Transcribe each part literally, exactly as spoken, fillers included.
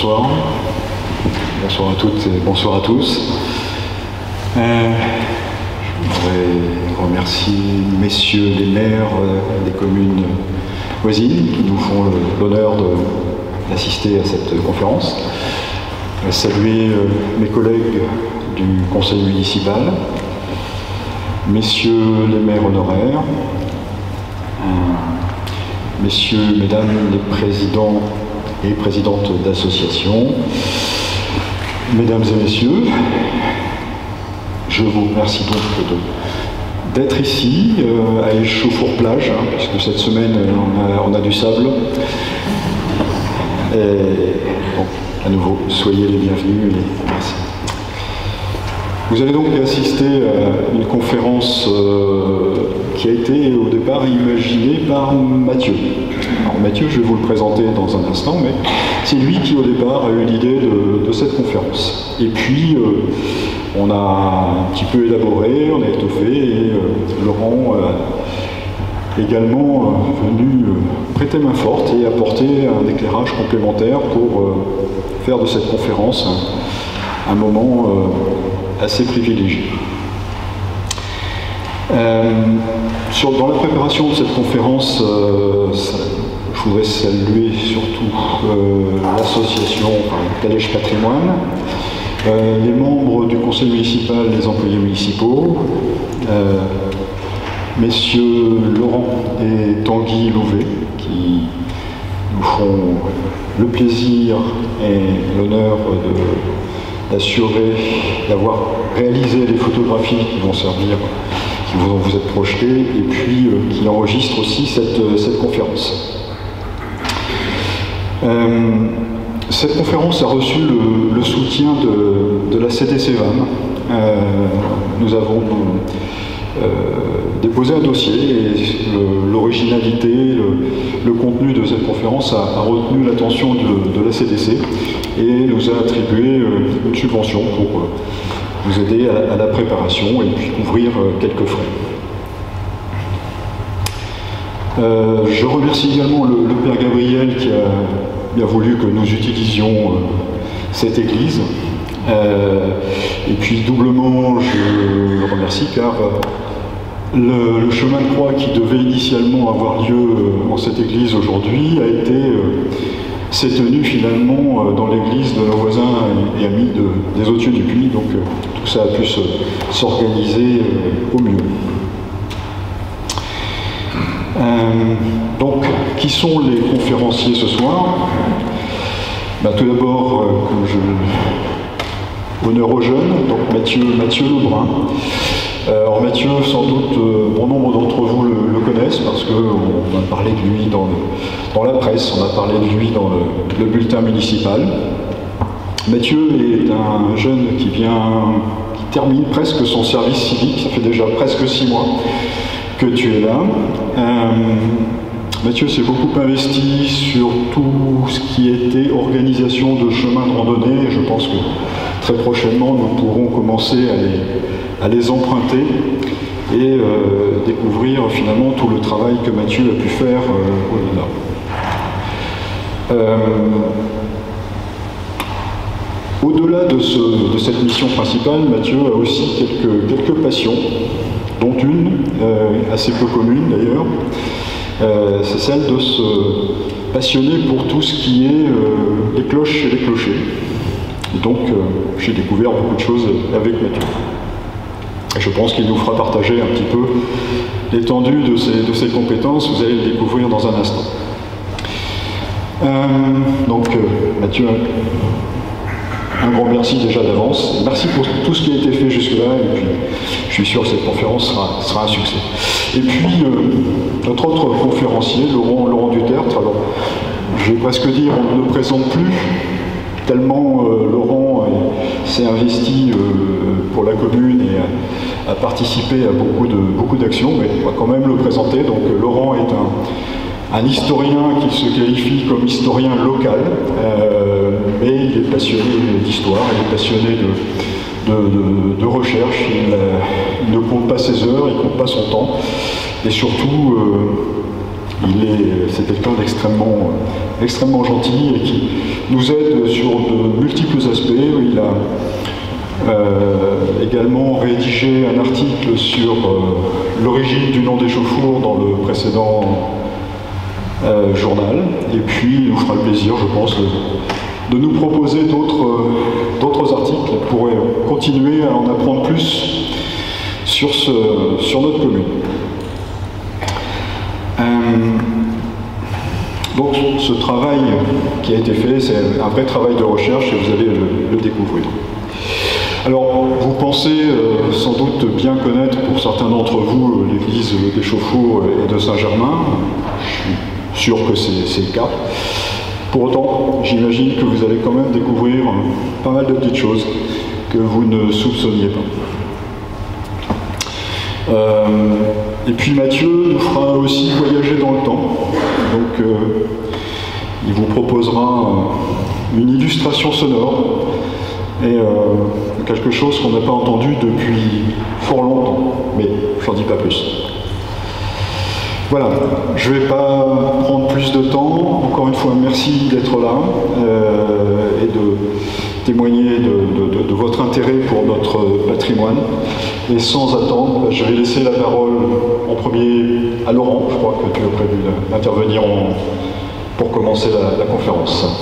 Bonsoir. Bonsoir à toutes et bonsoir à tous. Euh, je voudrais remercier messieurs les maires euh, des communes voisines qui nous font l'honneur d'assister à cette conférence. Je saluer euh, mes collègues du conseil municipal, messieurs les maires honoraires, euh, messieurs, mesdames les présidents et présidentes d'associations, mesdames et messieurs, je vous remercie donc d'être ici euh, à Échauffour-Plage, hein, puisque cette semaine on a, on a du sable. Et bon, à nouveau, soyez les bienvenus et merci. Vous allez donc assister à une conférence euh, qui a été au départ imaginée par Mathieu. Alors Mathieu, je vais vous le présenter dans un instant, mais c'est lui qui au départ a eu l'idée de, de cette conférence. Et puis, euh, on a un petit peu élaboré, on a étoffé, et euh, Laurent a également euh, venu euh, prêter main forte et apporter un éclairage complémentaire pour euh, faire de cette conférence un, un moment euh, assez privilégié. Euh, sur, dans la préparation de cette conférence, euh, ça, je voudrais saluer surtout euh, l'association enfin, Calèche Patrimoine, euh, les membres du conseil municipal, les employés municipaux, euh, messieurs Laurent et Tanguy Louvet, qui nous font le plaisir et l'honneur d'assurer d'avoir réalisé les photographies qui vont servir, qui vont vous être projetées, et puis euh, qui enregistrent aussi cette, cette conférence. Euh, cette conférence a reçu le, le soutien de, de la C D C V A M. Euh, nous avons euh, déposé un dossier et l'originalité, le, le contenu de cette conférence a, a retenu l'attention de, de la C D C et nous a attribué euh, une subvention pour euh, nous aider à, à la préparation et puis couvrir euh, quelques frais. Euh, je remercie également le, le Père Gabriel qui a bien voulu que nous utilisions euh, cette église. Euh, et puis doublement, je le remercie car euh, le, le chemin de croix qui devait initialement avoir lieu euh, en cette église aujourd'hui a été euh, s'est tenu finalement euh, dans l'église de nos voisins et, et amis de, des Autieux du Puy, donc euh, tout ça a pu s'organiser euh, au mieux. Euh, donc, qui sont les conférenciers ce soir? Ben, tout d'abord, euh, comme je... honneur aux jeunes, donc Mathieu, Mathieu Lebrun. Euh, alors Mathieu, sans doute, euh, bon nombre d'entre vous le, le connaissent parce qu'on a parlé de lui dans, le, dans la presse, on a parlé de lui dans le, le bulletin municipal. Mathieu est un jeune qui vient, qui termine presque son service civique, ça fait déjà presque six mois que tu es là. Euh, Mathieu s'est beaucoup investi sur tout ce qui était organisation de chemins de randonnée, et je pense que très prochainement nous pourrons commencer à les, à les emprunter et euh, découvrir finalement tout le travail que Mathieu a pu faire euh, au-delà. Euh, Au-delà de, ce, de cette mission principale, Mathieu a aussi quelques, quelques passions, dont une, euh, assez peu commune d'ailleurs, euh, c'est celle de se passionner pour tout ce qui est euh, les cloches et les clochers. Et donc euh, j'ai découvert beaucoup de choses avec Mathieu. Et je pense qu'il nous fera partager un petit peu l'étendue de ses, de ses compétences, vous allez le découvrir dans un instant. Euh, donc euh, Mathieu, un grand merci déjà d'avance. Merci pour tout ce qui a été fait jusque-là, et puis je suis sûr que cette conférence sera, sera un succès. Et puis, euh, notre autre conférencier, Laurent, Laurent Dutertre, alors je vais presque dire on ne le présente plus, tellement euh, Laurent euh, s'est investi euh, pour la commune et a, a participé à beaucoup de beaucoup d'actions, mais on va quand même le présenter. Donc Laurent est un, un historien qui se qualifie comme historien local, euh, mais il est passionné d'histoire, il est passionné de, de, de, de recherche, il, euh, il ne compte pas ses heures, il ne compte pas son temps, et surtout euh, Il est, c'est quelqu'un d'extrêmement extrêmement gentil et qui nous aide sur de multiples aspects. Il a euh, également rédigé un article sur euh, l'origine du nom d'Échauffour dans le précédent euh, journal. Et puis, il nous fera le plaisir, je pense, de, de nous proposer d'autres euh, d'autres articles pour continuer à en apprendre plus sur, ce, sur notre commune. Euh, donc ce travail qui a été fait, c'est un vrai travail de recherche et vous allez le, le découvrir. Alors, vous pensez euh, sans doute bien connaître pour certains d'entre vous l'église d'Échauffour et de Saint-Germain. Je suis sûr que c'est le cas. Pour autant, j'imagine que vous allez quand même découvrir pas mal de petites choses que vous ne soupçonniez pas. Euh, et puis Mathieu nous fera aussi voyager dans le temps. Donc euh, il vous proposera une illustration sonore et euh, quelque chose qu'on n'a pas entendu depuis fort longtemps, mais j'en dis pas plus. Voilà, je ne vais pas prendre plus de temps. Encore une fois, merci d'être là euh, et de témoigner de, de, de, de votre intérêt pour notre patrimoine. Et sans attendre, je vais laisser la parole en premier à Laurent. Je crois que tu as prévu d'intervenir pour commencer la, la conférence.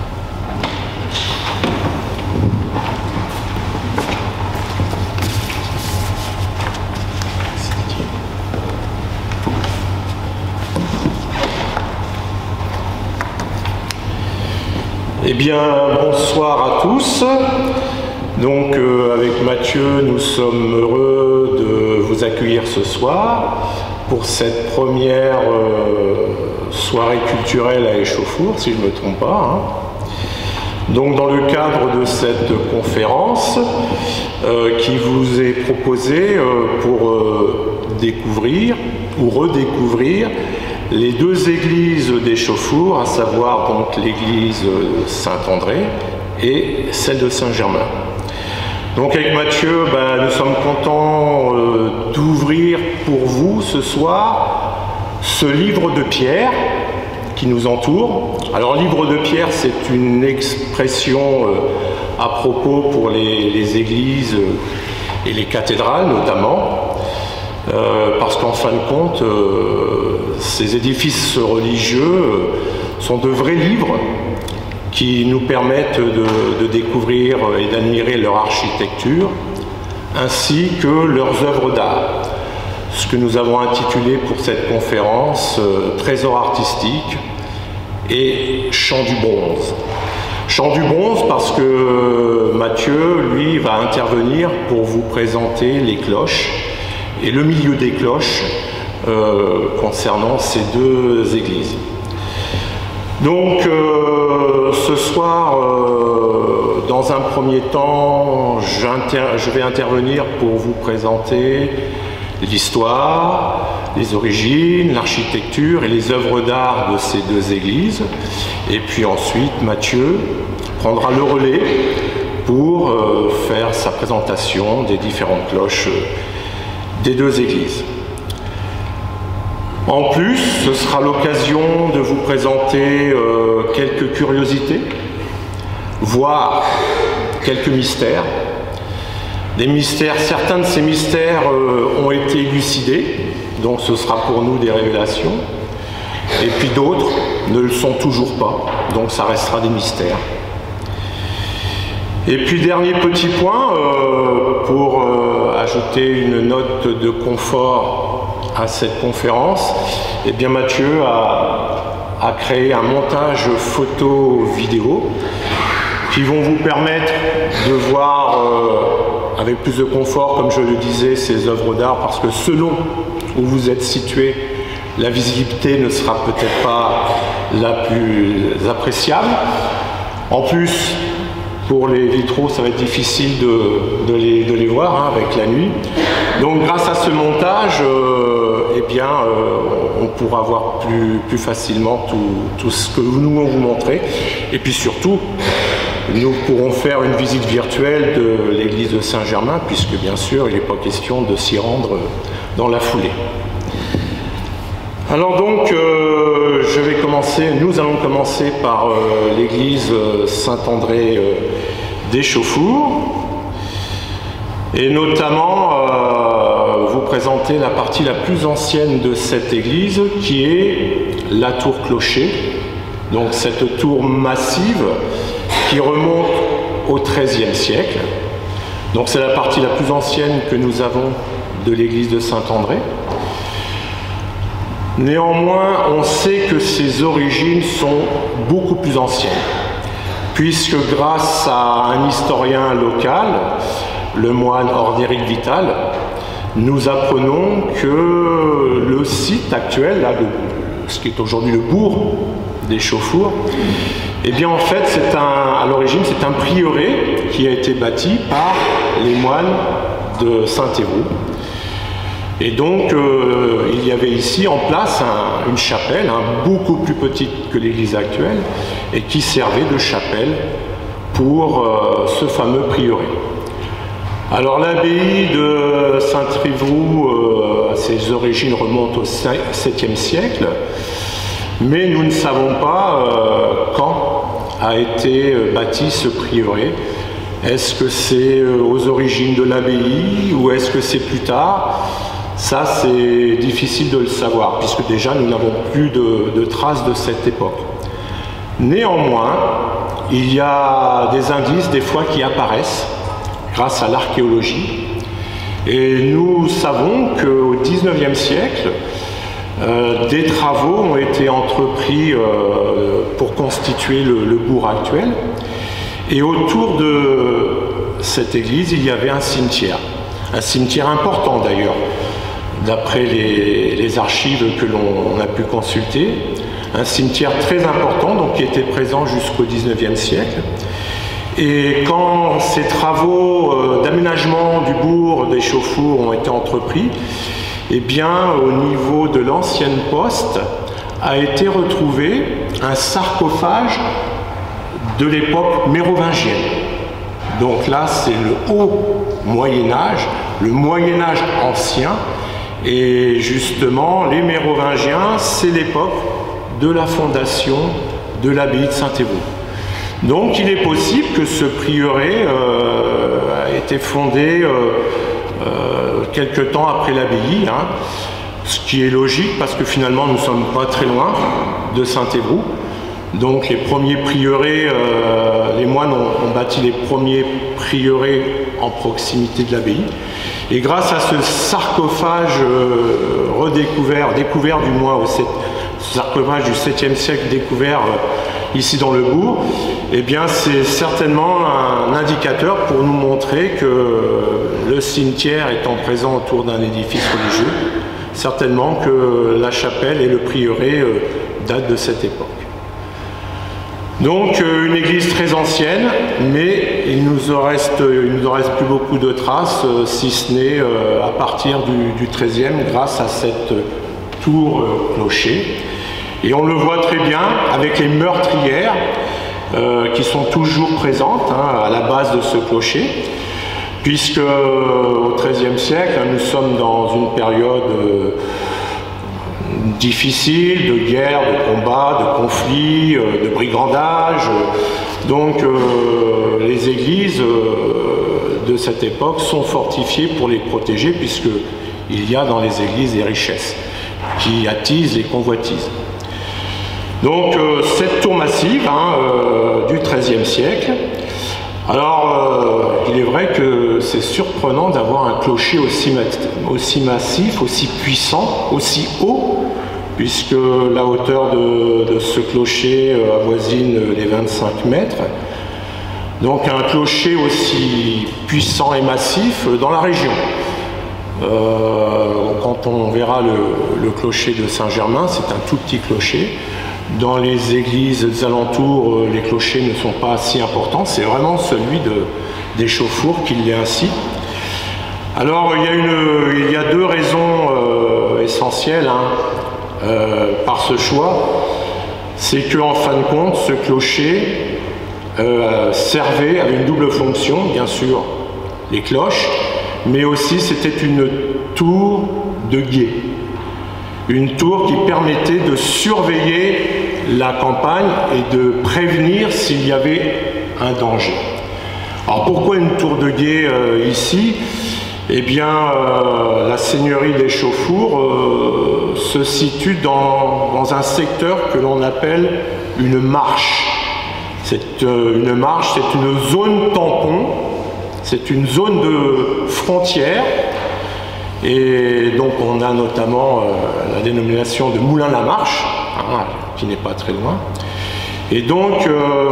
Eh bien, bonsoir à tous. Donc, euh, avec Mathieu, nous sommes heureux de vous accueillir ce soir pour cette première euh, soirée culturelle à Échauffour, si je ne me trompe pas. Hein. Donc, dans le cadre de cette conférence euh, qui vous est proposée euh, pour euh, découvrir ou redécouvrir les deux églises d'Échauffour, à savoir donc l'église Saint-André et celle de Saint-Germain. Donc avec Mathieu, ben, nous sommes contents euh, d'ouvrir pour vous ce soir ce livre de pierre qui nous entoure. Alors livre de pierre, c'est une expression euh, à propos pour les, les églises et les cathédrales notamment. Euh, parce qu'en fin de compte, euh, ces édifices religieux euh, sont de vrais livres qui nous permettent de, de découvrir et d'admirer leur architecture ainsi que leurs œuvres d'art. Ce que nous avons intitulé pour cette conférence euh, Trésor artistique et Chant du bronze. Chant du bronze parce que Mathieu, lui, va intervenir pour vous présenter les cloches et le milieu des cloches euh, concernant ces deux églises. Donc euh, ce soir, euh, dans un premier temps, je vais intervenir pour vous présenter l'histoire, les origines, l'architecture et les œuvres d'art de ces deux églises. Et puis ensuite, Mathieu prendra le relais pour euh, faire sa présentation des différentes cloches des deux églises. En plus, ce sera l'occasion de vous présenter euh, quelques curiosités, voire quelques mystères. Des mystères, certains de ces mystères euh, ont été élucidés, donc ce sera pour nous des révélations. Et puis d'autres ne le sont toujours pas, donc ça restera des mystères. Et puis dernier petit point, euh, pour euh, ajouter une note de confort à cette conférence, eh bien Mathieu a, a créé un montage photo-vidéo qui vont vous permettre de voir euh, avec plus de confort, comme je le disais, ces œuvres d'art, parce que selon où vous êtes situé, la visibilité ne sera peut-être pas la plus appréciable. En plus, pour les vitraux, ça va être difficile de, de, les, de les voir hein, avec la nuit. Donc grâce à ce montage, euh, eh bien, euh, on pourra voir plus, plus facilement tout, tout ce que nous allons vous montrer. Et puis surtout, nous pourrons faire une visite virtuelle de l'église de Saint-Germain, puisque bien sûr, il n'est pas question de s'y rendre dans la foulée. Alors donc, euh, je vais commencer, nous allons commencer par euh, l'église Saint-André euh, d'Échauffour, et notamment euh, vous présenter la partie la plus ancienne de cette église, qui est la tour clocher, donc cette tour massive qui remonte au treizième siècle. Donc c'est la partie la plus ancienne que nous avons de l'église de Saint-André. Néanmoins, on sait que ses origines sont beaucoup plus anciennes, puisque grâce à un historien local, le moine Ordéric Vital, nous apprenons que le site actuel, là, le, ce qui est aujourd'hui le bourg d'Échauffour, eh bien en fait, c'est un, à l'origine, c'est un prieuré qui a été bâti par les moines de Saint-Évroult. Et donc, euh, il y avait ici en place un, une chapelle, hein, beaucoup plus petite que l'église actuelle, et qui servait de chapelle pour euh, ce fameux prieuré. Alors, l'abbaye de Saint-Évroult, euh, à ses origines, remonte au septième siècle, mais nous ne savons pas euh, quand a été bâti ce prieuré. Est-ce que c'est aux origines de l'abbaye ou est-ce que c'est plus tard? Ça, c'est difficile de le savoir, puisque déjà nous n'avons plus de, de traces de cette époque. Néanmoins, il y a des indices des fois qui apparaissent grâce à l'archéologie. Et nous savons qu'au dix-neuvième siècle, euh, des travaux ont été entrepris euh, pour constituer le, le bourg actuel. Et autour de cette église, il y avait un cimetière. Un cimetière important d'ailleurs, d'après les, les archives que l'on a pu consulter. Un cimetière très important, donc, qui était présent jusqu'au dix-neuvième siècle. Et quand ces travaux euh, d'aménagement du bourg d'Échauffour ont été entrepris, eh bien, au niveau de l'ancienne poste, a été retrouvé un sarcophage de l'époque mérovingienne. Donc là, c'est le haut Moyen-Âge, le Moyen-Âge ancien, et justement, les Mérovingiens, c'est l'époque de la fondation de l'abbaye de Saint-Évroult. Donc il est possible que ce prieuré euh, a été fondé euh, euh, quelque temps après l'abbaye, hein, ce qui est logique parce que finalement nous ne sommes pas très loin de Saint-Évroult. Donc les premiers prieurés, euh, les moines ont, ont bâti les premiers prieurés en proximité de l'abbaye. Et grâce à ce sarcophage euh, redécouvert, découvert du moins au sarcophage du septième siècle découvert euh, ici dans le bourg, eh bien c'est certainement un indicateur pour nous montrer que le cimetière étant présent autour d'un édifice religieux, certainement que la chapelle et le prieuré euh, datent de cette époque. Donc une église très ancienne, mais il nous en reste, il nous en reste plus beaucoup de traces, si ce n'est euh, à partir du, du treizième, grâce à cette tour euh, clocher. Et on le voit très bien avec les meurtrières euh, qui sont toujours présentes, hein, à la base de ce clocher, puisque euh, au treizième siècle, nous sommes dans une période euh, difficile, de guerre, de combat, de conflits, euh, de brigandage. Donc euh, les églises euh, de cette époque sont fortifiées pour les protéger, puisqu'il y a dans les églises des richesses qui attisent les convoitises. Donc euh, cette tour massive, hein, euh, du treizième siècle. Alors euh, il est vrai que c'est surprenant d'avoir un clocher aussi, aussi massif, aussi puissant, aussi haut, puisque la hauteur de, de ce clocher euh, avoisine les vingt-cinq mètres. Donc un clocher aussi puissant et massif dans la région. Euh, quand on verra le, le clocher de Saint-Germain, c'est un tout petit clocher. Dans les églises des alentours, les clochers ne sont pas si importants. C'est vraiment celui d'Échauffour qui l'est ainsi. Alors il y a, une, il y a deux raisons euh, essentielles, hein, euh, par ce choix. C'est qu'en fin de compte, ce clocher euh, servait, avait une double fonction, bien sûr, les cloches, mais aussi c'était une tour de guet. Une tour qui permettait de surveiller la campagne et de prévenir s'il y avait un danger. Alors pourquoi une tour de guet euh, ici? Eh bien, euh, la seigneurie d'Échauffour euh, se situe dans, dans un secteur que l'on appelle une marche. C'est euh, une marche, c'est une zone tampon, c'est une zone de frontière. Et donc on a notamment euh, la dénomination de Moulin-la-Marche, hein, qui n'est pas très loin. Et donc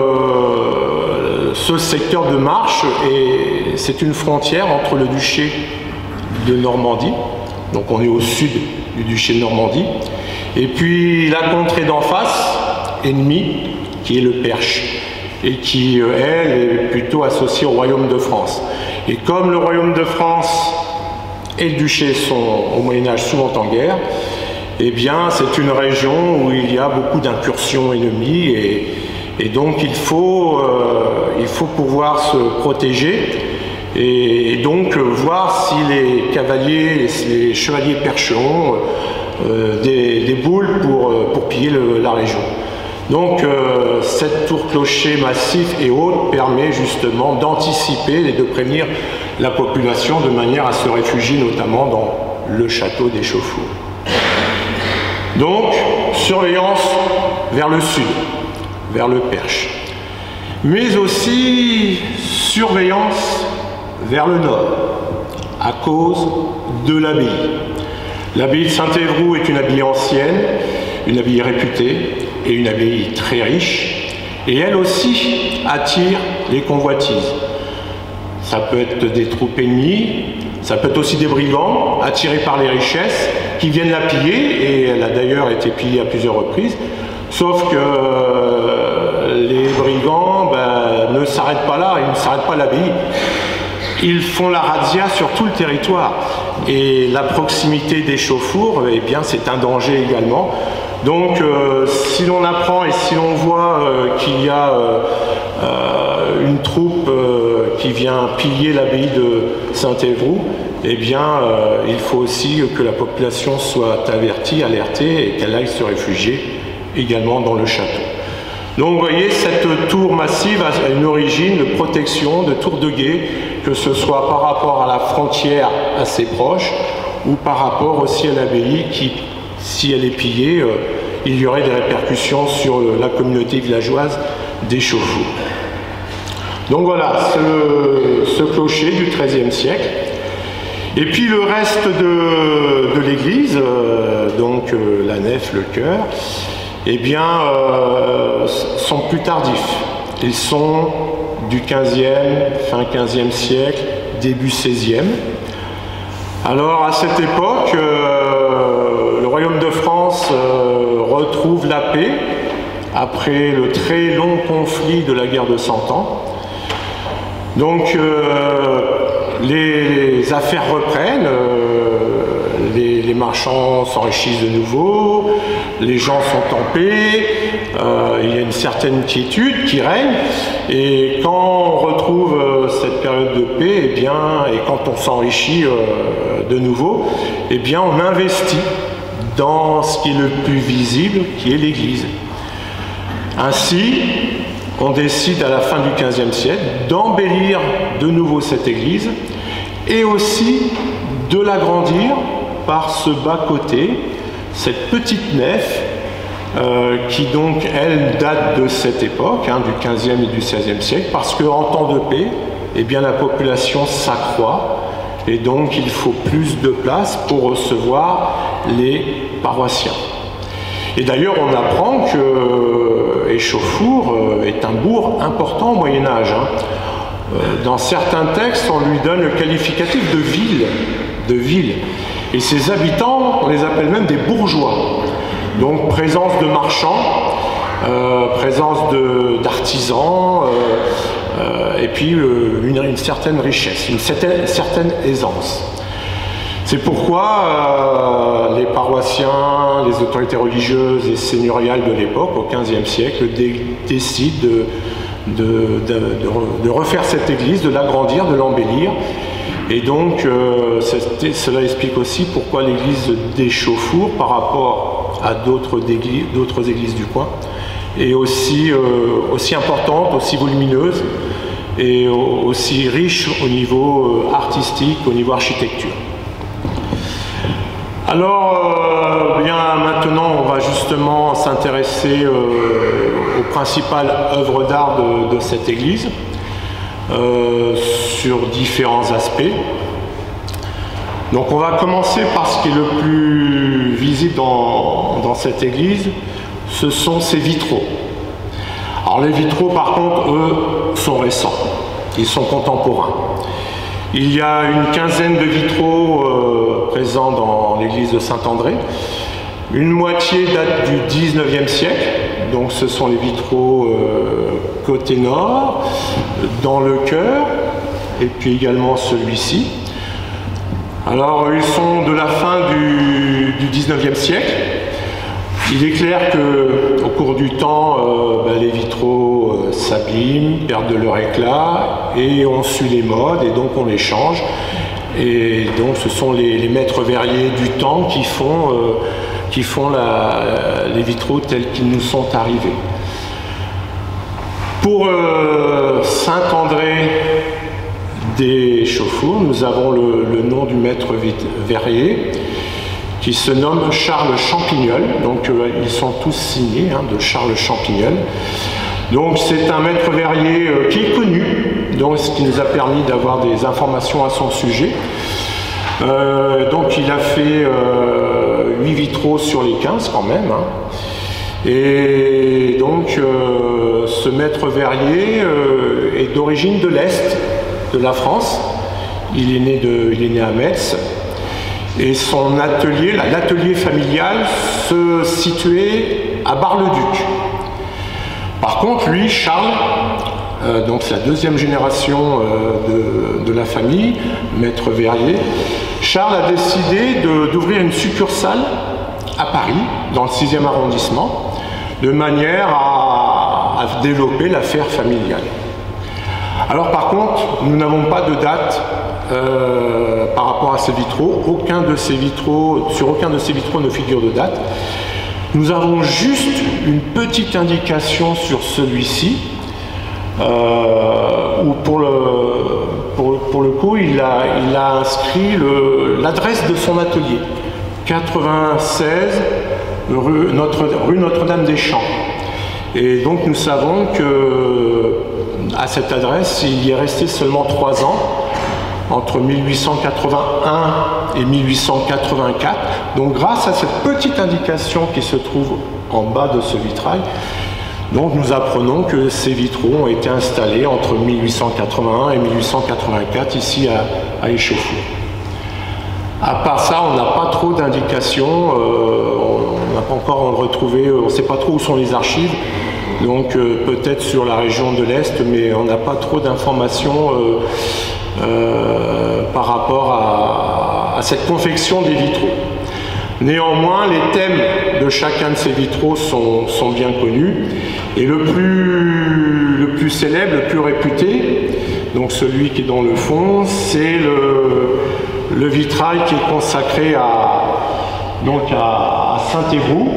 euh, ce secteur de marche, c'est une frontière entre le duché de Normandie, donc on est au sud du duché de Normandie, et puis la contrée d'en face, ennemie, qui est le Perche, et qui, elle, est plutôt associée au royaume de France. Et comme le royaume de France et le duché sont au Moyen-Âge souvent en guerre, eh bien c'est une région où il y a beaucoup d'incursions ennemies et, et donc il faut, euh, il faut pouvoir se protéger et, et donc voir si les cavaliers, les, les chevaliers percheront euh, des, des boules pour, pour piller le, la région. Donc euh, cette tour-clocher massif et haute permet justement d'anticiper et de prévenir la population de manière à se réfugier notamment dans le château d'Échauffour. Donc, surveillance vers le sud, vers le Perche, mais aussi surveillance vers le nord, à cause de l'abbaye. L'abbaye de Saint-Évroult est une abbaye ancienne, une abbaye réputée et une abbaye très riche, et elle aussi attire les convoitises. Ça peut être des troupes ennemies, ça peut être aussi des brigands attirés par les richesses qui viennent la piller, et elle a d'ailleurs été pillée à plusieurs reprises, sauf que euh, les brigands ben, ne s'arrêtent pas là, ils ne s'arrêtent pas à l'abbaye. Ils font la razzia sur tout le territoire, et la proximité d'Échauffour, eh bien, c'est un danger également. Donc euh, si l'on apprend et si l'on voit euh, qu'il y a euh, euh, une troupe euh, qui vient piller l'abbaye de Saint-Évroult, eh bien euh, il faut aussi que la population soit avertie, alertée et qu'elle aille se réfugier également dans le château. Donc vous voyez, cette tour massive a une origine de protection, de tour de guet, que ce soit par rapport à la frontière assez proche ou par rapport aussi à l'abbaye qui, si elle est pillée, euh, il y aurait des répercussions sur le, la communauté villageoise d'Échauffour. Donc voilà, ce, ce clocher du treizième siècle. Et puis le reste de, de l'église, euh, donc euh, la nef, le chœur, eh bien, euh, sont plus tardifs. Ils sont du quinzième, fin quinzième siècle, début seizième. Alors à cette époque, euh, le royaume de France euh, retrouve la paix après le très long conflit de la guerre de Cent Ans. Donc euh, les affaires reprennent, euh, les, les marchands s'enrichissent de nouveau, les gens sont en paix, euh, il y a une certaine quiétude qui règne, et quand on retrouve euh, cette période de paix, eh bien, et quand on s'enrichit euh, de nouveau, eh bien, on investit dans ce qui est le plus visible, qui est l'Église. Ainsi, on décide à la fin du quinzième siècle d'embellir de nouveau cette église et aussi de l'agrandir par ce bas-côté, cette petite nef euh, qui donc, elle, date de cette époque, hein, du quinzième et du seizième siècle, parce qu'en temps de paix, eh bien, la population s'accroît et donc il faut plus de place pour recevoir les paroissiens. Et d'ailleurs, on apprend que Échauffour est un bourg important au Moyen-Âge. Hein. Dans certains textes, on lui donne le qualificatif de ville, de ville. Et ses habitants, on les appelle même des bourgeois. Donc, présence de marchands, euh, présence d'artisans, euh, euh, et puis euh, une, une certaine richesse, une certaine, une certaine aisance. C'est pourquoi euh, les paroissiens, les autorités religieuses et seigneuriales de l'époque, au quinzième siècle, dé décident de, de, de, de, de refaire cette église, de l'agrandir, de l'embellir. Et donc, euh, cela explique aussi pourquoi l'église d'Échauffour, par rapport à d'autres églises, d'autres églises du coin, est aussi, euh, aussi importante, aussi volumineuse et aussi riche au niveau artistique, au niveau architecture. Alors, euh, bien maintenant, on va justement s'intéresser euh, aux principales œuvres d'art de, de cette église, euh, sur différents aspects. Donc on va commencer par ce qui est le plus visible dans, dans cette église, ce sont ces vitraux. Alors les vitraux, par contre, eux, sont récents, ils sont contemporains. Il y a une quinzaine de vitraux euh, présents dans l'église de Saint-André. Une moitié date du dix-neuvième siècle, donc ce sont les vitraux euh, côté nord, dans le chœur, et puis également celui-ci. Alors ils sont de la fin du, du dix-neuvième siècle. Il est clair qu'au cours du temps, euh, ben, les vitraux euh, s'abîment, perdent de leur éclat, et on suit les modes, et donc on les change. Et donc ce sont les, les maîtres verriers du temps qui font, euh, qui font la, les vitraux tels qu'ils nous sont arrivés. Pour euh, Saint-André d'Échauffour, nous avons le, le nom du maître verrier, qui se nomme Charles Champignol. Donc euh, ils sont tous signés hein, de Charles Champignol. Donc c'est un maître verrier euh, qui est connu, donc ce qui nous a permis d'avoir des informations à son sujet. Euh, donc il a fait euh, huit vitraux sur les quinze quand même. Hein. Et donc euh, ce maître verrier euh, est d'origine de l'Est de la France. Il est né, de, il est né à Metz. Et son atelier, l'atelier familial, se situait à Bar-le-Duc. Par contre, lui, Charles, euh, donc c'est la deuxième génération euh, de, de la famille, maître verrier, Charles a décidé d'ouvrir une succursale à Paris, dans le sixième arrondissement, de manière à, à développer l'affaire familiale. Alors par contre, nous n'avons pas de date euh, par rapport à ces vitraux. Aucun de ces vitraux, sur aucun de ces vitraux ne figure de date. Nous avons juste une petite indication sur celui-ci, euh, où pour le, pour, pour le coup, il a, il a inscrit l'adresse de son atelier, quatre-vingt-seize rue Notre, rue Notre-Dame-des-Champs. Et donc nous savons que à cette adresse, il y est resté seulement trois ans, entre mille huit cent quatre-vingt-un et mille huit cent quatre-vingt-quatre. Donc grâce à cette petite indication qui se trouve en bas de ce vitrail, donc nous apprenons que ces vitraux ont été installés entre mille huit cent quatre-vingt-un et mille huit cent quatre-vingt-quatre ici à, à Échauffour. À part ça, on n'a pas trop d'indications, euh, on n'a pas encore retrouvé, on ne sait pas trop où sont les archives. Donc euh, peut-être sur la région de l'Est, mais on n'a pas trop d'informations euh, euh, par rapport à, à cette confection des vitraux. Néanmoins, les thèmes de chacun de ces vitraux sont, sont bien connus. Et le plus, le plus célèbre, le plus réputé, donc celui qui est dans le fond, c'est le, le vitrail qui est consacré à, donc à, à Saint-Évroult,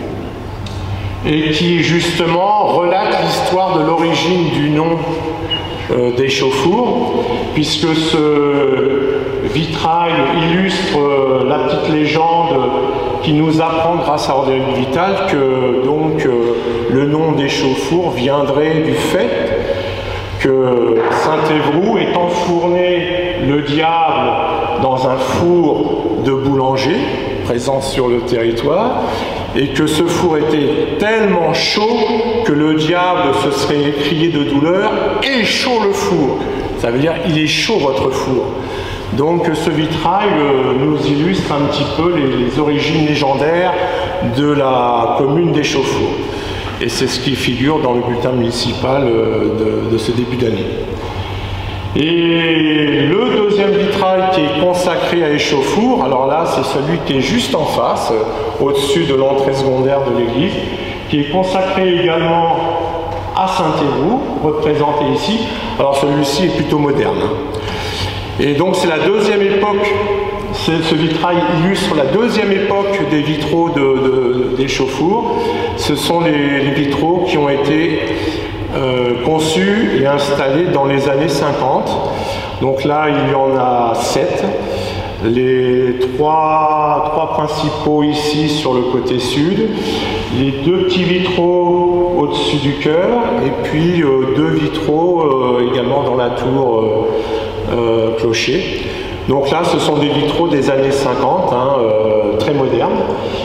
et qui justement relate l'histoire de l'origine du nom euh, d'Échauffour, puisque ce vitrail illustre euh, la petite légende qui nous apprend grâce à Ordéric Vital que donc euh, le nom d'Échauffour viendrait du fait que Saint-Évroult ait enfourné le diable dans un four de boulanger présent sur le territoire, et que ce four était tellement chaud que le diable se serait écrié de douleur « Et chaud le four !» Ça veut dire « Il est chaud votre four !» Donc ce vitrail euh, nous illustre un petit peu les, les origines légendaires de la commune d'Échauffour. Et c'est ce qui figure dans le bulletin municipal euh, de, de ce début d'année. Et le deuxième vitrail qui est consacré à Échauffour, alors là c'est celui qui est juste en face, euh, au-dessus de l'entrée secondaire de l'église, qui est consacré également à Saint-Évroult, représenté ici. Alors celui-ci est plutôt moderne. Et donc c'est la deuxième époque, ce vitrail illustre la deuxième époque des vitraux de, de, d'Échauffour. Ce sont les, les vitraux qui ont été euh, conçus et installés dans les années cinquante. Donc là, il y en a sept. Les trois, trois principaux ici sur le côté sud, les deux petits vitraux au-dessus du chœur, et puis euh, deux vitraux euh, également dans la tour euh, euh, clocher. Donc là, ce sont des vitraux des années cinquante, hein, euh, très modernes.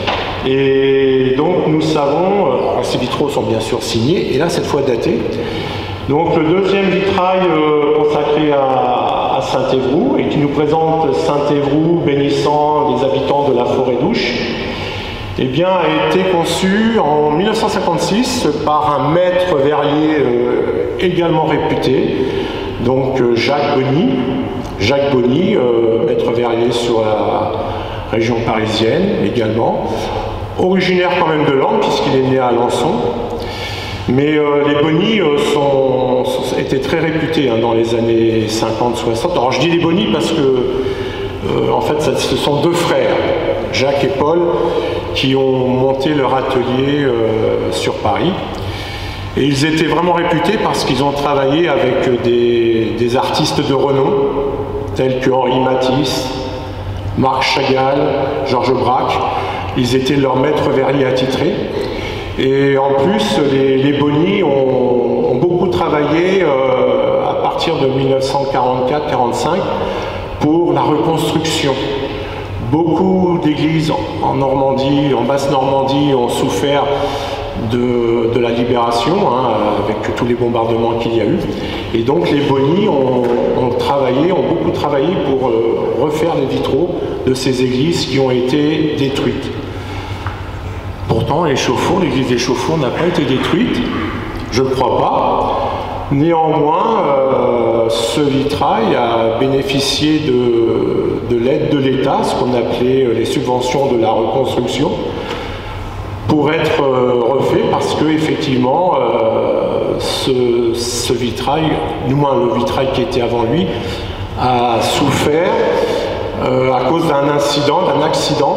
Et donc nous savons, alors ces vitraux sont bien sûr signés, et là cette fois datés. Donc le deuxième vitrail euh, consacré à, à Saint-Évroult, et qui nous présente Saint-Évroult bénissant les habitants de la Forêt-d'Ouche, eh bien, a été conçu en mille neuf cent cinquante-six par un maître verrier euh, également réputé, donc euh, Jacques Bonny. Jacques Bonny, euh, maître verrier sur la région parisienne également, originaire quand même de Langres puisqu'il est né à Alençon. Mais euh, les Bonny euh, sont, sont, étaient très réputés hein, dans les années cinquante soixante. Alors je dis les Bonny parce que euh, en fait ça, ce sont deux frères, Jacques et Paul, qui ont monté leur atelier euh, sur Paris. Et ils étaient vraiment réputés parce qu'ils ont travaillé avec des, des artistes de renom, tels que Henri Matisse, Marc Chagall, Georges Braque. Ils étaient leurs maîtres verriers attitrés. Et en plus, les, les Bonny ont, ont beaucoup travaillé euh, à partir de mille neuf cent quarante-quatre quarante-cinq pour la reconstruction. Beaucoup d'églises en Normandie, en Basse-Normandie, ont souffert de, de la libération, hein, avec tous les bombardements qu'il y a eu. Et donc les Bonny ont, ont travaillé, ont beaucoup travaillé pour euh, refaire les vitraux de ces églises qui ont été détruites. Pourtant, Échauffour, l'église d'Échauffour n'a pas été détruite, je ne crois pas. Néanmoins, euh, ce vitrail a bénéficié de, de l'aide de l'État, ce qu'on appelait les subventions de la reconstruction, pour être euh, refait parce que effectivement, euh, ce, ce vitrail, du moins le vitrail qui était avant lui, a souffert euh, à cause d'un incident, d'un accident.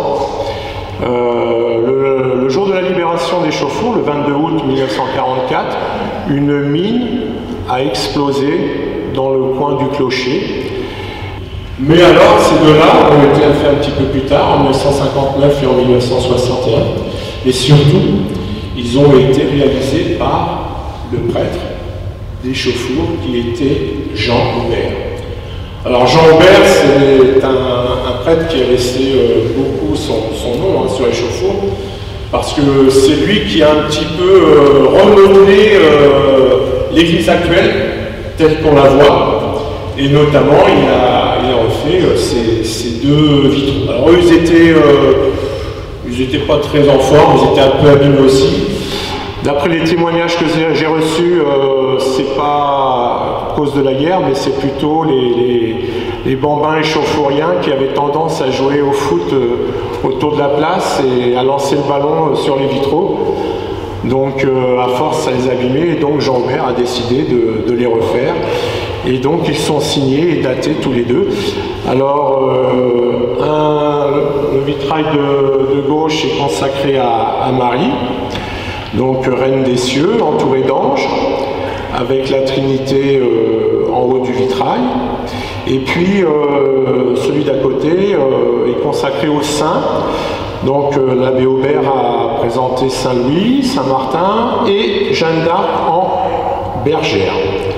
Euh, le, le jour de la libération d'Échauffour, le vingt-deux août mille neuf cent quarante-quatre, une mine a explosé dans le coin du clocher. Mais alors, ces deux-là ont été faits un petit peu plus tard, en mille neuf cent cinquante-neuf et en mille neuf cent soixante et un. Et surtout, ils ont été réalisés par le prêtre d'Échauffour, qui était Jean Aubert. Alors Jean Aubert, c'est un, un prêtre qui a laissé euh, beaucoup son, son nom hein, sur Échauffour, parce que c'est lui qui a un petit peu euh, remodelé euh, l'église actuelle, telle qu'on la voit, et notamment il a, il a refait euh, ces, ces deux vitraux. Alors eux, ils étaient, euh, ils étaient pas très en forme, ils étaient un peu abîmés aussi. D'après les témoignages que j'ai reçus, euh, c'est pas à cause de la guerre, mais c'est plutôt les, les, les bambins échauffouriens qui avaient tendance à jouer au foot euh, autour de la place et à lancer le ballon euh, sur les vitraux. Donc euh, à force, ça les abîmait, et donc Jean Aubert a décidé de, de les refaire. Et donc ils sont signés et datés tous les deux. Alors euh, un, le vitrail de, de gauche est consacré à, à Marie, donc reine des cieux, entourée d'anges, avec la Trinité euh, en haut du vitrail. Et puis euh, celui d'à côté euh, est consacré aux saints. Donc euh, l'abbé Aubert a présenté Saint-Louis, Saint-Martin et Jeanne d'Arc en bergère.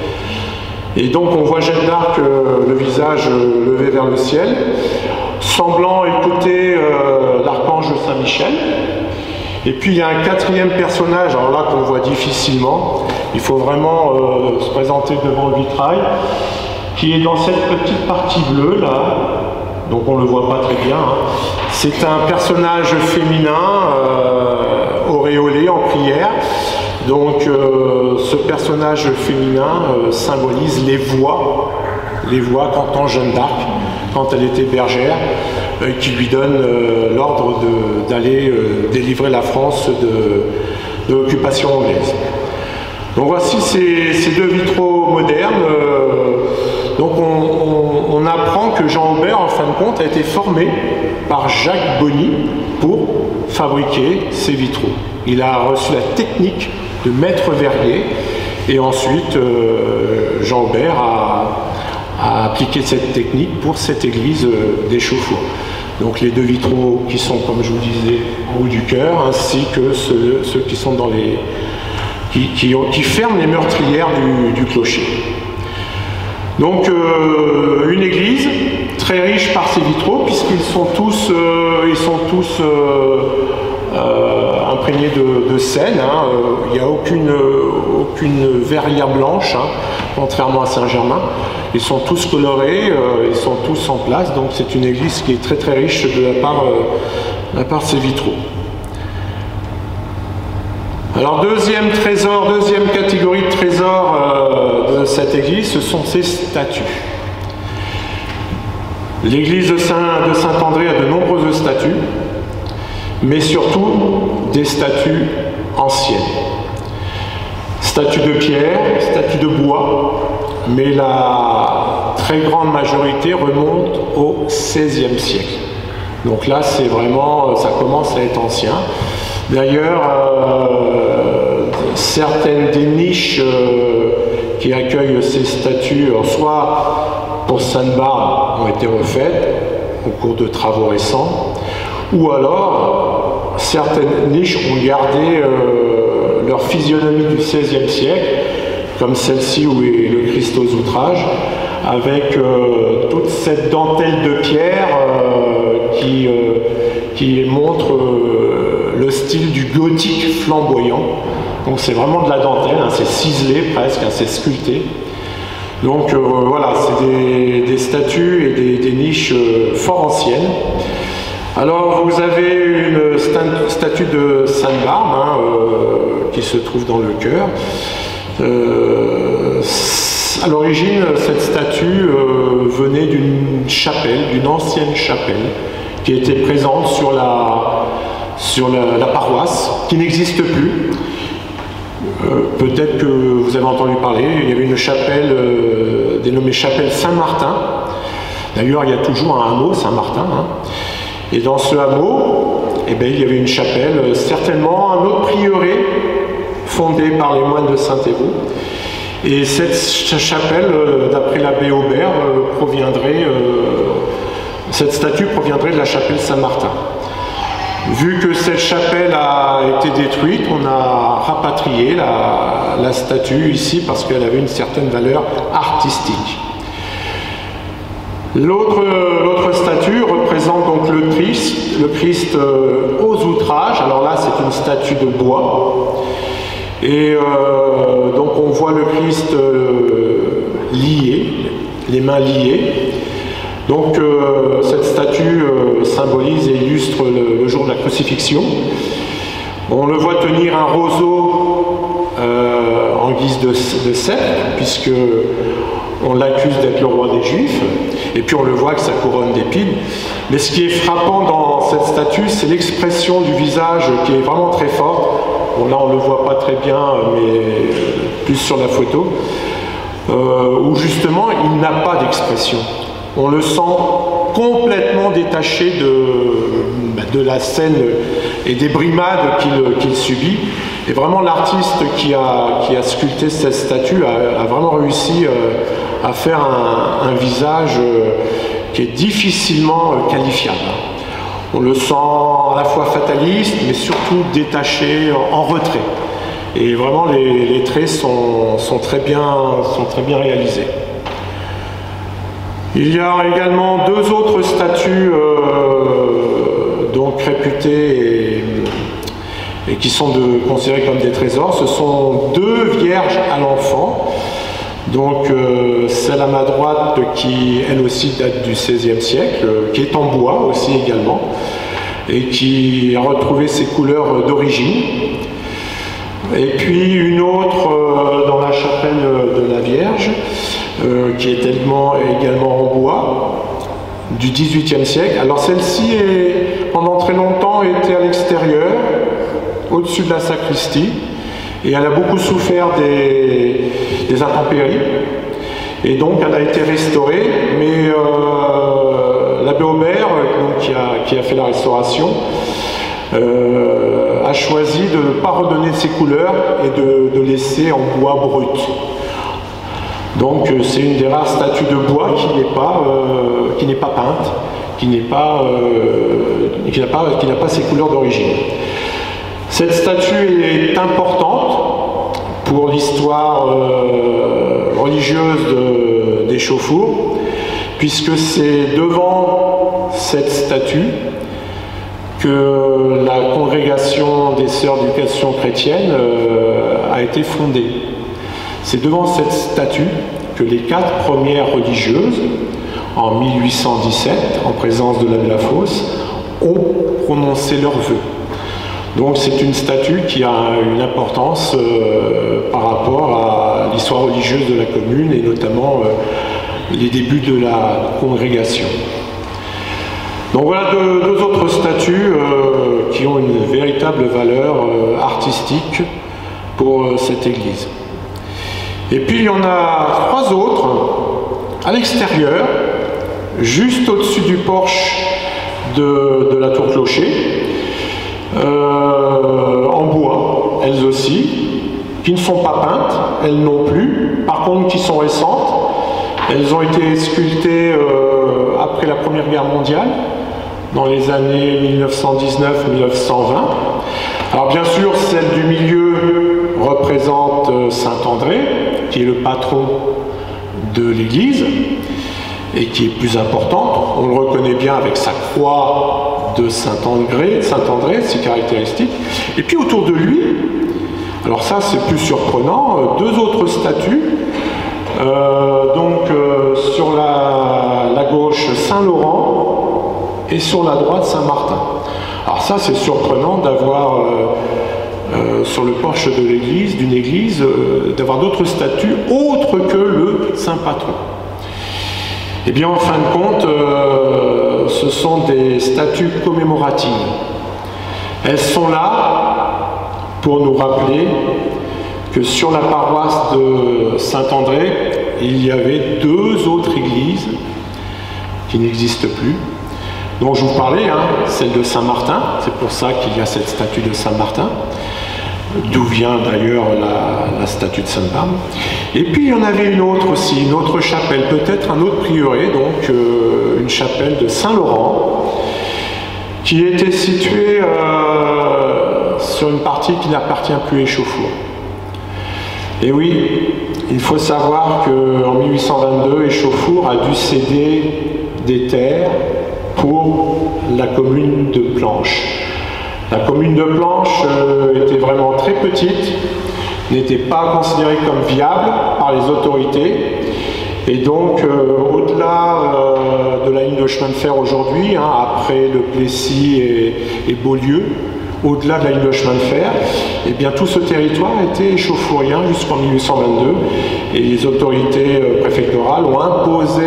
Et donc on voit Jeanne d'Arc, euh, le visage euh, levé vers le ciel, semblant écouter euh, l'archange Saint-Michel. Et puis il y a un quatrième personnage, alors là qu'on voit difficilement, il faut vraiment euh, se présenter devant le vitrail, qui est dans cette petite partie bleue là, donc on ne le voit pas très bien. Hein. C'est un personnage féminin euh, auréolé en prière. Donc euh, ce personnage féminin euh, symbolise les voix, les voix qu'entend Jeanne d'Arc quand elle était bergère, euh, qui lui donne euh, l'ordre d'aller euh, délivrer la France de, de l'occupation anglaise. Donc voici ces, ces deux vitraux modernes. Euh, donc on, on, on apprend que Jean Aubert, en fin de compte, a été formé par Jacques Bonny pour fabriquer ces vitraux. Il a reçu la technique de maître verrier et ensuite euh, Jean Aubert a, a appliqué cette technique pour cette église euh, d'Échauffour. Donc les deux vitraux qui sont, comme je vous disais, en haut du chœur, ainsi que ceux, ceux qui sont dans les qui, qui, qui ferment les meurtrières du, du clocher. Donc euh, une église très riche par ses vitraux, puisqu'ils sont tous, euh, ils sont tous euh, euh, imprégnés de, de scène. Hein. Il n'y a aucune, aucune verrière blanche, hein, contrairement à Saint-Germain. Ils sont tous colorés, euh, ils sont tous en place, donc c'est une église qui est très très riche de la part, euh, de la part de ses vitraux. Alors deuxième trésor, deuxième catégorie de trésors euh, de cette église, ce sont ses statues. L'église de Saint, de Saint-André a de nombreuses statues, mais surtout des statues anciennes. Statues de pierre, statues de bois, mais la très grande majorité remonte au seizième siècle. Donc là, c'est vraiment, ça commence à être ancien. D'ailleurs, euh, certaines des niches euh, qui accueillent ces statues, soit pour Sainte-Barbe, ont été refaites au cours de travaux récents, ou alors certaines niches ont gardé euh, leur physionomie du seizième siècle, comme celle-ci où est le Christ aux outrages, avec euh, toute cette dentelle de pierre euh, qui, euh, qui montre euh, le style du gothique flamboyant. Donc c'est vraiment de la dentelle, hein, c'est ciselé presque, hein, c'est sculpté. Donc euh, voilà, c'est des, des statues et des, des niches euh, fort anciennes. Alors vous avez une statue de Sainte-Barbe hein, euh, qui se trouve dans le chœur. Euh, à l'origine, cette statue euh, venait d'une chapelle, d'une ancienne chapelle, qui était présente sur la, sur la, la paroisse, qui n'existe plus. Euh, Peut-être que vous avez entendu parler, il y avait une chapelle euh, dénommée chapelle Saint-Martin. D'ailleurs, il y a toujours un hameau, Saint-Martin. Hein. Et dans ce hameau, eh bien, il y avait une chapelle, certainement un autre prieuré, fondé par les moines de Saint-Évaux. Et cette chapelle, d'après l'abbé Aubert, proviendrait, cette statue proviendrait de la chapelle Saint-Martin. Vu que cette chapelle a été détruite, on a rapatrié la, la statue ici parce qu'elle avait une certaine valeur artistique. L'autre statue représente donc le Christ, le Christ aux outrages. Alors là, c'est une statue de bois. Et euh, donc on voit le Christ euh, lié, les mains liées. Donc euh, cette statue euh, symbolise et illustre le, le jour de la crucifixion. On le voit tenir un roseau euh, en guise de, de sceptre, puisque on l'accuse d'être le roi des Juifs, et puis on le voit avec sa couronne d'épines. Mais ce qui est frappant dans cette statue, c'est l'expression du visage qui est vraiment très forte. Bon, là, on ne le voit pas très bien, mais plus sur la photo, euh, où justement, il n'a pas d'expression. On le sent complètement détaché de, de la scène et des brimades qu'il qu'il subit. Et vraiment, l'artiste qui a, qui a sculpté cette statue a, a vraiment réussi euh, à faire un, un visage euh, qui est difficilement euh, qualifiable. On le sent à la fois fataliste, mais surtout détaché, en retrait. Et vraiment, les, les traits sont, sont, très bien, sont très bien réalisés. Il y a également deux autres statues euh, donc réputées et, et qui sont de, considérées comme des trésors. Ce sont deux vierges à l'enfant. Donc euh, celle à ma droite qui elle aussi date du seizième siècle, euh, qui est en bois aussi également, et qui a retrouvé ses couleurs d'origine. Et puis une autre euh, dans la chapelle de la Vierge, euh, qui est également, également en bois, du dix-huitième siècle. Alors celle-ci, pendant très longtemps, était à l'extérieur, au-dessus de la sacristie, et elle a beaucoup souffert des, des intempéries. Et donc elle a été restaurée, mais euh, l'abbé Aubert, donc, qui, a, qui a fait la restauration, euh, a choisi de ne pas redonner ses couleurs et de, de laisser en bois brut. Donc c'est une des rares statues de bois qui n'est pas, euh, qui n'est pas peinte, qui n'est pas, euh, qui n'a pas, qui n'a pas ses couleurs d'origine. Cette statue est importante pour l'histoire euh, religieuse de, d'Échauffour, puisque c'est devant cette statue que la congrégation des Sœurs d'éducation chrétienne euh, a été fondée. C'est devant cette statue que les quatre premières religieuses, en mille huit cent dix-sept, en présence de l'abbé Lafosse, ont prononcé leurs vœux. Donc c'est une statue qui a une importance euh, par rapport à l'histoire religieuse de la commune et notamment euh, les débuts de la congrégation. Donc voilà deux, deux autres statues euh, qui ont une véritable valeur euh, artistique pour euh, cette église. Et puis il y en a trois autres à l'extérieur, juste au-dessus du porche de, de la tour clocher, euh, en bois, elles aussi, qui ne sont pas peintes, elles non plus, par contre qui sont récentes. Elles ont été sculptées euh, après la Première Guerre mondiale, dans les années mille neuf cent dix-neuf mille neuf cent vingt. Alors bien sûr, celle du milieu représente Saint-André, qui est le patron de l'église, et qui est plus importante. On le reconnaît bien avec sa croix de Saint-André, Saint-André, ses caractéristiques. Et puis autour de lui, alors ça c'est plus surprenant, deux autres statues. Euh, donc euh, sur la, la gauche Saint-Laurent et sur la droite Saint-Martin. Alors ça c'est surprenant d'avoir euh, euh, sur le porche de l'église, d'une église, euh, d'avoir d'autres statues autres que le Saint-Patron. Eh bien en fin de compte, euh, ce sont des statues commémoratives. Elles sont là pour nous rappeler que sur la paroisse de Saint-André, il y avait deux autres églises qui n'existent plus, dont je vous parlais, hein, celle de Saint-Martin, c'est pour ça qu'il y a cette statue de Saint-Martin, d'où vient d'ailleurs la, la statue de Sainte-Barbe. Et puis il y en avait une autre aussi, une autre chapelle, peut-être un autre prieuré, donc euh, une chapelle de Saint-Laurent, qui était située euh, sur une partie qui n'appartient plus à Échauffour. Et oui, il faut savoir qu'en mille huit cent vingt-deux, Échauffour a dû céder des terres pour la commune de Planches. La commune de Planches euh, était vraiment très petite, n'était pas considérée comme viable par les autorités, et donc euh, au-delà euh, de la ligne de chemin de fer aujourd'hui, hein, après le Plessis et, et Beaulieu, au-delà de la ligne de chemin de fer, eh bien tout ce territoire était échauffourien jusqu'en mille huit cent vingt-deux, et les autorités euh, préfectorales ont imposé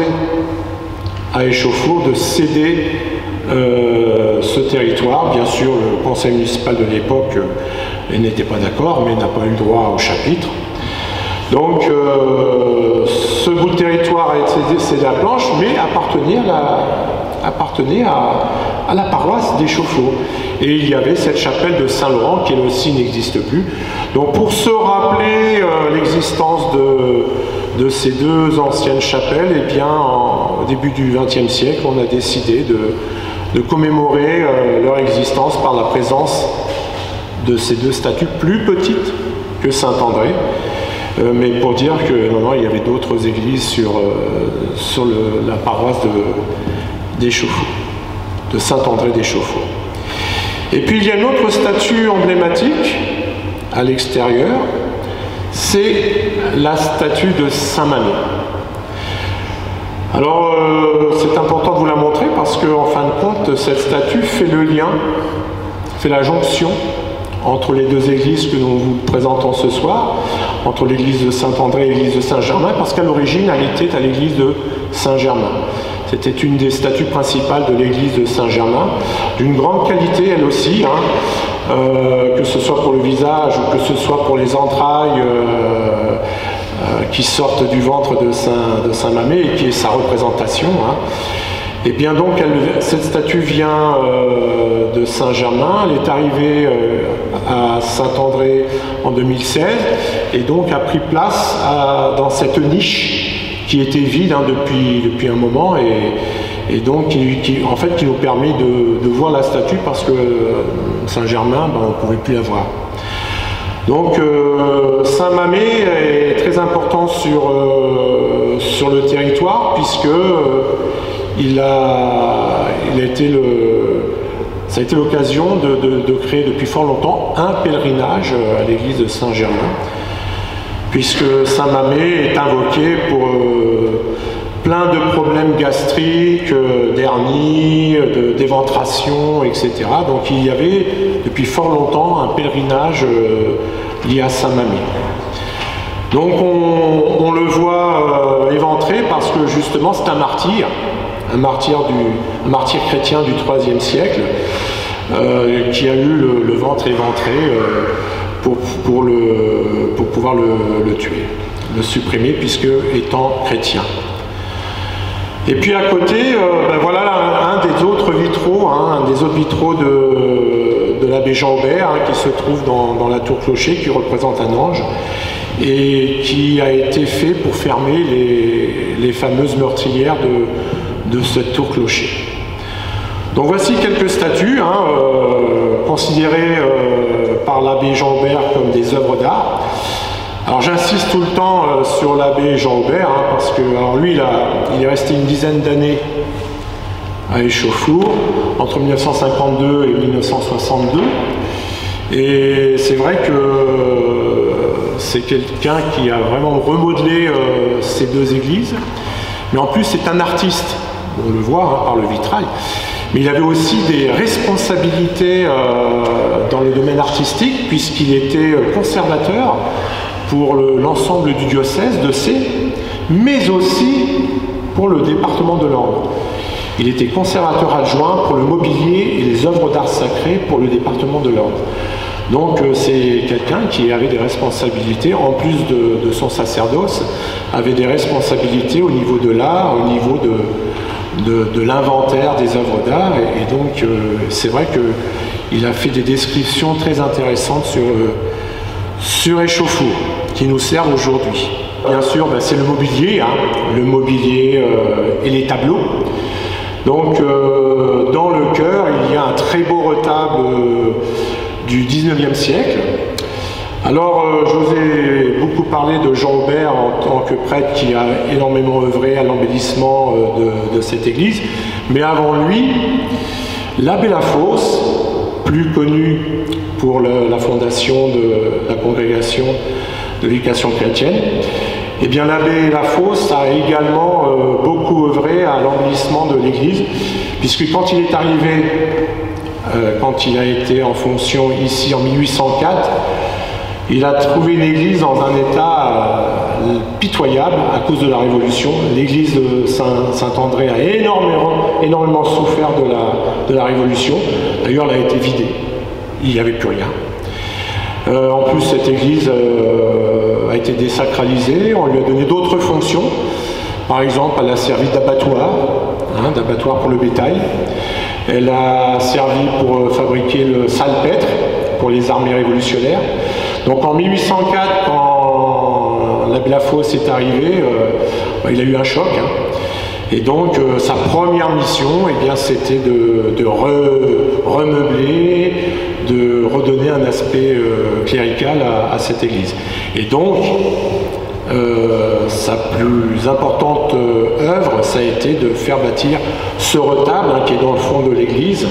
à Échauffour de céder euh, ce territoire. Bien sûr, le conseil municipal de l'époque euh, n'était pas d'accord, mais n'a pas eu le droit au chapitre. Donc, euh, ce bout de territoire a été cédé à Planches, mais appartenait à la, appartenait à, à la paroisse d'Échauffour. Et il y avait cette chapelle de Saint-Laurent qui, elle aussi, n'existe plus. Donc, pour se rappeler euh, l'existence de, de ces deux anciennes chapelles, eh bien, en, au début du vingtième siècle, on a décidé de, de commémorer euh, leur existence par la présence de ces deux statues plus petites que Saint-André. Euh, mais pour dire que non, non, il y avait d'autres églises sur, euh, sur le, la paroisse d'Échauffour, de, de Saint-André d'Échauffour. Et puis il y a une autre statue emblématique à l'extérieur, c'est la statue de Saint-Mammé. Alors euh, c'est important de vous la montrer parce qu'en fin de compte, cette statue fait le lien, fait la jonction entre les deux églises que nous vous présentons ce soir, entre l'église de Saint-André et l'église de Saint-Germain, parce qu'à l'origine, elle était à l'église de Saint-Germain. C'était une des statues principales de l'église de Saint-Germain, d'une grande qualité elle aussi, hein, euh, que ce soit pour le visage ou que ce soit pour les entrailles, euh, qui sortent du ventre de Saint, de Saint Mamé et qui est sa représentation. Hein. Et bien donc, elle, cette statue vient euh, de Saint-Germain, elle est arrivée euh, à Saint-André en deux mille seize et donc a pris place à, dans cette niche qui était vide hein, depuis, depuis un moment et, et donc qui, qui, en fait qui nous permet de, de voir la statue parce que Saint-Germain, ben, on ne pouvait plus la voir. Donc euh, Saint-Mamé est très important sur, euh, sur le territoire puisque euh, il, a, il a été le, ça a été l'occasion de, de, de créer depuis fort longtemps un pèlerinage à l'église de Saint-Germain puisque Saint-Mamé est invoqué pour euh, plein de problèmes gastriques, euh, d'hernie, d'éventration, et cetera. Donc il y avait depuis fort longtemps un pèlerinage euh, lié à Saint-Mamé. Donc on, on le voit euh, éventré parce que justement c'est un martyr, un martyr, du, un martyr chrétien du troisième siècle euh, qui a eu le, le ventre éventré euh, pour, pour, le, pour pouvoir le, le tuer, le supprimer puisque étant chrétien. Et puis à côté, euh, ben voilà un, un des autres vitraux, hein, un des autres vitraux de, de l'abbé Jean Aubert hein, qui se trouve dans, dans la tour clocher, qui représente un ange et qui a été fait pour fermer les, les fameuses meurtrières de, de cette tour clocher. Donc voici quelques statues hein, euh, considérées euh, par l'abbé Jean Aubert comme des œuvres d'art. Alors j'insiste tout le temps euh, sur l'abbé Jean Aubert, hein, parce que alors lui il, a, il est resté une dizaine d'années à Échauffour, entre mille neuf cent cinquante-deux et mille neuf cent soixante-deux. Et c'est vrai que euh, c'est quelqu'un qui a vraiment remodelé euh, ces deux églises. Mais en plus c'est un artiste, on le voit hein, par le vitrail. Mais il avait aussi des responsabilités euh, dans le domaine artistique, puisqu'il était conservateur pour l'ensemble du diocèse de Sées, mais aussi pour le département de l'Orne. Il était conservateur adjoint pour le mobilier et les œuvres d'art sacré pour le département de l'Orne. Donc euh, c'est quelqu'un qui avait des responsabilités, en plus de, de son sacerdoce, avait des responsabilités au niveau de l'art, au niveau de, de, de l'inventaire des œuvres d'art, et, et donc euh, c'est vrai qu'il a fait des descriptions très intéressantes sur, euh, sur Échauffour, qui nous servent aujourd'hui. Bien sûr, ben, c'est le mobilier, hein, le mobilier euh, et les tableaux. Donc euh, dans le chœur, il y a un très beau retable euh, du dix-neuvième siècle. Alors euh, je vous ai beaucoup parlé de Jean Aubert en tant que prêtre qui a énormément œuvré à l'embellissement euh, de, de cette église, mais avant lui, l'abbé Lafosse, plus connu pour le, la fondation de la congrégation de l'éducation chrétienne, eh bien l'abbé Lafosse a également euh, beaucoup œuvré à l'embellissement de l'église, puisque quand il est arrivé, euh, quand il a été en fonction ici en mille huit cent quatre, il a trouvé l'église dans un état euh, pitoyable à cause de la Révolution. L'église de Saint-André a énormément, énormément souffert de la, de la Révolution. D'ailleurs, elle a été vidée. Il n'y avait plus rien. Euh, en plus, cette église euh, a été désacralisée. On lui a donné d'autres fonctions. Par exemple, elle a servi d'abattoir, hein, d'abattoir pour le bétail. Elle a servi pour fabriquer le salpêtre pour les armées révolutionnaires. Donc en mille huit cent quatre, quand l'abbé Lafosse est arrivé, euh, bah, il a eu un choc. Hein. Et donc euh, sa première mission, eh bien, c'était de, de re, remeubler, de redonner un aspect euh, clérical à, à cette église. Et donc, euh, sa plus importante euh, œuvre, ça a été de faire bâtir ce retable hein, qui est dans le fond de l'église.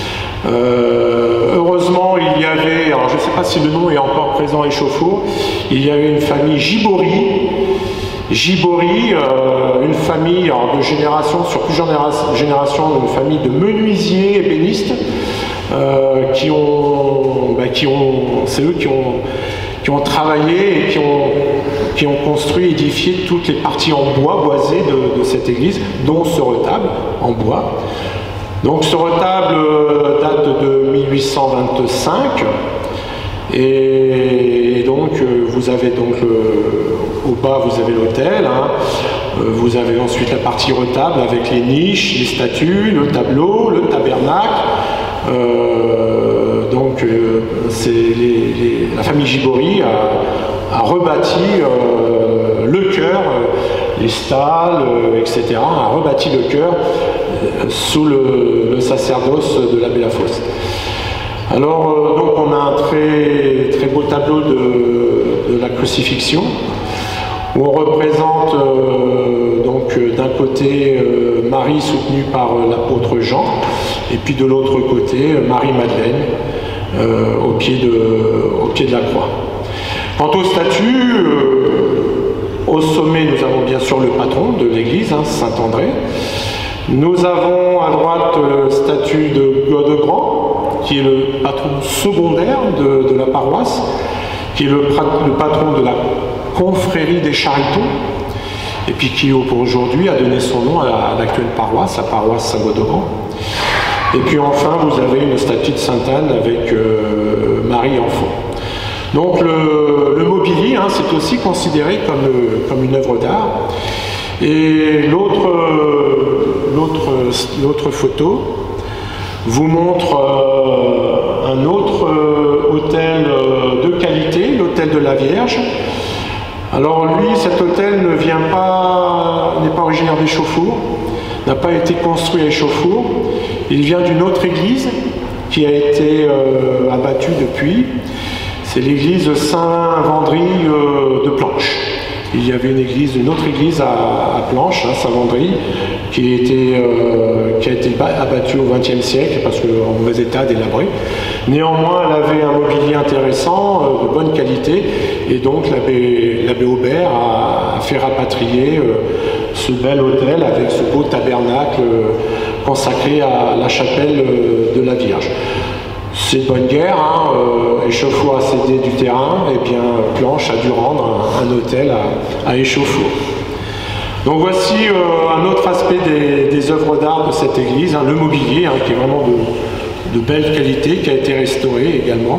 Euh, heureusement, il y avait, alors je ne sais pas si le nom est encore présent à Échauffour, il y avait une famille Gibory, Gibory, euh, une famille alors, de génération sur plusieurs générations, une famille de menuisiers ébénistes, euh, qui ont, bah, qui ont, c'est eux qui ont, qui ont travaillé et qui ont, qui ont construit, édifié toutes les parties en bois boisées de, de cette église, dont ce retable en bois. Donc ce retable date de mille huit cent vingt-cinq et donc vous avez donc euh, au bas vous avez l'autel, hein. euh, vous avez ensuite la partie retable avec les niches, les statues, le tableau, le tabernacle. Euh, donc euh, c'est les, les, la famille Gibori a, a rebâti euh, le chœur, les stalles, euh, et cetera, a rebâti le chœur euh, sous le, le sacerdoce de l'abbé Lafosse. Alors, euh, donc on a un très, très beau tableau de, de la crucifixion, où on représente euh, donc d'un côté euh, Marie soutenue par euh, l'apôtre Jean, et puis de l'autre côté euh, Marie-Madeleine euh, au, pied de, au pied de la croix. Quant aux statues, euh, au sommet nous avons bien sûr le patron de l'église, hein, Saint-André. Nous avons à droite la statue de Godegrand, qui est le patron secondaire de, de la paroisse, qui est le, le patron de la confrérie des Charitons, et puis qui aujourd'hui a donné son nom à l'actuelle paroisse, la paroisse Saint-Godegrand. Et puis enfin, vous avez une statue de Sainte-Anne avec euh, Marie enfant. Donc le, le mobilier, hein, c'est aussi considéré comme, comme une œuvre d'art. Et l'autre l'autre photo vous montre euh, un autre euh, hôtel euh, de qualité, l'hôtel de la Vierge. Alors lui, cet hôtel ne vient pas, n'est pas originaire d'Échauffour, n'a pas été construit à Échauffour. Il vient d'une autre église qui a été euh, abattue depuis. C'est l'église Saint-Vendry euh, de Planches. Il y avait une église, une autre église à, à Planches, à Saint-Vendry, qui a été, euh, qui a été abattue au vingtième siècle parce qu'en mauvais état, délabrée. Néanmoins, elle avait un mobilier intéressant, euh, de bonne qualité, et donc l'abbé Aubert a, a fait rapatrier euh, ce bel hôtel avec ce beau tabernacle euh, consacré à la chapelle euh, de la Vierge. C'est de bonne guerre, hein, euh, Échauffour a cédé du terrain, et bien Planches a dû rendre un, un hôtel à, à Échauffour. Donc voici euh, un autre aspect des, des œuvres d'art de cette église, hein, le mobilier, hein, qui est vraiment de, de belle qualité, qui a été restauré également.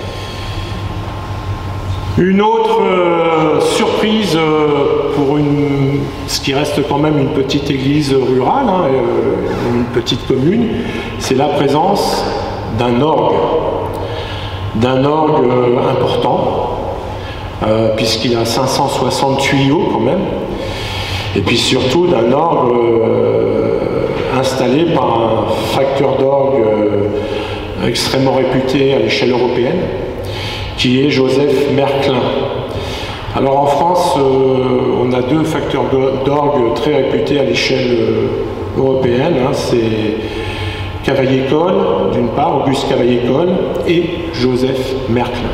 Une autre euh, surprise euh, pour une, ce qui reste quand même une petite église rurale, hein, euh, une petite commune, c'est la présence d'un orgue, d'un orgue euh, important, euh, puisqu'il a cinq cent soixante tuyaux quand même, et puis surtout d'un orgue euh, installé par un facteur d'orgue euh, extrêmement réputé à l'échelle européenne, qui est Joseph Merklin. Alors en France, euh, on a deux facteurs d'orgue très réputés à l'échelle euh, européenne, hein, c'est Cavaillé-Coll, d'une part, Auguste Cavaillé-Coll, et Joseph Merklin.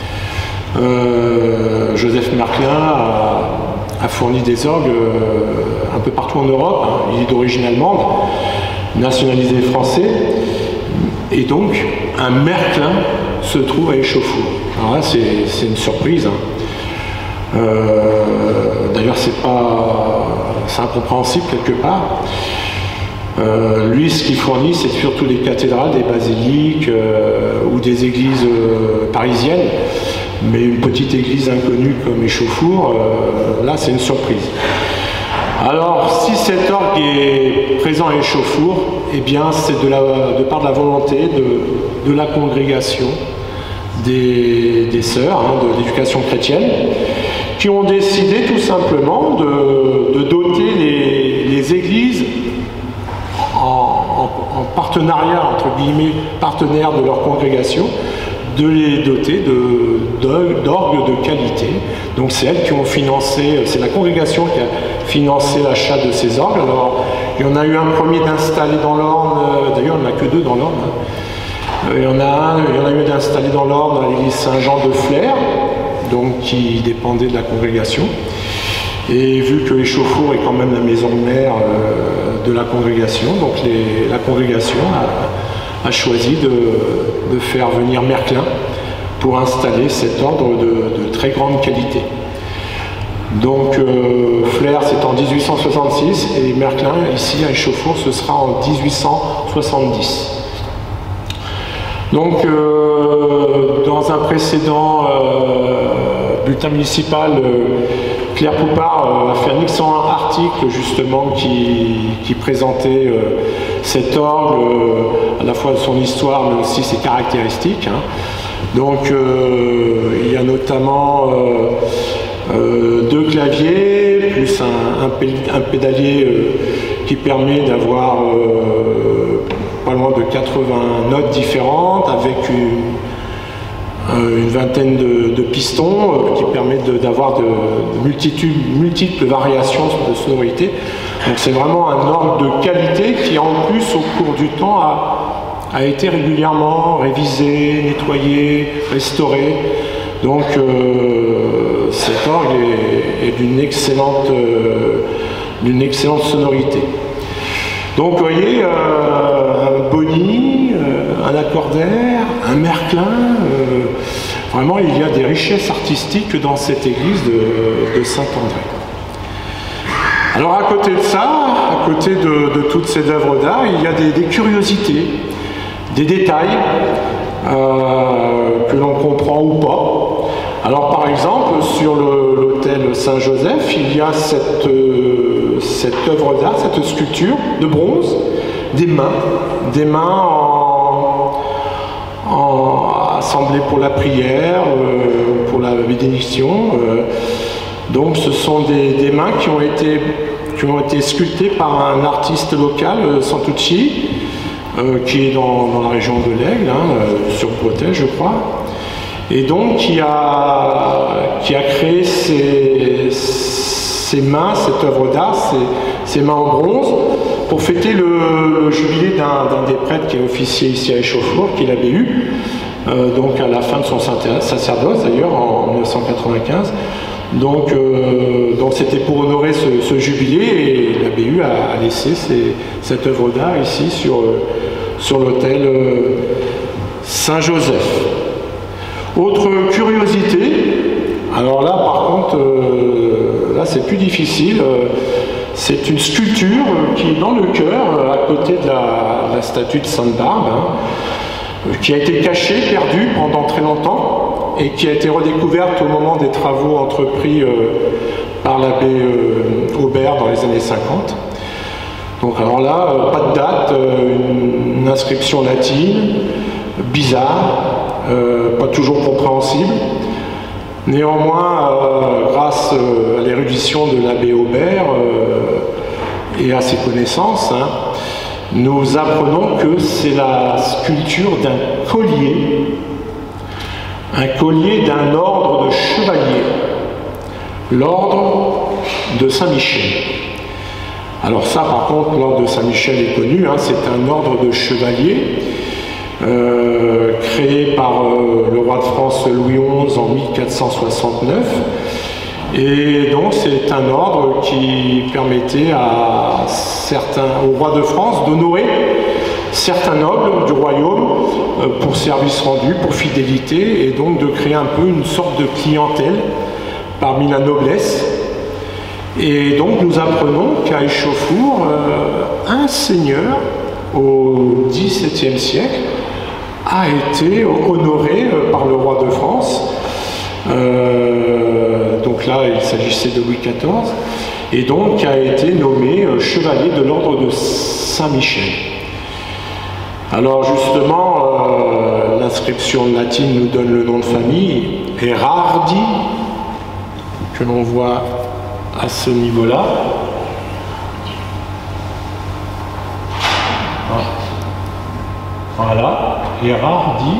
Euh, Joseph Merklin a, a fourni des orgues euh, un peu partout en Europe, hein. Il est d'origine allemande, nationalisé français, et donc un Merklin se trouve à Échauffour. Alors là, c'est une surprise, hein. euh, D'ailleurs, c'est pas, c'est incompréhensible quelque part. Euh, lui, ce qu'il fournit, c'est surtout des cathédrales, des basiliques euh, ou des églises euh, parisiennes. Mais une petite église inconnue comme Échauffour, euh, là, c'est une surprise. Alors, si cet orgue est présent à Échauffour, eh bien, c'est de, la, de par de la volonté de, de la congrégation des, des sœurs, hein, de l'éducation chrétienne, qui ont décidé tout simplement de, de doter les, les églises En, en, en partenariat, entre guillemets, partenaires de leur congrégation, de les doter d'orgues de, de qualité. Donc c'est elles qui ont financé, c'est la congrégation qui a financé l'achat de ces orgues. Alors il y en a eu un premier d'installer dans l'Orne, d'ailleurs il n'y en a que deux dans l'Orne. Il y en a un, il y en a eu d'installer dans l'Orne à l'église Saint-Jean de Flers, donc qui dépendait de la congrégation. Et vu que Échauffour est quand même la maison mère euh, de la congrégation, donc les, la congrégation a, a choisi de, de faire venir Merklin pour installer cet ordre de, de très grande qualité. Donc euh, Flers c'est en mille huit cent soixante-six et Merklin ici à Échauffour ce sera en mille huit cent soixante-dix. Donc euh, dans un précédent euh, bulletin municipal, euh, Claire Poupard euh, a fait un excellent article justement qui, qui présentait euh, cet orgue, euh, à la fois son histoire mais aussi ses caractéristiques. Hein. Donc euh, il y a notamment euh, euh, deux claviers, plus un, un, pé un pédalier euh, qui permet d'avoir euh, pas loin de quatre-vingts notes différentes avec une Euh, une vingtaine de, de pistons euh, qui permettent d'avoir de, de, de multiples variations de sonorité. Donc c'est vraiment un orgue de qualité qui en plus au cours du temps a, a été régulièrement révisé, nettoyé, restauré. Donc euh, cet orgue est, est d'une excellente, euh, d'une excellente sonorité. Donc vous voyez, euh, un Bonny, euh, un Accordaire, un Merklin, euh, vraiment il y a des richesses artistiques dans cette église de, de Saint-André. Alors à côté de ça, à côté de, de toutes ces œuvres d'art, il y a des, des curiosités, des détails euh, que l'on comprend ou pas. Alors par exemple, sur l'autel Saint-Joseph, il y a cette... Euh, cette œuvre d'art, cette sculpture de bronze, des mains, des mains en, en, assemblées pour la prière, euh, pour la bénédiction. Euh, donc ce sont des, des mains qui ont, été, qui ont été sculptées par un artiste local, Santucci, euh, qui est dans, dans la région de l'Aigle, hein, euh, sur Bretèche je crois, et donc qui a, qui a créé ces, ces mains, cette œuvre d'art, ces, ces mains en bronze, pour fêter le, le jubilé d'un des prêtres qui est officier ici à Échauffour, qui est l'abbé Hu, euh, donc à la fin de son sacerdoce d'ailleurs, en mille neuf cent quatre-vingt-quinze. Donc euh, donc c'était pour honorer ce, ce jubilé, et l'abbé Hu a, a laissé ces, cette œuvre d'art ici sur, sur l'autel euh, Saint-Joseph. Autre curiosité, alors là par contre, euh, là c'est plus difficile, euh, c'est une sculpture qui est dans le chœur, euh, à côté de la, de la statue de Sainte-Barbe, hein, qui a été cachée, perdue pendant très longtemps, et qui a été redécouverte au moment des travaux entrepris euh, par l'abbé euh, Aubert dans les années cinquante. Donc alors là, euh, pas de date, euh, une, une inscription latine, bizarre, Euh, pas toujours compréhensible. Néanmoins, euh, grâce euh, à l'érudition de l'abbé Aubert euh, et à ses connaissances, hein, nous apprenons que c'est la sculpture d'un collier, un collier d'un ordre de chevaliers, l'ordre de Saint-Michel. Alors ça, par contre, l'ordre de Saint-Michel est connu, hein, c'est un ordre de chevaliers Euh, créé par euh, le roi de France Louis onze en mille quatre cent soixante-neuf, et donc c'est un ordre qui permettait à certains, au roi de France d'honorer certains nobles du royaume euh, pour service rendu, pour fidélité, et donc de créer un peu une sorte de clientèle parmi la noblesse. Et donc nous apprenons qu'à Échauffour, euh, un seigneur au dix-septième siècle a été honoré par le roi de France. Euh, donc là, il s'agissait de Louis quatorze, et donc a été nommé chevalier de l'ordre de Saint-Michel. Alors justement, euh, l'inscription latine nous donne le nom de famille, Erardi, que l'on voit à ce niveau-là. Voilà, Erardi.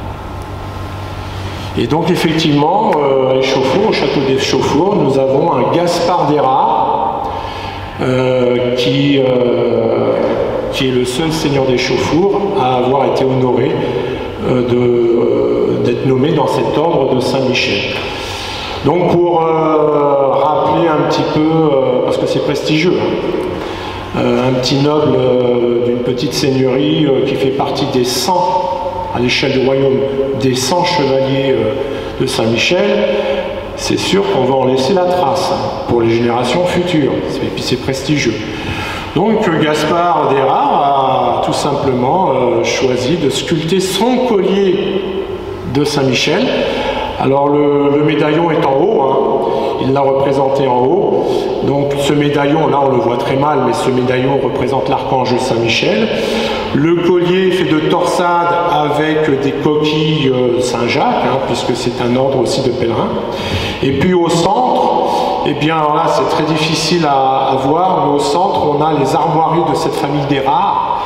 Et donc effectivement, euh, à Échauffour, au château d'Échauffour, nous avons un Gaspard d'Érard euh, qui, euh, qui est le seul seigneur d'Échauffour à avoir été honoré euh, d'être euh, nommé dans cet ordre de Saint-Michel. Donc pour euh, rappeler un petit peu, euh, parce que c'est prestigieux, hein, Euh, un petit noble euh, d'une petite seigneurie euh, qui fait partie des cent, à l'échelle du royaume, des cent chevaliers euh, de Saint-Michel, c'est sûr qu'on va en laisser la trace hein, pour les générations futures, et puis c'est prestigieux. Donc Gaspard d'Érard a tout simplement euh, choisi de sculpter son collier de Saint-Michel Alors le, le médaillon est en haut, hein. Il l'a représenté en haut. Donc ce médaillon, là on le voit très mal, mais ce médaillon représente l'archange Saint-Michel. Le collier fait de torsade avec des coquilles Saint-Jacques, hein, puisque c'est un ordre aussi de pèlerins. Et puis au centre, eh bien alors là c'est très difficile à, à voir, mais au centre on a les armoiries de cette famille d'Érard,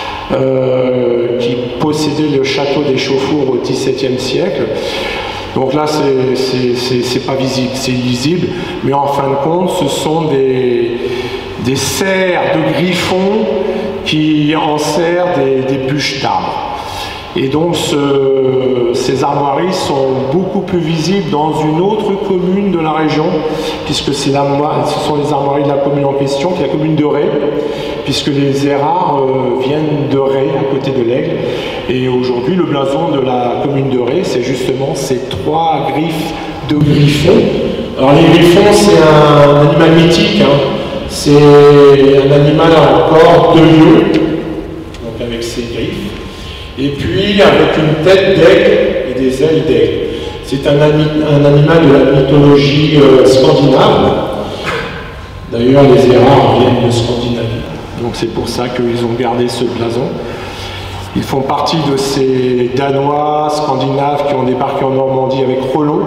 euh, qui possédait le château des Chauffours au dix-septième siècle. Donc là, c'est pas visible, c'est illisible, mais en fin de compte, ce sont des, des serres de griffons qui enserrent des, des bûches d'arbres. Et donc, ce, ces armoiries sont beaucoup plus visibles dans une autre commune de la région, puisque ce sont les armoiries de la commune en question, qui est la commune de Ré, puisque les Érards euh, viennent de Ré, à côté de l'Aigle. Et aujourd'hui, le blason de la commune de Ré, c'est justement ces trois griffes de griffons. Alors les griffons, c'est un animal mythique, hein. C'est un animal encore de lieu, donc avec ses griffes, et puis avec une tête d'aigle et des ailes d'aigle. C'est un, un animal de la mythologie euh, scandinave. D'ailleurs, les Érards viennent de Scandinavie. Donc c'est pour ça qu'ils ont gardé ce blason. Ils font partie de ces Danois scandinaves qui ont débarqué en Normandie avec Rollon,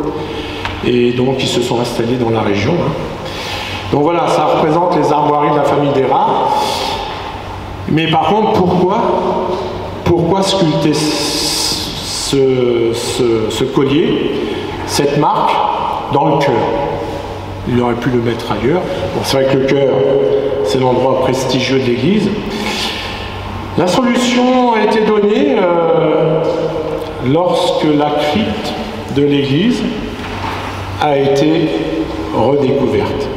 et donc ils se sont installés dans la région. Hein. Donc voilà, ça représente les armoiries de la famille d'Érard. Mais par contre, pourquoi, pourquoi sculpter ce, ce, ce collier, cette marque, dans le cœur? Il aurait pu le mettre ailleurs. Bon, c'est vrai que le cœur, c'est l'endroit prestigieux de l'église. La solution a été donnée euh, lorsque la crypte de l'église a été redécouverte.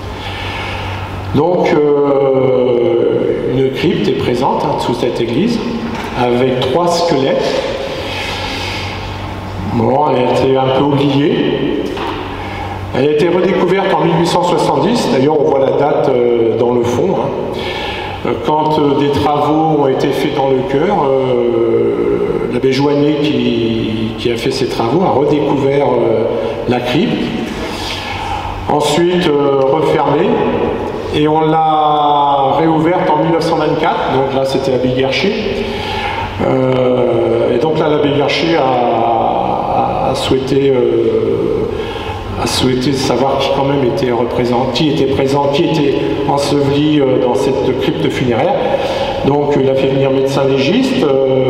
Donc, euh, une crypte est présente hein, sous cette église, avec trois squelettes. Bon, elle a été un peu oubliée. Elle a été redécouverte en mille huit cent soixante-dix, d'ailleurs on voit la date euh, dans le fond. Hein. Quand euh, des travaux ont été faits dans le chœur, euh, l'abbé Joignet qui, qui a fait ces travaux a redécouvert euh, la crypte, ensuite euh, refermée, et on l'a réouverte en mille neuf cent vingt-quatre, donc là c'était l'abbé Guercher. Euh, et donc là l'abbé Guercher a, a, a souhaité... Euh, a souhaité savoir qui quand même était représenté, qui était présent, qui était enseveli euh, dans cette crypte funéraire. Donc il a fait venir médecin légiste,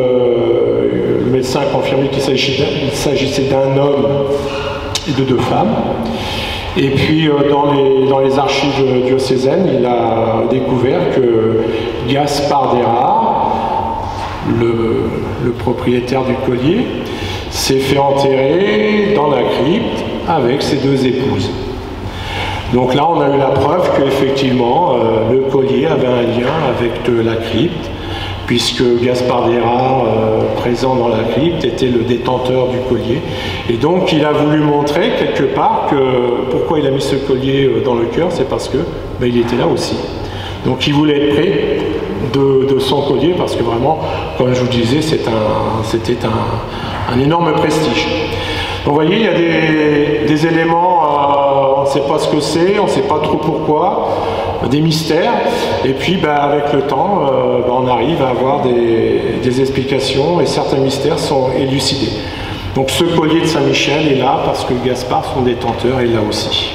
euh, le médecin a confirmé qu'il s'agissait d'un homme et de deux femmes. Et puis euh, dans, les, dans les archives diocésaines, il a découvert que Gaspard d'Érard, le, le propriétaire du collier, s'est fait enterrer dans la crypte avec ses deux épouses. Donc là, on a eu la preuve qu'effectivement, euh, le collier avait un lien avec de la crypte, puisque Gaspard d'Érard, euh, présent dans la crypte, était le détenteur du collier. Et donc, il a voulu montrer quelque part que pourquoi il a mis ce collier dans le cœur, c'est parce que ben, il était là aussi. Donc, il voulait être près de, de son collier, parce que vraiment, comme je vous disais, c'était un, un, un énorme prestige. Donc, vous voyez, il y a des, des éléments, euh, on ne sait pas ce que c'est, on ne sait pas trop pourquoi, des mystères, et puis ben, avec le temps, euh, ben, on arrive à avoir des, des explications, et certains mystères sont élucidés. Donc ce collier de Saint-Michel est là parce que Gaspard, son détenteur, est là aussi.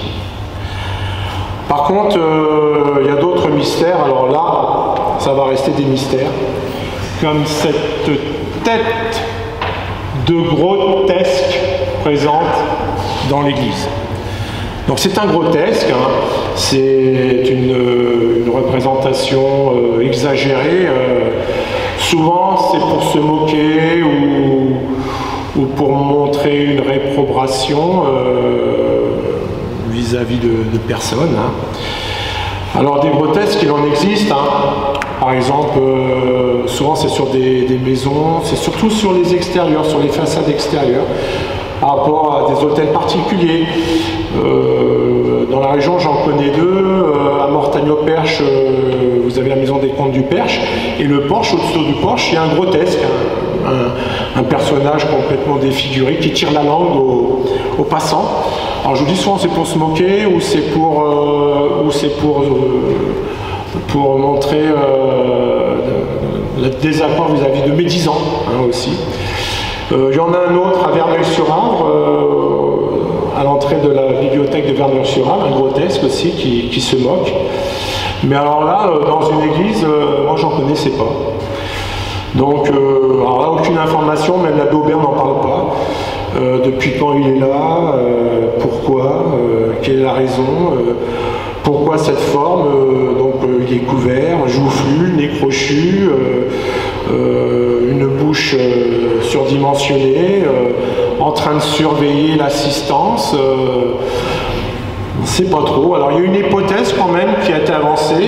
Par contre, euh, il y a d'autres mystères, alors là, ça va rester des mystères, comme cette tête de grotesque présente dans l'église. Donc c'est un grotesque, hein. C'est une, une représentation euh, exagérée. Euh, souvent c'est pour se moquer ou, ou pour montrer une réprobation vis-à-vis euh, -vis de, de personnes. Hein. Alors des grotesques, il en existe. Hein. Par exemple, euh, souvent c'est sur des, des maisons, c'est surtout sur les extérieurs, sur les façades extérieures, par rapport à des hôtels particuliers. Euh, dans la région, j'en connais deux. Euh, à Mortagne-au-Perche, euh, vous avez la maison des comtes du Perche, et le porche, au-dessus du porche, il y a un grotesque, un, un, un personnage complètement défiguré qui tire la langue aux, aux passants. Alors je vous dis souvent c'est pour se moquer ou c'est pour, euh, ou c'est pour, euh, pour montrer euh, le désaccord vis-à-vis de médisants hein, aussi. Euh, il y en a un autre à Verneuil-sur-Avre, euh, à l'entrée de la bibliothèque de Verneuil-sur-Avre, un grotesque aussi qui, qui se moque. Mais alors là, euh, dans une église, euh, moi j'en connaissais pas. Donc, euh, alors là, aucune information, même l'abbé Aubert n'en parle pas. Euh, depuis quand il est là, euh, pourquoi, euh, quelle est la raison, euh, pourquoi cette forme, euh, donc euh, il est couvert, joufflu, nez crochu, euh, euh, une bouche euh, surdimensionnée, euh, en train de surveiller l'assistance, euh, on ne sait pas trop. Alors il y a une hypothèse quand même qui a été avancée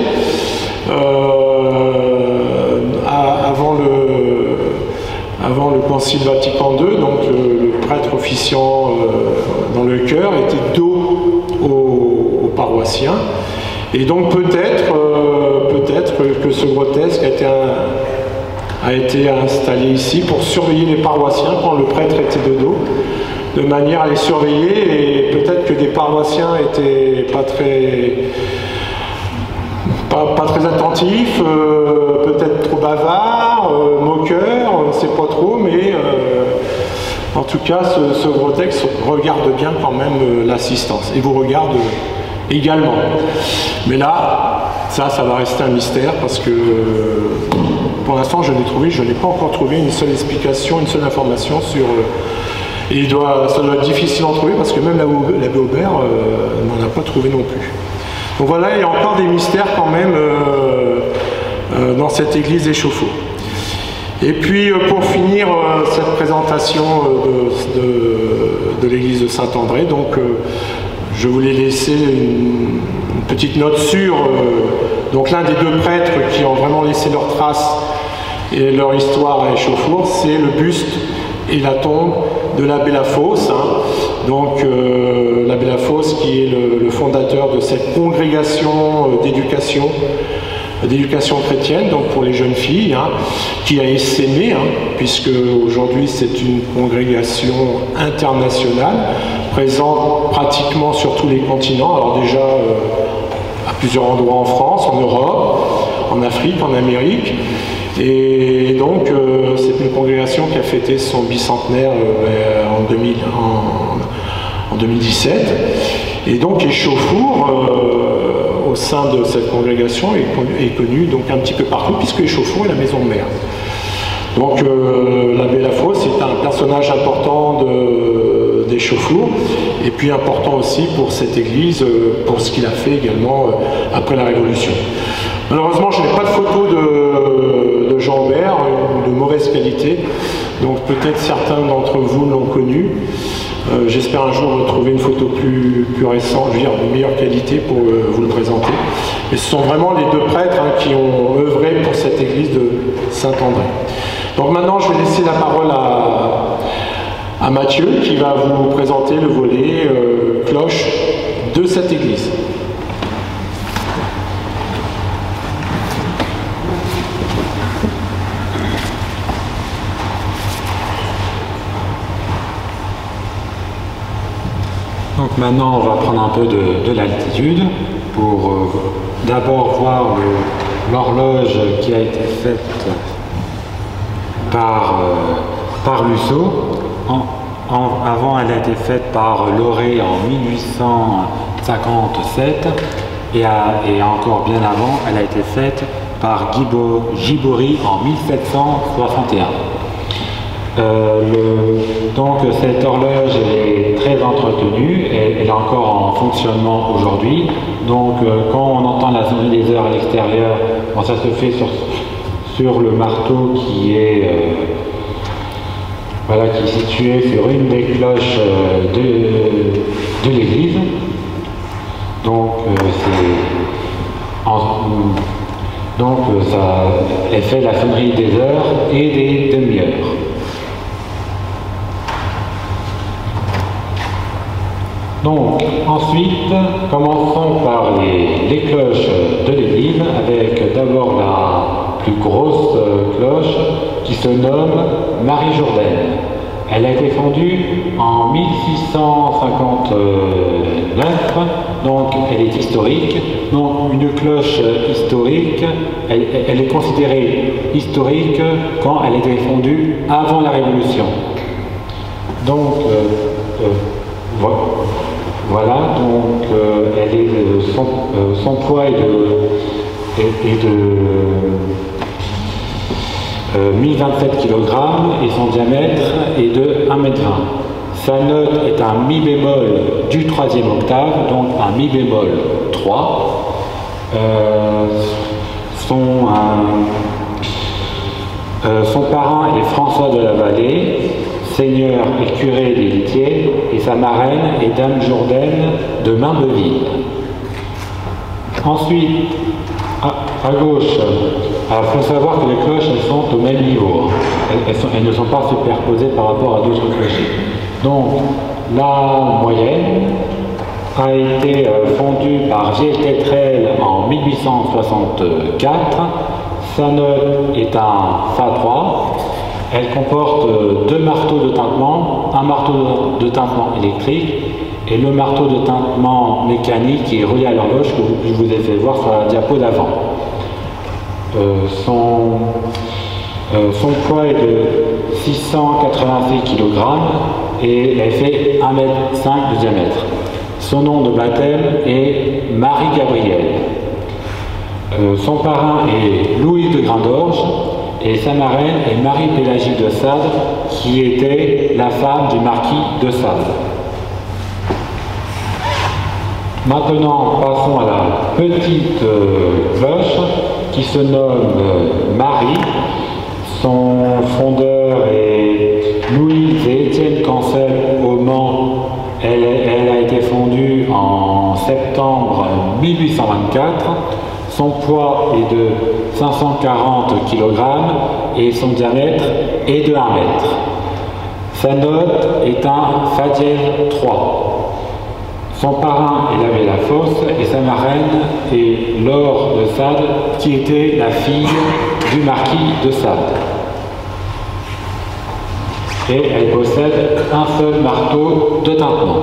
euh, à, avant le Avant le Concile Vatican deux, donc le, le prêtre officiant euh, dans le chœur était dos aux, aux paroissiens. Et donc peut-être euh, peut-être que ce grotesque a été, un, a été installé ici pour surveiller les paroissiens quand le prêtre était de dos, de manière à les surveiller, et peut-être que des paroissiens étaient pas très... Pas, pas très attentif, euh, peut-être trop bavard, euh, moqueur, on ne sait pas trop, mais euh, en tout cas, ce, ce grotesque regarde bien quand même euh, l'assistance, et vous regarde euh, également. Mais là, ça, ça va rester un mystère, parce que euh, pour l'instant, je n'ai trouvé, je n'ai pas encore trouvé une seule explication, une seule information sur... Euh, et il doit, ça doit être difficile d'en trouver, parce que même l'abbé Aubert euh, n'en a pas trouvé non plus. Donc voilà, il y a encore des mystères quand même euh, euh, dans cette église d'Échauffour. Et puis euh, pour finir euh, cette présentation euh, de, de, de l'église de Saint-André, donc euh, je voulais laisser une, une petite note sur euh, donc l'un des deux prêtres qui ont vraiment laissé leurs traces et leur histoire à Échauffour, c'est le buste et la tombe de l'abbé Lafosse. Hein. Donc euh, l'abbé Lafosse qui est le, le fondateur de cette congrégation euh, d'éducation d'éducation chrétienne, donc pour les jeunes filles, hein, qui a essaimé, hein, puisque aujourd'hui c'est une congrégation internationale, présente pratiquement sur tous les continents, alors déjà euh, à plusieurs endroits en France, en Europe, en Afrique, en Amérique. Et donc, euh, c'est une congrégation qui a fêté son bicentenaire euh, en, deux mille, en, en deux mille dix-sept. Et donc, Échauffour, euh, au sein de cette congrégation, est connu, est connu donc un petit peu partout, puisque Échauffour est la maison mère. Donc, euh, l'abbé Lafosse est un personnage important d'Échauffour, et puis important aussi pour cette église, euh, pour ce qu'il a fait également euh, après la Révolution. Malheureusement, je n'ai pas de photo de, de Jean Aubert, de mauvaise qualité, donc peut-être certains d'entre vous l'ont connu. Euh, J'espère un jour retrouver une photo plus, plus récente, je veux dire de meilleure qualité pour euh, vous le présenter. Et ce sont vraiment les deux prêtres hein, qui ont œuvré pour cette église de Saint-André. Donc maintenant, je vais laisser la parole à, à Mathieu qui va vous présenter le volet euh, cloche de cette église. Donc maintenant, on va prendre un peu de, de l'altitude pour euh, d'abord voir l'horloge qui a été faite par, euh, par Lusso. En, en, avant, elle a été faite par Loré en mille huit cent cinquante-sept et, à, et encore bien avant, elle a été faite par Guibo, Gibori en mille sept cent soixante et un. Euh, le, donc cette horloge est très entretenue et elle est encore en fonctionnement aujourd'hui. Donc euh, quand on entend la sonnerie des heures à l'extérieur, bon, ça se fait sur, sur le marteau qui est euh, voilà, qui est situé sur une des cloches euh, de, de l'église. Donc euh, c'est en, donc ça elle fait la sonnerie des heures et des demi-heures. Donc, ensuite, commençons par les, les cloches de l'église, avec d'abord la plus grosse cloche qui se nomme Marie-Jourdaine. Elle a été fondue en mille six cent cinquante-neuf, donc elle est historique. Donc une cloche historique, elle, elle est considérée historique quand elle a été fondue avant la Révolution. Donc euh, euh, voilà, donc euh, elle est de, son, euh, son poids est de, est, est de euh, mille vingt-sept kilogrammes et son diamètre est de un mètre vingt. Sa note est un mi bémol du troisième octave, donc un mi bémol trois. Euh, son, euh, euh, son parrain est François de la Vallée, seigneur et curé des Litiers, et sa marraine est Dame Jourdaine de Mainbeville. Ensuite, à, à gauche, il faut savoir que les cloches elles sont au même niveau. Elles, elles, sont, elles ne sont pas superposées par rapport à d'autres clochers. Donc, la moyenne a été euh, fondue par G. Tetrel en mille huit cent soixante-quatre. Sa note est un Fa trois. Elle comporte euh, deux marteaux de tintement, un marteau de, de tintement électrique et le marteau de tintement mécanique qui est relié à l'horloge que je vous ai fait voir sur la diapo d'avant. Euh, son, euh, son poids est de six cent quatre-vingt-six kilogrammes et elle fait un mètre cinq de diamètre. Son nom de baptême est Marie-Gabrielle. Euh, son parrain est Louis de Grindorge et sa marraine est Marie-Pélagie de Sade, qui était la femme du marquis de Sade. Maintenant, passons à la petite euh, cloche qui se nomme euh, Marie. Son fondeur est Louise et Étienne Cancel au Mans. Elle, elle a été fondue en septembre mille huit cent vingt-quatre. Son poids est de cinq cent quarante kilogrammes et son diamètre est de un mètre. Sa note est un Fa dièse trois. Son parrain est l'abbé Lafosse et sa marraine est Laure de Sade, qui était la fille du marquis de Sade. Et elle possède un seul marteau de tintement.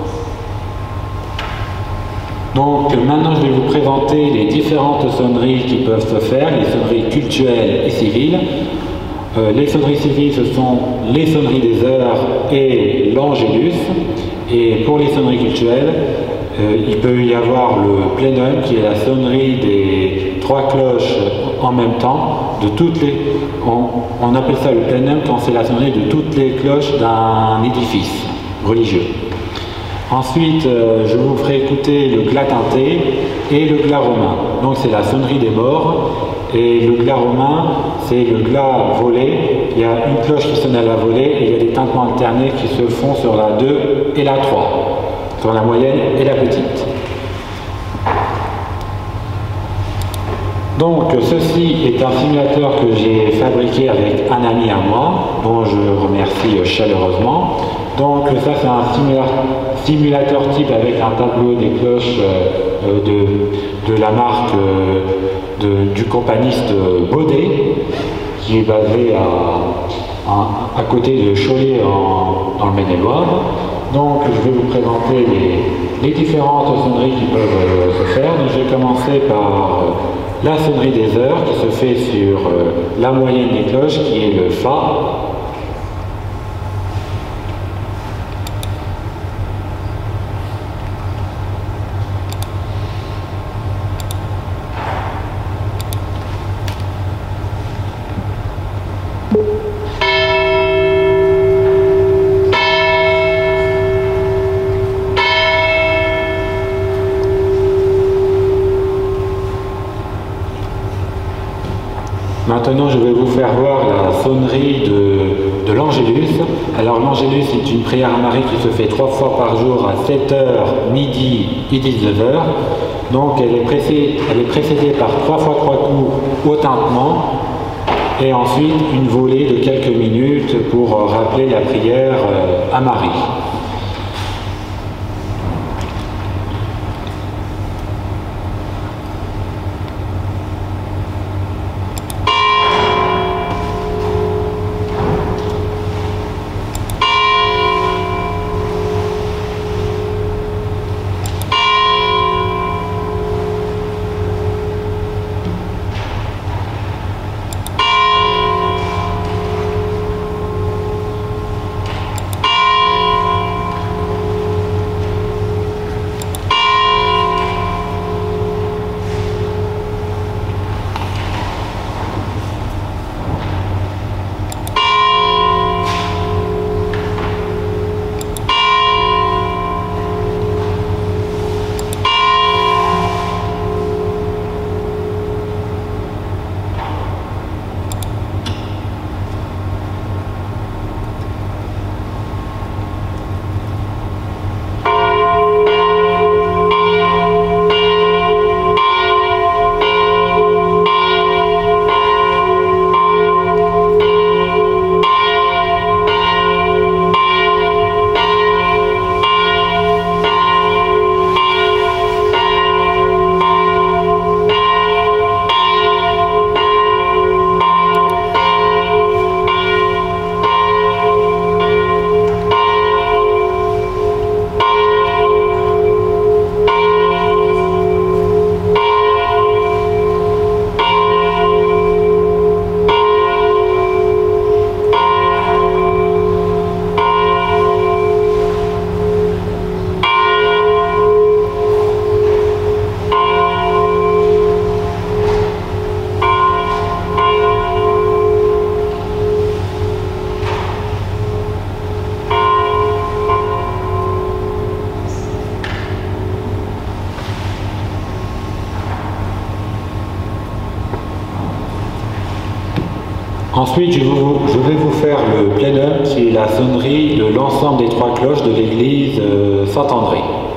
Donc maintenant je vais vous présenter les différentes sonneries qui peuvent se faire, les sonneries cultuelles et civiles. Euh, les sonneries civiles, ce sont les sonneries des heures et l'angélus. Et pour les sonneries cultuelles, euh, il peut y avoir le plénum, qui est la sonnerie des trois cloches en même temps. De toutes les, on, on appelle ça le plénum quand c'est la sonnerie de toutes les cloches d'un édifice religieux. Ensuite, euh, je vous ferai écouter le glas teinté et le glas romain. Donc c'est la sonnerie des morts. Et le glas romain, c'est le glas volé. Il y a une cloche qui sonne à la volée et il y a des tintements alternés qui se font sur la deux et la trois, sur la moyenne et la petite. Donc ceci est un simulateur que j'ai fabriqué avec un ami à moi, dont je remercie chaleureusement. Donc ça c'est un simula simulateur type avec un tableau des cloches euh, de, de la marque euh, de, du campaniste Baudet, qui est basé à, à, à côté de Cholet en, dans le Maine-et-Loire. Donc je vais vous présenter les, les différentes sonneries qui peuvent euh, se faire. Donc, je vais commencer par euh, la sonnerie des heures qui se fait sur euh, la moyenne des cloches qui est le Fa. Maintenant, je vais vous faire voir la sonnerie de, de l'Angélus. Alors, l'Angélus est une prière à Marie qui se fait trois fois par jour à sept heures, midi et dix-neuf heures. Donc, elle est, précédée, elle est précédée par trois fois trois coups au tintement et ensuite une volée de quelques minutes pour rappeler la prière à Marie. Ensuite, je, vous, je vais vous faire le plénum, qui est la sonnerie de l'ensemble des trois cloches de l'église euh, Saint-André.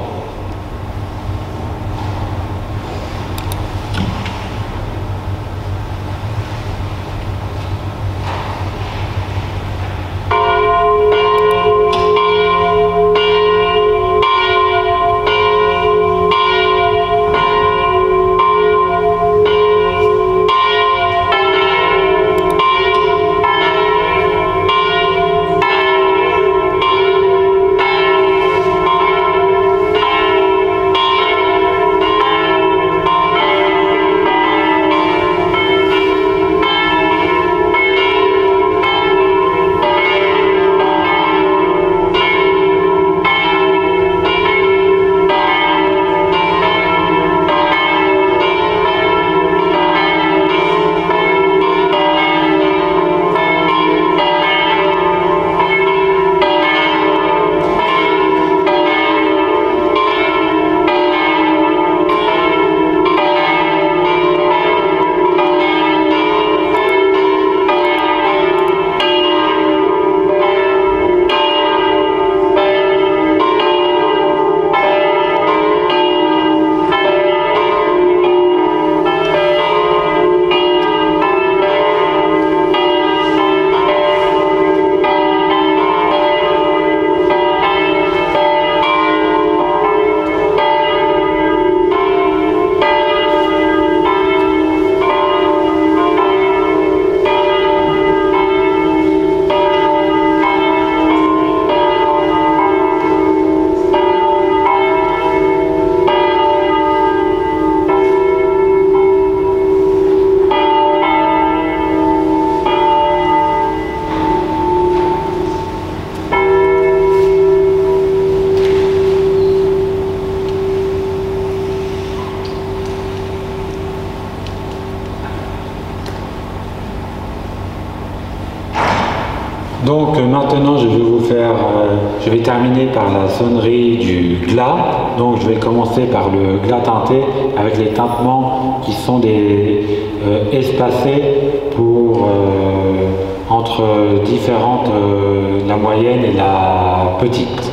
Donc maintenant je vais vous faire, euh, je vais terminer par la sonnerie du glas. Donc je vais commencer par le glas teinté avec les tintements qui sont des euh, espacés pour euh, entre différentes, euh, la moyenne et la petite.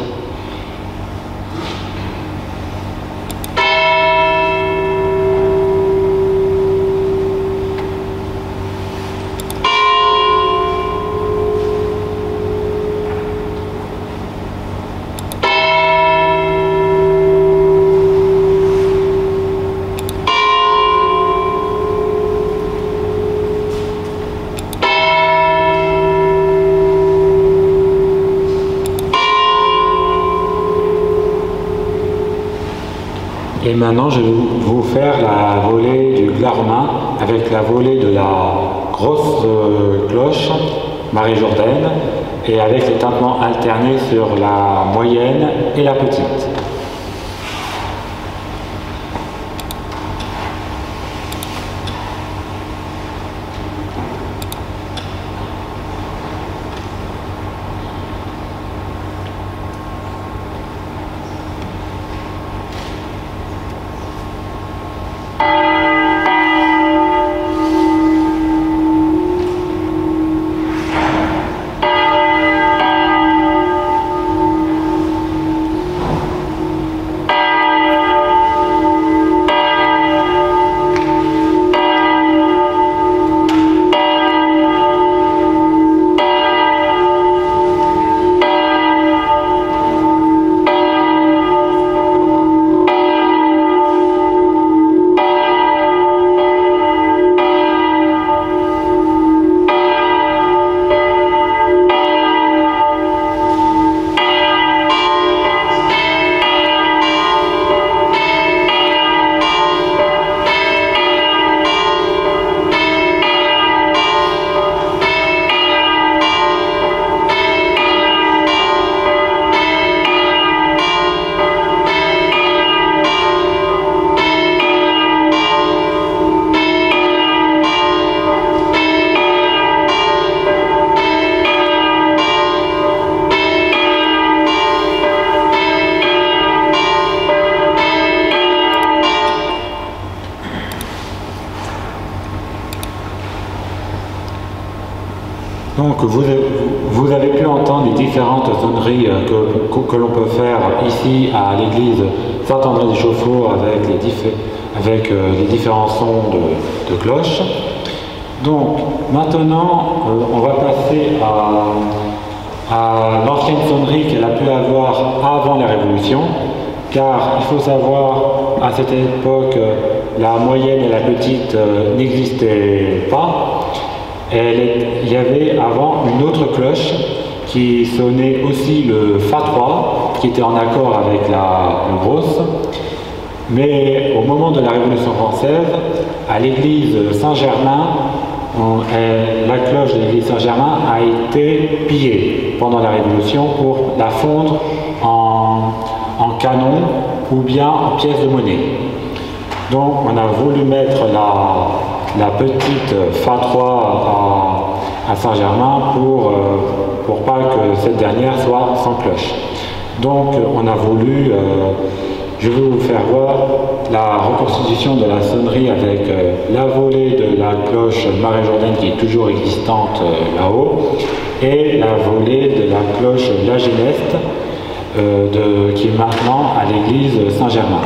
Et maintenant, je vais vous faire la volée du glas romain avec la volée de la grosse euh, cloche Marie-Jourdaine et avec les tintements alternés sur la moyenne et la petite. Donc vous, vous avez pu entendre les différentes sonneries que, que, que l'on peut faire ici à l'église Saint-André-des-Chauffours avec, les, diff avec euh, les différents sons de, de cloches. Donc maintenant euh, on va passer à, à l'ancienne sonnerie qu'elle a pu avoir avant la Révolution, car il faut savoir à cette époque la moyenne et la petite euh, n'existaient pas. Elle, il y avait avant une autre cloche qui sonnait aussi le Fa trois, qui était en accord avec la, la grosse. Mais au moment de la Révolution française, à l'église Saint-Germain, la cloche de l'église Saint-Germain a été pillée pendant la Révolution pour la fondre en, en canon ou bien en pièces de monnaie. Donc on a voulu mettre la, la petite Fa trois à, à Saint-Germain pour, euh, pour pas que cette dernière soit sans cloche. Donc on a voulu, euh, je vais vous faire voir la reconstitution de la sonnerie avec euh, la volée de la cloche Marie-Jourdaine qui est toujours existante euh, là-haut et la volée de la cloche La Geneste euh, de, qui est maintenant à l'église Saint-Germain.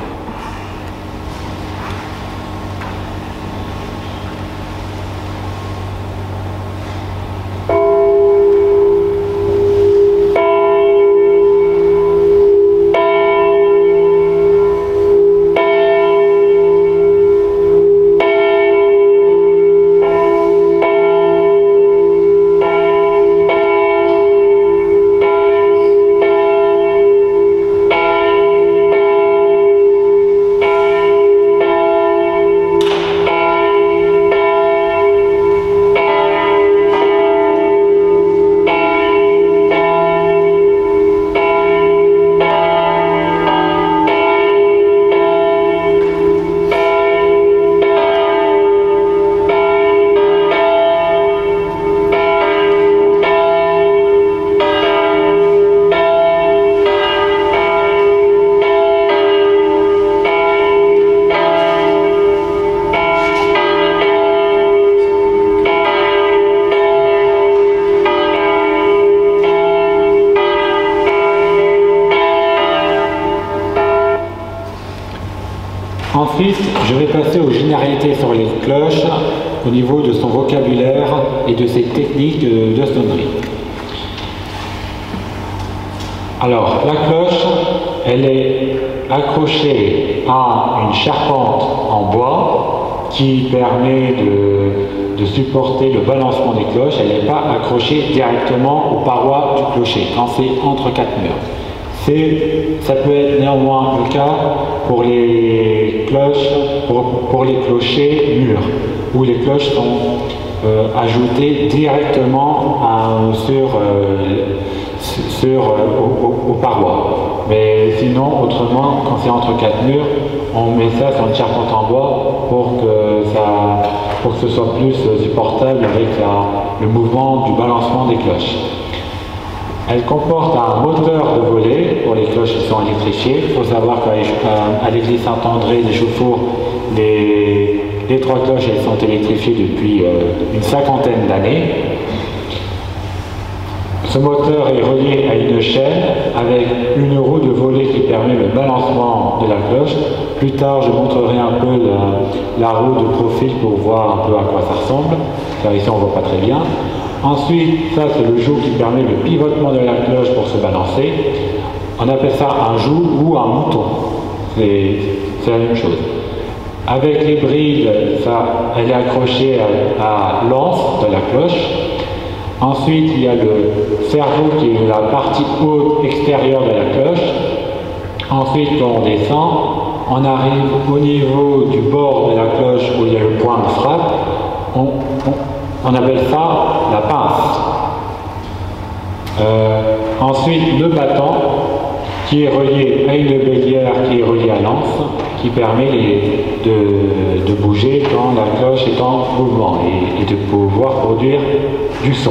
Ensuite, je vais passer aux généralités sur les cloches au niveau de son vocabulaire et de ses techniques de, de sonnerie. Alors, la cloche, elle est accrochée à une charpente en bois qui permet de, de supporter le balancement des cloches. Elle n'est pas accrochée directement aux parois du clocher quand c'est entre quatre murs. Ça peut être néanmoins le cas pour les cloches, pour, pour les clochers mûrs, où les cloches sont euh, ajoutées directement à, sur, euh, sur euh, aux, aux parois. Mais sinon, autrement, quand c'est entre quatre murs, on met ça sur une charpente en bois pour que, ça, pour que ce soit plus supportable avec la, le mouvement du balancement des cloches. Elle comporte un moteur de volet pour les cloches qui sont électrifiées. Il faut savoir qu'à l'église Saint-André-des-Chauffours, les, les trois cloches elles sont électrifiées depuis euh, une cinquantaine d'années. Ce moteur est relié à une chaîne avec une roue de volet qui permet le balancement de la cloche. Plus tard, je montrerai un peu la, la roue de profil pour voir un peu à quoi ça ressemble, car ici on ne voit pas très bien. Ensuite, ça c'est le joug qui permet le pivotement de la cloche pour se balancer. On appelle ça un joug ou un mouton. C'est la même chose. Avec les brides, ça, elle est accrochée à, à l'anse de la cloche. Ensuite, il y a le cerveau qui est la partie haute extérieure de la cloche. Ensuite, quand on descend, on arrive au niveau du bord de la cloche où il y a le point de frappe. On, on, On appelle ça la pince. Euh, ensuite, le battant qui est relié à une bélière qui est reliée à l'anse, qui permet les, de, de bouger quand la cloche est en mouvement et, et de pouvoir produire du son.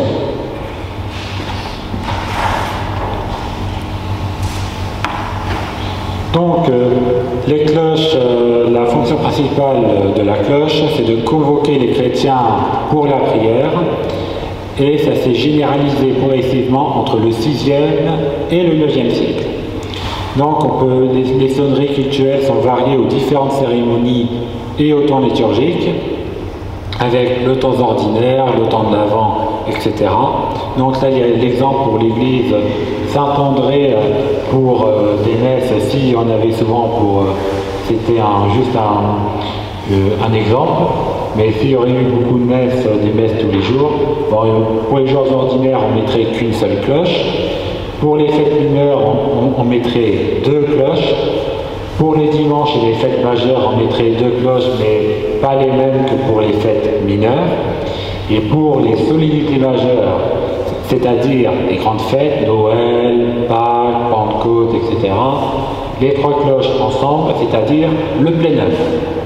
Donc, euh, les cloches, euh, la fonction principale de la cloche, c'est de convoquer les chrétiens pour la prière et ça s'est généralisé progressivement entre le sixième et le neuvième siècle. Donc on peut, les, les sonneries cultuelles sont variées aux différentes cérémonies et au temps liturgique, avec le temps ordinaire, le temps de l'Avent, et cetera. Donc là, il y a l'exemple pour l'église Saint-André pour euh, des messes, s'il y en avait souvent, pour euh, c'était un, juste un, euh, un exemple. Mais s'il y aurait eu beaucoup de messes, des messes tous les jours, bon, pour les jours ordinaires, on mettrait qu'une seule cloche. Pour les fêtes mineures, on, on mettrait deux cloches. Pour les dimanches et les fêtes majeures, on mettrait deux cloches, mais pas les mêmes que pour les fêtes mineures. Et pour les solennités majeures, c'est-à-dire les grandes fêtes, Noël, Pâques, Pentecôte, et cetera, les trois cloches ensemble, c'est-à-dire le plein œuvre.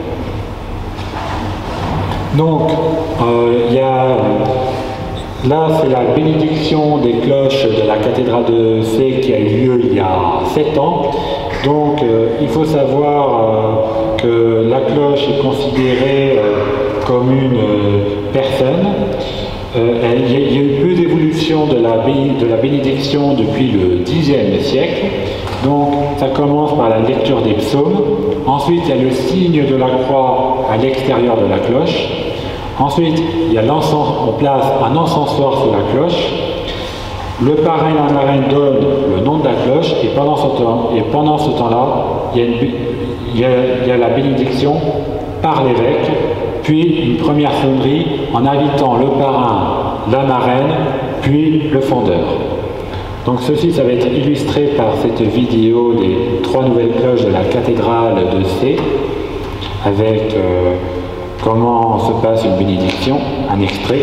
Donc, il euh, y a, là, c'est la bénédiction des cloches de la cathédrale de Sées qui a eu lieu il y a sept ans. Donc, euh, il faut savoir euh, que la cloche est considérée euh, comme une euh, personne. Euh, il, y a, il y a eu peu d'évolution de, de la bénédiction depuis le dixième siècle. Donc, ça commence par la lecture des psaumes. Ensuite, il y a le signe de la croix à l'extérieur de la cloche. Ensuite, il y a l'encens, on place un encensoir sur la cloche. Le parrain et la marraine donnent le nom de la cloche et pendant ce temps, et pendant ce temps-là, il, il, il y a la bénédiction par l'évêque, puis une première sonnerie en invitant le parrain, la marraine, puis le fondeur. Donc ceci, ça va être illustré par cette vidéo des trois nouvelles cloches de la cathédrale de Sées, avec euh, comment se passe une bénédiction, un extrait.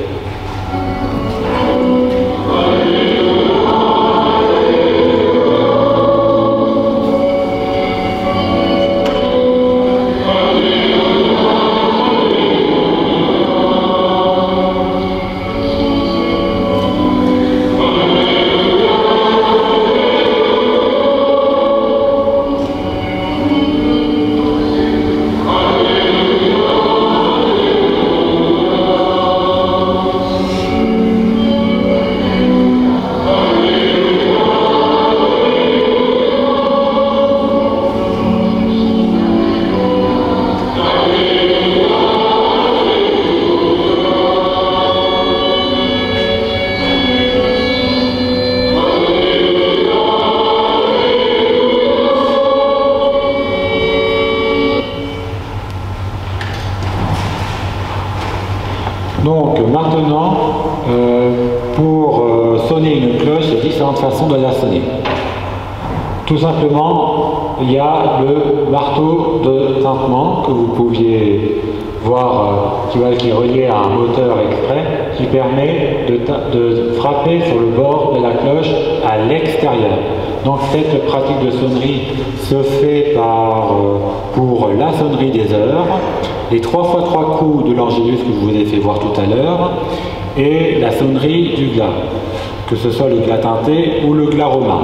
Donc maintenant, euh, pour euh, sonner une cloche, il y a différentes façons de la sonner. Tout simplement, il y a le marteau de tintement que vous pouviez voir, euh, qui, va, qui est relié à un moteur exprès, qui permet de, de frapper sur le bord de la cloche à l'extérieur. Donc cette pratique de sonnerie se fait par, euh, pour la sonnerie des heures, les trois fois trois coups de l'angélus que je vous ai fait voir tout à l'heure, et la sonnerie du glas, que ce soit le glas teinté ou le glas romain.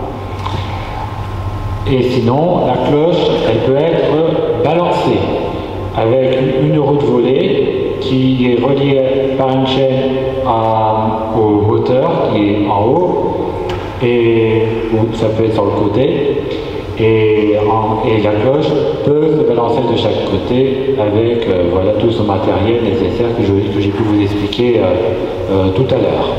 Et sinon, la cloche, elle peut être balancée avec une roue de volée qui est reliée par une chaîne à, au moteur qui est en haut, et ou ça peut être sur le côté. Et, en, et la cloche peut se balancer de chaque côté avec euh, voilà, tout ce matériel nécessaire que, je, que j'ai pu vous expliquer euh, euh, tout à l'heure.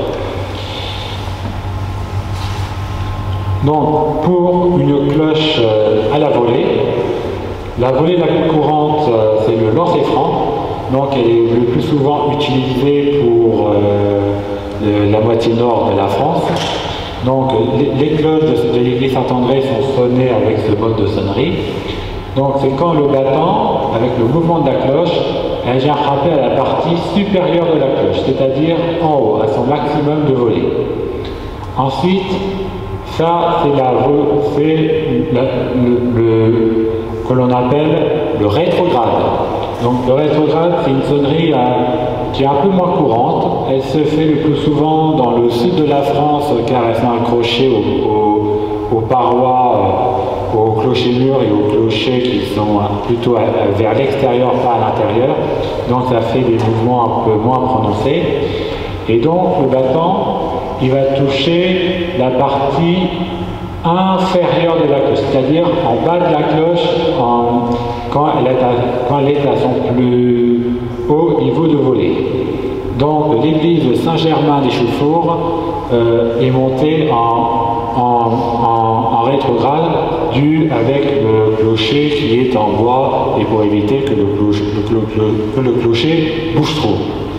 Donc, pour une cloche euh, à la volée, la volée la plus courante, euh, c'est le lancer-franc. Donc, elle est le plus souvent utilisée pour euh, le, la moitié nord de la France. Donc les, les cloches de, de l'église Saint-André sont sonnées avec ce mode de sonnerie. Donc c'est quand le battant, avec le mouvement de la cloche, elle vient frapper à la partie supérieure de la cloche, c'est-à-dire en haut, à son maximum de volée. Ensuite, ça c'est la c'est le, le que l'on appelle le rétrograde. Donc le rétrograde, c'est une sonnerie à, qui est un peu moins courante. Elle se fait le plus souvent dans le sud de la France, car elle fait accrocher aux, aux, aux parois, euh, aux clochers-murs et aux clochers qui sont plutôt à, vers l'extérieur, pas à l'intérieur. Donc ça fait des mouvements un peu moins prononcés. Et donc le battant, il va toucher la partie inférieure de la cloche, c'est-à-dire en bas de la cloche en, quand, elle est à, quand elle est à son plus haut niveau de volée. Donc l'église Saint-Germain des Chaufours euh, est montée en, en, en, en rétrograde dû avec le clocher qui est en bois et pour éviter que le, cloche, le, clo, que le clocher bouge trop.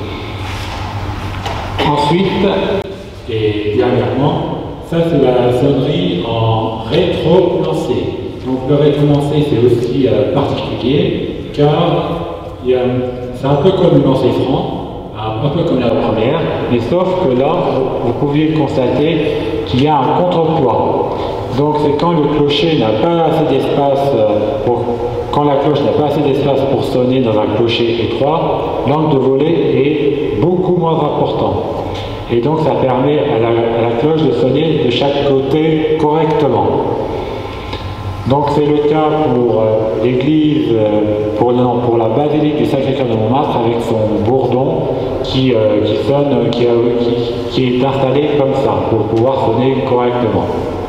Ensuite, et dernièrement, ça c'est la sonnerie en rétro-lancé. Donc le rétro-lancé c'est aussi euh, particulier car c'est un peu comme le lancer franc, un peu comme la première, mais sauf que là vous pouviez constater qu'il y a un contrepoids. Donc c'est quand le clocher n'a pas assez d'espace pour quand la cloche n'a pas assez d'espace pour sonner dans un clocher étroit, l'angle de volée est beaucoup moins important. Et donc ça permet à la, à la cloche de sonner de chaque côté correctement. Donc c'est le cas pour euh, l'église, euh, pour, pour la basilique du Sacré-Cœur de Montmartre avec son bourdon qui, euh, qui sonne, qui, euh, qui, qui est installé comme ça pour pouvoir sonner correctement.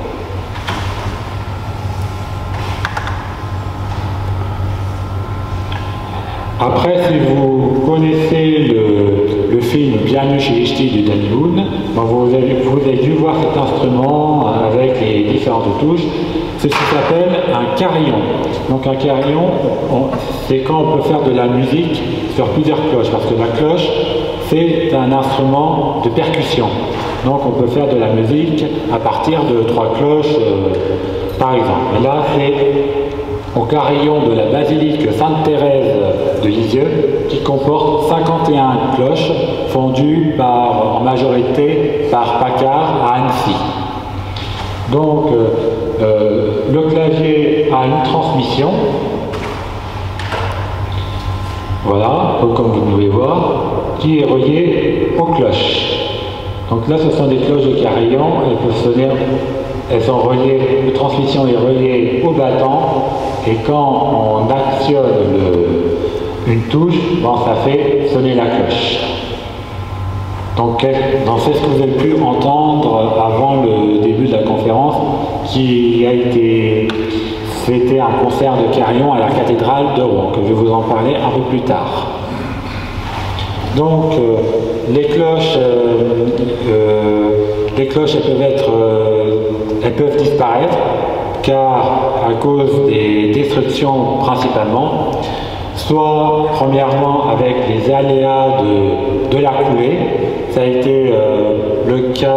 Après, si vous connaissez le, le film Bienvenue chez les Ch'tis de Danny Boone, ben vous, avez, vous avez dû voir cet instrument avec les différentes touches. C'est ce qui s'appelle un carillon. Donc un carillon, c'est quand on peut faire de la musique sur plusieurs cloches, parce que la cloche, c'est un instrument de percussion. Donc on peut faire de la musique à partir de trois cloches, euh, par exemple. Et là, c'est au carillon de la basilique Sainte-Thérèse de Lisieux, qui comporte cinquante et un cloches fondues par, en majorité par Paccard à Annecy. Donc euh, euh, le clavier a une transmission, voilà, comme vous pouvez voir, qui est reliée aux cloches. Donc là ce sont des cloches de carillon, elles peuvent sonner, elles sont reliées, la transmission est reliée au battant. Et quand on actionne le, une touche, bon, ça fait sonner la cloche. Donc c'est ce que vous avez pu entendre avant le début de la conférence, qui a été, c'était un concert de carillon à la cathédrale de Rouen, que je vais vous en parler un peu plus tard. Donc euh, les cloches, euh, euh, les cloches elles peuvent être, euh, elles peuvent disparaître. Car à cause des destructions principalement, soit premièrement avec les aléas de, de la coulée, ça a été euh, le cas,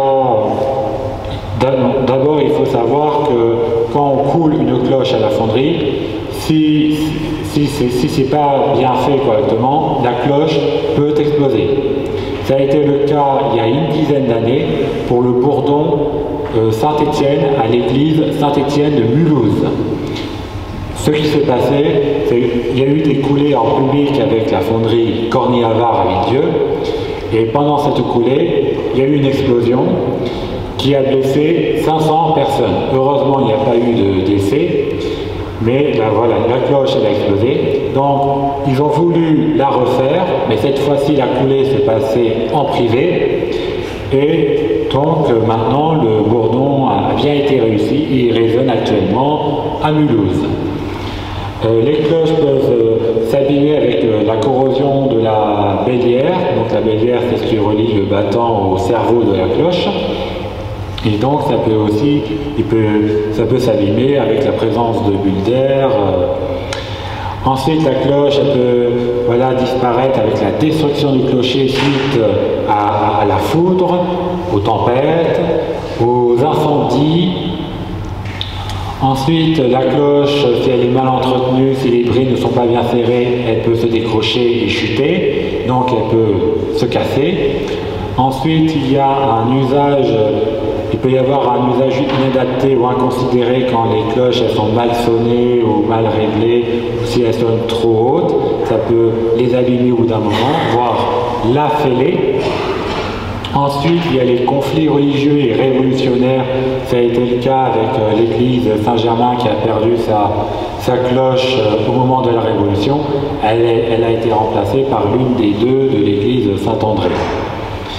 d'abord il faut savoir que quand on coule une cloche à la fonderie, si, si, si, si c'est pas bien fait correctement, la cloche peut exploser. Ça a été le cas il y a une dizaine d'années pour le bourdon euh, Saint-Étienne à l'église Saint-Étienne de Mulhouse. Ce qui s'est passé, c'est qu'il y a eu des coulées en public avec la fonderie Corny-Havard à Villedieu, et pendant cette coulée, il y a eu une explosion qui a blessé cinq cents personnes. Heureusement, il n'y a pas eu de décès, mais là, voilà, la cloche elle a explosé. Donc, ils ont voulu la refaire, mais cette fois-ci, la coulée s'est passée en privé. Et donc, maintenant, le bourdon a bien été réussi et il résonne actuellement à Mulhouse. Euh, les cloches peuvent euh, s'abîmer avec euh, la corrosion de la bélière. Donc, la bélière, c'est ce qui relie le battant au cerveau de la cloche. Et donc, ça peut aussi, il peut, ça peut s'abîmer avec la présence de bulles d'air. Euh. Ensuite, la cloche, elle peut voilà, disparaître avec la destruction du clocher suite à, à la foudre, aux tempêtes, aux incendies. Ensuite, la cloche, si elle est mal entretenue, si les bris ne sont pas bien serrés, elle peut se décrocher et chuter, donc elle peut se casser. Ensuite, il y a un usage, il peut y avoir un usage inadapté ou inconsidéré quand les cloches elles sont mal sonnées ou mal réglées, ou si elles sonnent trop hautes, ça peut les abîmer au bout d'un moment, voire la fêler. Ensuite, il y a les conflits religieux et révolutionnaires. Ça a été le cas avec euh, l'église Saint-Germain qui a perdu sa, sa cloche euh, au moment de la Révolution. Elle, est, elle a été remplacée par l'une des deux de l'église Saint-André.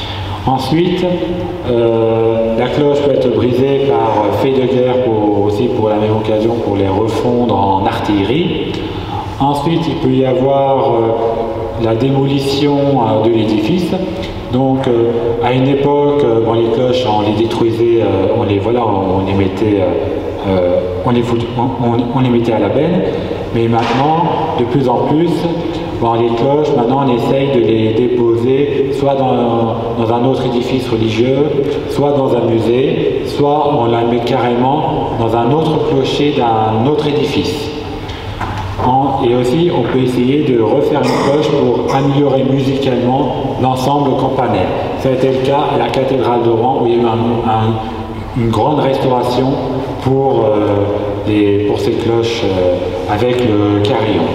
Ensuite, euh, la cloche peut être brisée par fait de guerre pour, aussi pour la même occasion pour les refondre en artillerie. Ensuite, il peut y avoir euh, la démolition euh, de l'édifice. Donc, euh, à une époque, euh, bon, les cloches, on les détruisait, euh, on les voilà, on, on les mettait, euh, euh, on les fout, on, on, on les mettait à la benne. Mais maintenant, de plus en plus, bon, les cloches, maintenant, on essaye de les déposer soit dans, dans un autre édifice religieux, soit dans un musée, soit on la met carrément dans un autre clocher d'un autre édifice. En, et aussi, on peut essayer de refaire une cloche pour améliorer musicalement l'ensemble campanaire. Ça a été le cas à la cathédrale de Rouen, où il y a eu un, un, une grande restauration pour, euh, les, pour ces cloches euh, avec le carillon.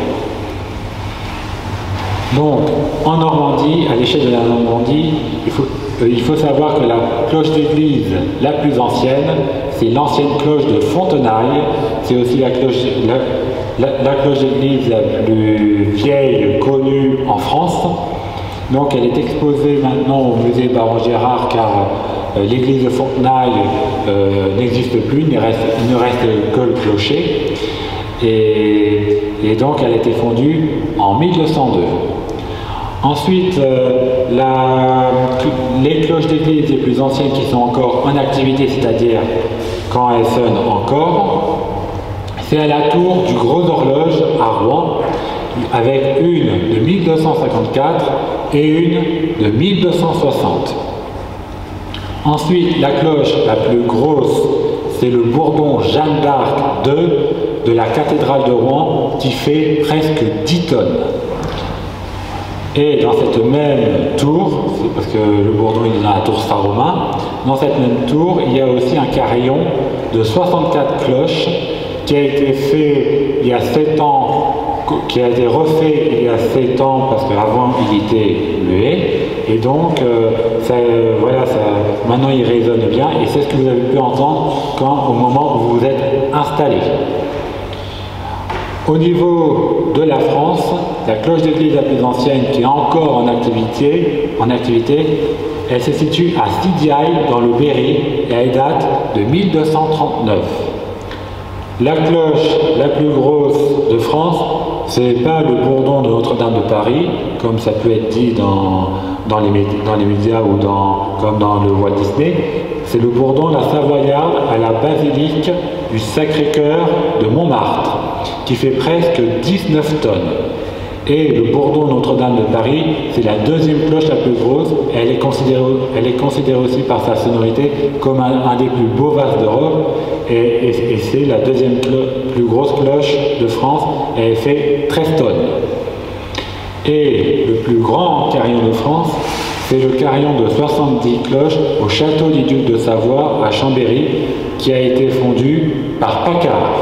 Donc, en Normandie, à l'échelle de la Normandie, il faut, euh, il faut savoir que la cloche d'église la plus ancienne, c'est l'ancienne cloche de Fontenailles. C'est aussi la cloche, la, la, la cloche d'église la plus vieille connue en France. Donc, elle est exposée maintenant au musée Baron Gérard, car euh, l'église de Fontenailles euh, n'existe plus, il ne, reste, il ne reste que le clocher. Et, et donc, elle a été fondue en mille deux cent deux. Ensuite, euh, la, les cloches d'église les plus anciennes qui sont encore en activité, c'est-à-dire quand elles sonnent encore, c'est à la tour du Gros Horloge à Rouen, avec une de mille deux cent cinquante-quatre et une de mille deux cent soixante. Ensuite, la cloche la plus grosse, c'est le bourdon Jeanne d'Arc deux de la cathédrale de Rouen, qui fait presque dix tonnes. Et dans cette même tour, parce que le bourdon il est dans la tour Saint-Romain, dans cette même tour, il y a aussi un carillon de soixante-quatre cloches qui a été fait il y a sept ans, qui a été refait il y a sept ans parce qu'avant il était muet. Et donc, euh, ça, voilà, ça, maintenant il résonne bien et c'est ce que vous avez pu entendre quand, au moment où vous vous êtes installé. Au niveau de la France, la cloche d'église la plus ancienne qui est encore en activité, en activité elle se situe à Sidiailles dans le Berry et elle date de mille deux cent trente-neuf. La cloche la plus grosse de France, c'est pas le bourdon de Notre-Dame de Paris, comme ça peut être dit dans, dans, les, dans les médias ou dans, comme dans le Walt Disney, c'est le bourdon la Savoyarde à la basilique du Sacré-Cœur de Montmartre, qui fait presque dix-neuf tonnes. Et le bourdon Notre-Dame de Paris, c'est la deuxième cloche la plus grosse. Elle est considérée, elle est considérée aussi par sa sonorité comme un, un des plus beaux vases d'Europe. Et, et, et c'est la deuxième plus grosse cloche de France. Elle fait treize tonnes. Et le plus grand carillon de France, c'est le carillon de soixante-dix cloches au château du duc de Savoie à Chambéry, qui a été fondu par Paccard.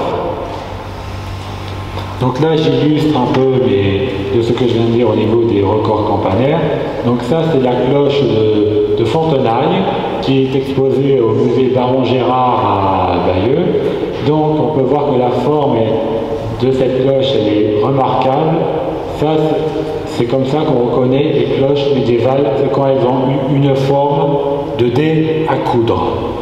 Donc là, j'illustre un peu les, de ce que je viens de dire au niveau des records campanaires. Donc ça, c'est la cloche de, de Fontenailles qui est exposée au musée Baron Gérard à Bayeux. Donc on peut voir que la forme de cette cloche, elle est remarquable. Ça, c'est comme ça qu'on reconnaît les cloches médiévales, c'est quand elles ont eu une forme de dé à coudre.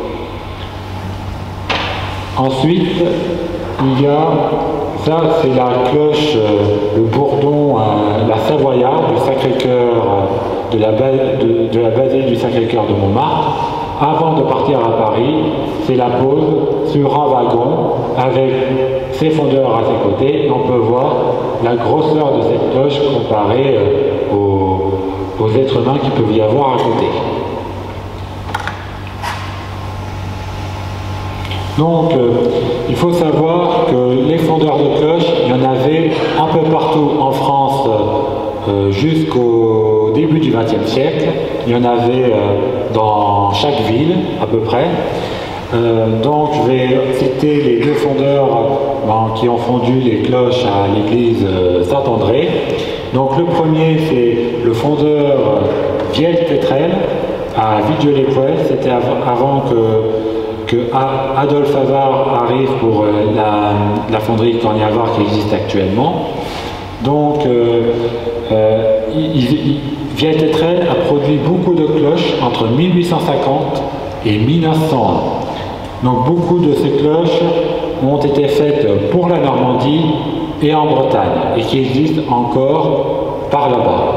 Ensuite, il y a, ça c'est la cloche, euh, le bourdon, euh, la Savoyarde du Sacré-Cœur, euh, de, la de, de la basilique du Sacré-Cœur de Montmartre. Avant de partir à Paris, c'est la pause sur un wagon avec ses fondeurs à ses côtés. Et on peut voir la grosseur de cette cloche comparée euh, aux, aux êtres humains qu'il peut y avoir à côté. Donc, euh, il faut savoir que les fondeurs de cloches, il y en avait un peu partout en France euh, jusqu'au début du vingtième siècle. Il y en avait euh, dans chaque ville, à peu près. Euh, donc, je vais citer les deux fondeurs ben, qui ont fondu les cloches à l'église euh, Saint-André. Donc, le premier, c'est le fondeur euh, Viel-Tetrel à Vidieu-les-Poêles. C'était av avant que que Adolphe Havard arrive pour euh, la, la fonderie Cornier Havard qui existe actuellement. Donc, euh, euh, il, il, Vieille-Tétreille a produit beaucoup de cloches entre mille huit cent cinquante et mille neuf cent un. Donc beaucoup de ces cloches ont été faites pour la Normandie et en Bretagne et qui existent encore par là-bas.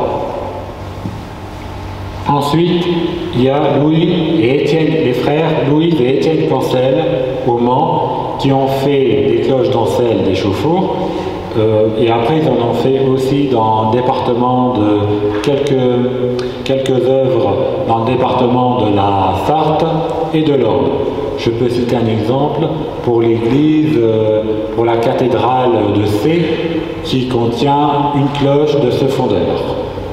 Ensuite, il y a Louis et Étienne, les frères Louis et Étienne Cancel au Mans qui ont fait des cloches d'ancel des Chauffours. Euh, et après, ils en ont fait aussi dans le département de quelques, quelques œuvres dans le département de la Sarthe et de l'Orne. Je peux citer un exemple pour l'église, euh, pour la cathédrale de C, qui contient une cloche de ce fondeur.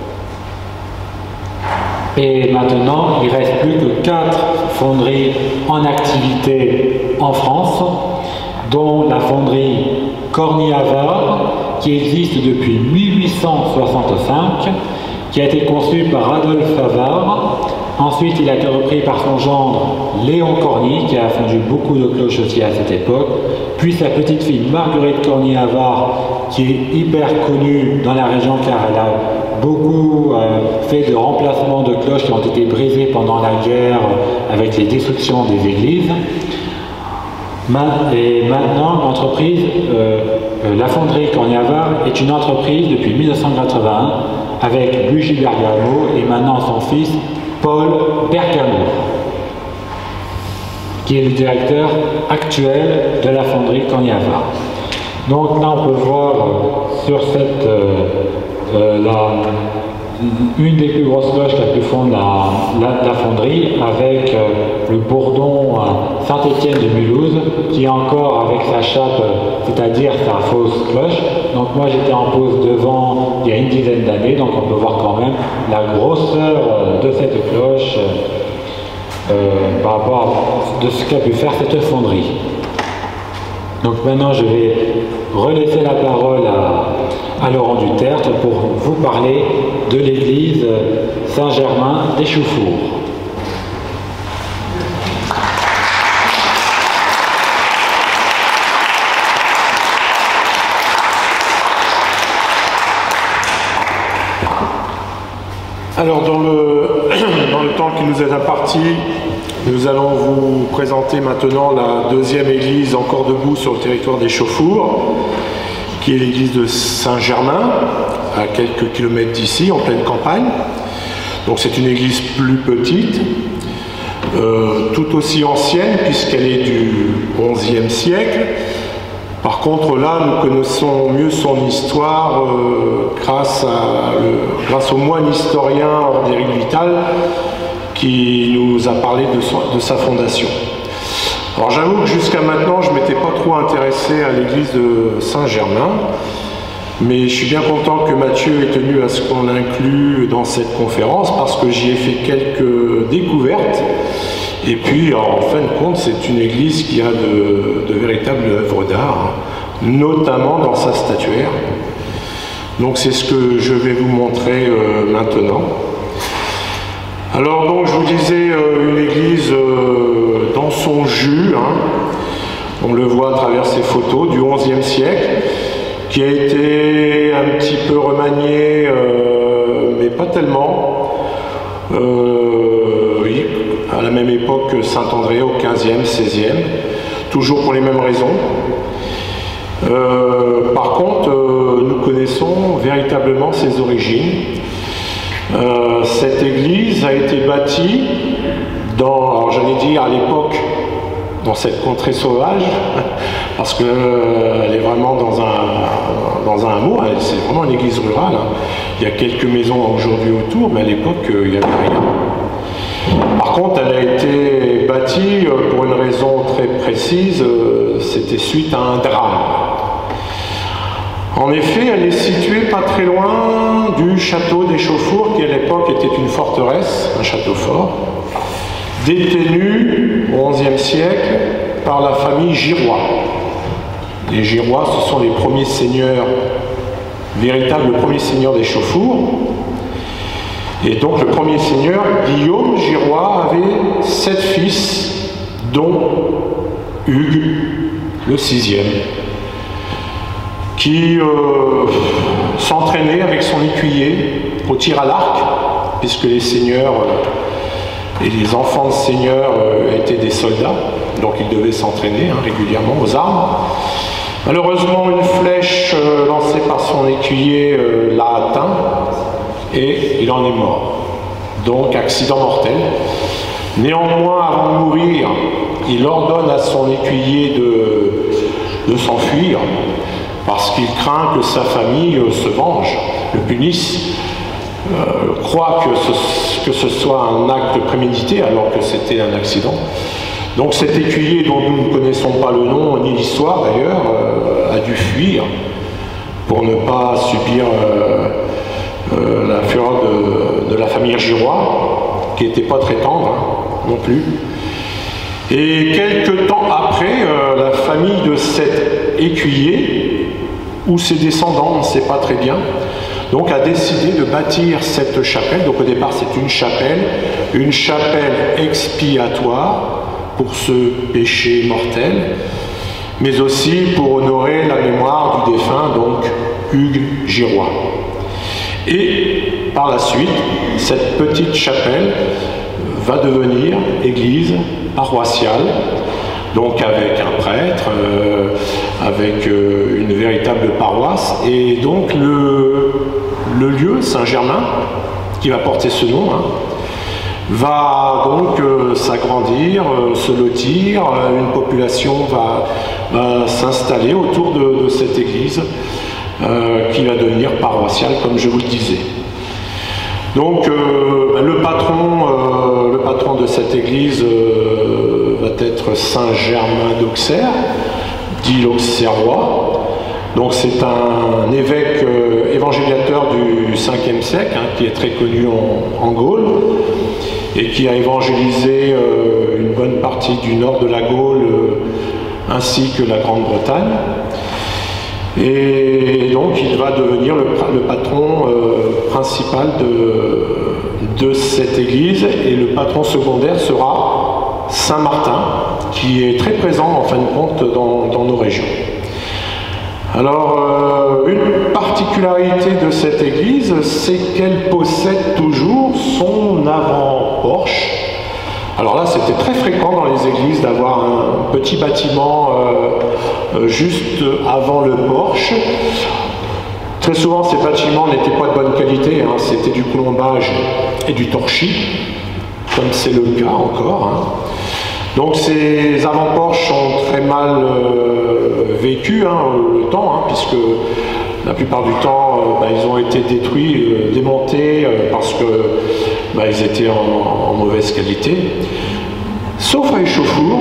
Et maintenant, il ne reste plus que quatre fonderies en activité en France, dont la fonderie Corny-Havard, qui existe depuis mille huit cent soixante-cinq, qui a été conçue par Adolphe Havard. Ensuite, il a été repris par son gendre Léon Corny, qui a fondu beaucoup de cloches aussi à cette époque. Puis sa petite fille Marguerite Corny-Havard, qui est hyper connue dans la région car elle a beaucoup euh, fait de remplacements de cloches qui ont été brisées pendant la guerre avec les destructions des églises. Et maintenant, l'entreprise, euh, euh, la fonderie Corny-Havard est une entreprise depuis mille neuf cent quatre-vingt-un avec Luigi Bergamo et maintenant son fils Paul Bergamo, qui est le directeur actuel de la fonderie Corny-Havard. Donc là, on peut voir euh, sur cette euh, euh, la, une des plus grosses cloches qui a pu fondre la, la, la fonderie avec euh, le bourdon euh, Saint-Étienne de Mulhouse qui est encore avec sa chape, c'est-à-dire sa fausse cloche. Donc moi j'étais en pose devant il y a une dizaine d'années, donc on peut voir quand même la grosseur euh, de cette cloche euh, euh, par rapport à de ce qu'a pu faire cette fonderie. Donc maintenant je vais relaisser la parole à, à Laurent Dutertre pour vous parler de l'église Saint-Germain des Chauffours. Alors dans le, dans le temps qui nous est imparti, nous allons vous présenter maintenant la deuxième église encore debout sur le territoire des Chauffours, qui est l'église de Saint-Germain, à quelques kilomètres d'ici, en pleine campagne. Donc c'est une église plus petite, euh, tout aussi ancienne puisqu'elle est du onzième siècle. Par contre là, nous connaissons mieux son histoire euh, grâce, à le, grâce au moine historien Ordéric Vital, qui nous a parlé de, son, de sa fondation. Alors j'avoue que jusqu'à maintenant, je ne m'étais pas trop intéressé à l'église de Saint-Germain, mais je suis bien content que Mathieu ait tenu à ce qu'on l'inclue dans cette conférence, parce que j'y ai fait quelques découvertes, et puis en fin de compte, c'est une église qui a de, de véritables œuvres d'art, notamment dans sa statuaire. Donc c'est ce que je vais vous montrer euh, maintenant. Alors donc je vous disais euh, une église euh, dans son jus, hein, on le voit à travers ces photos du onzième siècle, qui a été un petit peu remaniée, euh, mais pas tellement, euh, oui, à la même époque que Saint-André au quinzième, seizième, toujours pour les mêmes raisons. Euh, par contre, euh, nous connaissons véritablement ses origines. Euh, cette église a été bâtie dans, alors j'allais dire à l'époque, dans cette contrée sauvage, parce qu'elle euh, est vraiment dans un, dans un hameau, c'est vraiment une église rurale. Hein. Il y a quelques maisons aujourd'hui autour, mais à l'époque, euh, il n'y avait rien. Par contre, elle a été bâtie euh, pour une raison très précise, euh, c'était suite à un drame. En effet, elle est située pas très loin du château des Chauffours, qui à l'époque était une forteresse, un château fort, détenu au onzième siècle par la famille Girois. Les Girois, ce sont les premiers seigneurs, véritables premiers seigneurs des Chauffours. Et donc le premier seigneur, Guillaume Girois, avait sept fils, dont Hugues, le sixième, qui euh, s'entraînait avec son écuyer au tir à l'arc puisque les seigneurs et les enfants de seigneurs étaient des soldats, donc ils devaient s'entraîner hein, régulièrement aux armes. Malheureusement, une flèche euh, lancée par son écuyer euh, l'a atteint et il en est mort. Donc, accident mortel. Néanmoins, avant de mourir, il ordonne à son écuyer de, de s'enfuir parce qu'il craint que sa famille euh, se venge, le punisse, euh, croit que ce, que ce soit un acte prémédité alors que c'était un accident. Donc cet écuyer dont nous ne connaissons pas le nom ni l'histoire d'ailleurs euh, a dû fuir pour ne pas subir euh, euh, la fureur de, de la famille Girois, qui n'était pas très tendre hein, non plus. Et quelques temps après, euh, la famille de cet écuyer, ou ses descendants, on ne sait pas très bien, donc a décidé de bâtir cette chapelle. Donc au départ c'est une chapelle, une chapelle expiatoire, pour ce péché mortel, mais aussi pour honorer la mémoire du défunt, donc Hugues Girois. Et par la suite, cette petite chapelle va devenir église paroissiale, donc avec un prêtre, euh, avec euh, une véritable paroisse, et donc le, le lieu, Saint-Germain, qui va porter ce nom, hein, va donc euh, s'agrandir, euh, se lotir, euh, une population va, va s'installer autour de, de cette église euh, qui va devenir paroissiale, comme je vous le disais. Donc euh, le, patron, euh, le patron de cette église euh, va être Saint Germain d'Auxerre, dit l'Auxerrois. Donc c'est un évêque euh, évangélisateur du cinquième siècle, hein, qui est très connu en, en Gaule, et qui a évangélisé euh, une bonne partie du nord de la Gaule, euh, ainsi que la Grande-Bretagne. Et donc il va devenir le, le patron euh, principal de, de cette église, et le patron secondaire sera Saint Martin, qui est très présent en fin de compte dans, dans nos régions. Alors, euh, une particularité de cette église, c'est qu'elle possède toujours son avant-porche. Alors là, c'était très fréquent dans les églises d'avoir un petit bâtiment euh, juste avant le porche. Très souvent, ces bâtiments n'étaient pas de bonne qualité, hein, c'était du colombage et du torchis, comme c'est le cas encore. Hein. Donc ces avant-porches sont très mal euh, vécus hein, le temps, hein, puisque la plupart du temps, euh, bah, ils ont été détruits, euh, démontés, euh, parce que bah, ils étaient en, en mauvaise qualité. Sauf à Échauffour,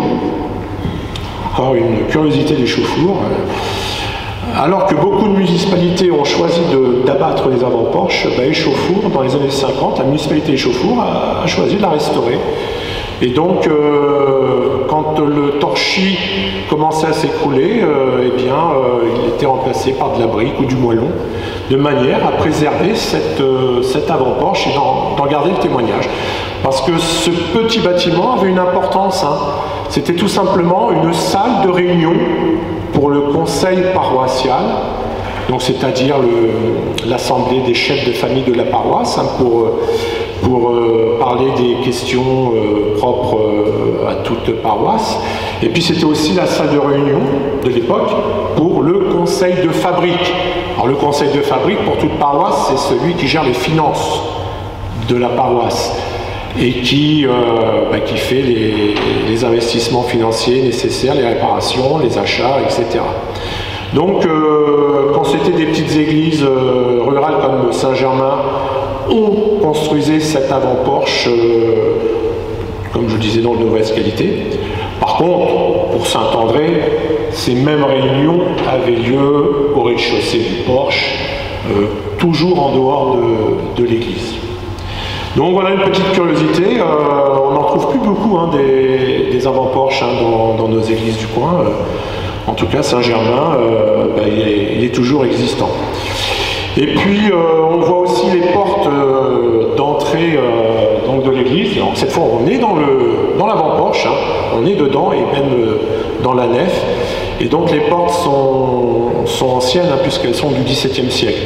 encore une curiosité d'Échauffour, euh, alors que beaucoup de municipalités ont choisi d'abattre les avant-porches, bah, Échauffour, dans les années cinquante, la municipalité d'Échauffour a, a choisi de la restaurer. Et donc, euh, quand le torchis commençait à s'écrouler, euh, eh bien, euh, il était remplacé par de la brique ou du moellon, de manière à préserver cette, euh, cet avant-porche et d'en garder le témoignage. Parce que ce petit bâtiment avait une importance, hein. C'était tout simplement une salle de réunion pour le conseil paroissial, donc c'est-à-dire l'assemblée des chefs de famille de la paroisse, hein, pour, pour euh, parler des questions euh, propres euh, à toute paroisse. Et puis c'était aussi la salle de réunion de l'époque pour le conseil de fabrique. Alors le conseil de fabrique pour toute paroisse, c'est celui qui gère les finances de la paroisse et qui, euh, bah, qui fait les, les investissements financiers nécessaires, les réparations, les achats, et cetera. Donc, euh, quand c'était des petites églises euh, rurales comme Saint-Germain, on construisait cet avant-porche, euh, comme je le disais, dans de mauvaise qualité. Par contre, pour Saint-André, ces mêmes réunions avaient lieu au rez-de-chaussée du porche, euh, toujours en dehors de, de l'église. Donc voilà une petite curiosité, euh, on n'en trouve plus beaucoup hein, des, des avant-porches hein, dans, dans nos églises du coin. Euh, en tout cas, Saint-Germain, euh, bah, il, est, il est toujours existant. Et puis, euh, on voit aussi les portes euh, d'entrée euh, donc de l'église. Donc cette fois, on est dans le dans l'avant-porche, hein, on est dedans et même euh, dans la nef. Et donc les portes sont, sont anciennes hein, puisqu'elles sont du dix-septième siècle.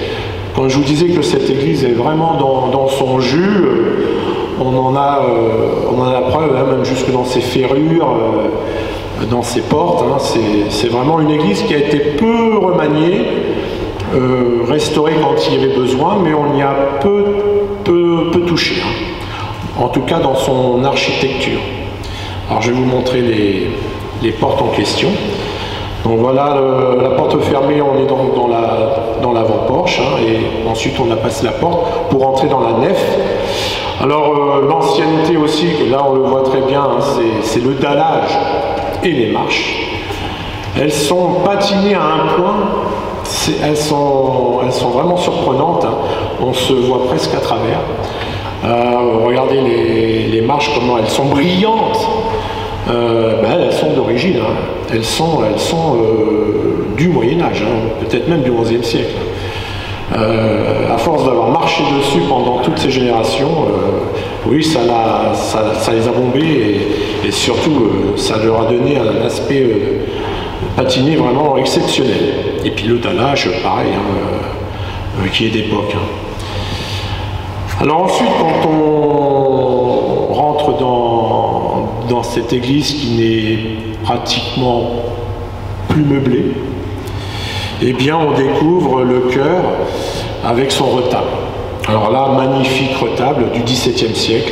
Quand je vous disais que cette église est vraiment dans, dans son jus, euh, on, en a, euh, on en a la preuve, hein, même jusque dans ses ferrures, euh, dans ses portes. Hein, c'est vraiment une église qui a été peu remaniée, euh, restaurée quand il y avait besoin, mais on y a peu, peu, peu touché, hein, en tout cas dans son architecture. Alors je vais vous montrer les, les portes en question. Donc voilà le, la porte fermée, on est donc dans la dans l'avant-porche, hein, et ensuite on a passé la porte pour entrer dans la nef. Alors euh, l'ancienneté aussi, là on le voit très bien, hein, c'est le dallage et les marches. Elles sont patinées à un point, elles sont, elles sont vraiment surprenantes, hein, on se voit presque à travers. Euh, regardez les, les marches, comment elles sont brillantes. Euh, ben, elles sont d'origine, hein. elles sont, elles sont euh, du Moyen-Âge, hein, peut-être même du onzième siècle. Euh, à force d'avoir marché dessus pendant toutes ces générations, euh, oui, ça, a, ça, ça les a bombés et, et surtout euh, ça leur a donné un aspect euh, patiné vraiment exceptionnel. Et puis le dallage, pareil, hein, euh, qui est d'époque. Hein. Alors ensuite, quand on rentre dans, dans cette église qui n'est pratiquement plus meublée, eh bien on découvre le chœur avec son retable. Alors là, magnifique retable du dix-septième siècle,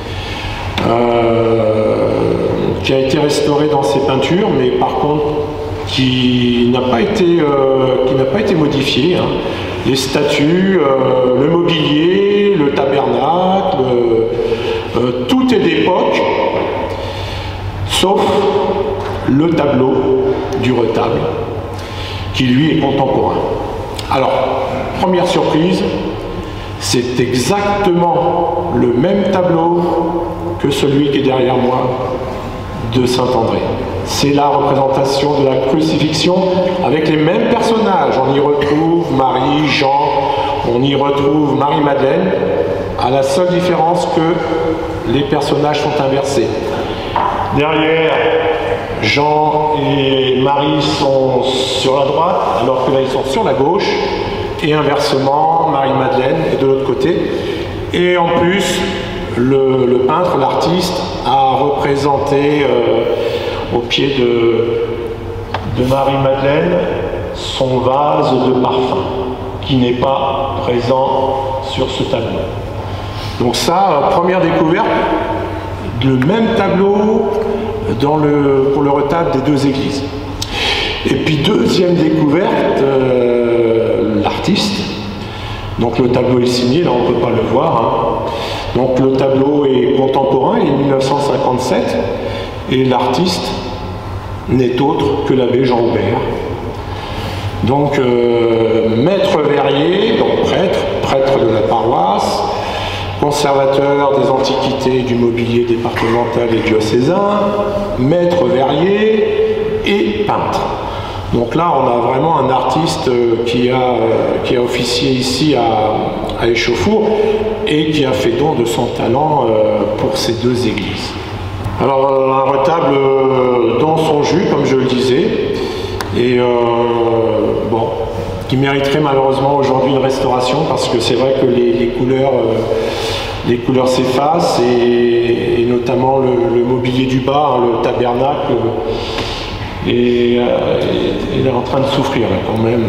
euh, qui a été restauré dans ses peintures, mais par contre qui n'a pas été, euh, qui n'a pas été modifié. Hein. Les statues, euh, le mobilier, le tabernacle, euh, tout est d'époque, sauf le tableau du retable, qui lui est contemporain. Alors, première surprise, c'est exactement le même tableau que celui qui est derrière moi de Saint-André. C'est la représentation de la crucifixion avec les mêmes personnages. On y retrouve Marie, Jean, on y retrouve Marie-Madeleine, à la seule différence que les personnages sont inversés. Derrière, Jean et Marie sont sur la droite, alors que là ils sont sur la gauche, et inversement, Marie-Madeleine est de l'autre côté. Et en plus, le, le peintre, l'artiste, a représenté euh, au pied de, de Marie-Madeleine son vase de parfum, qui n'est pas présent sur ce tableau. Donc ça, première découverte, le même tableau dans le, pour le retable des deux églises. Et puis deuxième découverte, euh, l'artiste. Donc le tableau est signé, là on ne peut pas le voir. Hein. Donc le tableau est contemporain, il est mille neuf cent cinquante-sept, et l'artiste n'est autre que l'abbé Jean Aubert. Donc euh, maître verrier, donc prêtre, prêtre de la paroisse, conservateur des antiquités et du mobilier départemental et diocésain, maître verrier et peintre. Donc là, on a vraiment un artiste qui a, qui a officié ici à, à Échauffour et qui a fait don de son talent pour ces deux églises. Alors, un retable dans son jus, comme je le disais, et euh, bon, qui mériterait malheureusement aujourd'hui une restauration parce que c'est vrai que les, les couleurs... Euh, les couleurs s'effacent et, et notamment le, le mobilier du bas, hein, le tabernacle, est, euh, est, est en train de souffrir là, quand même.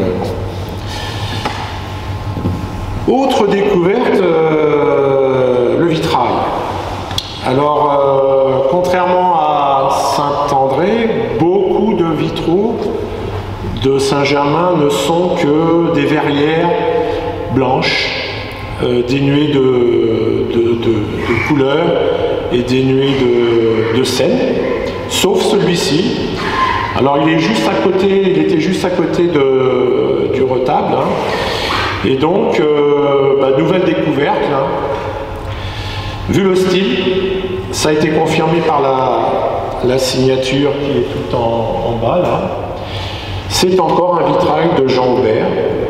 Autre découverte, euh, le vitrail. Alors, euh, contrairement à Saint-André, beaucoup de vitraux de Saint-Germain ne sont que des verrières blanches, Euh, dénué de, de, de, de couleurs et dénué de, de scène, sauf celui-ci. Alors il est juste à côté, il était juste à côté de, du retable, hein. Et donc euh, bah, nouvelle découverte. Là. Vu le style, ça a été confirmé par la, la signature qui est tout en, en bas là. C'est encore un vitrail de Jean Aubert.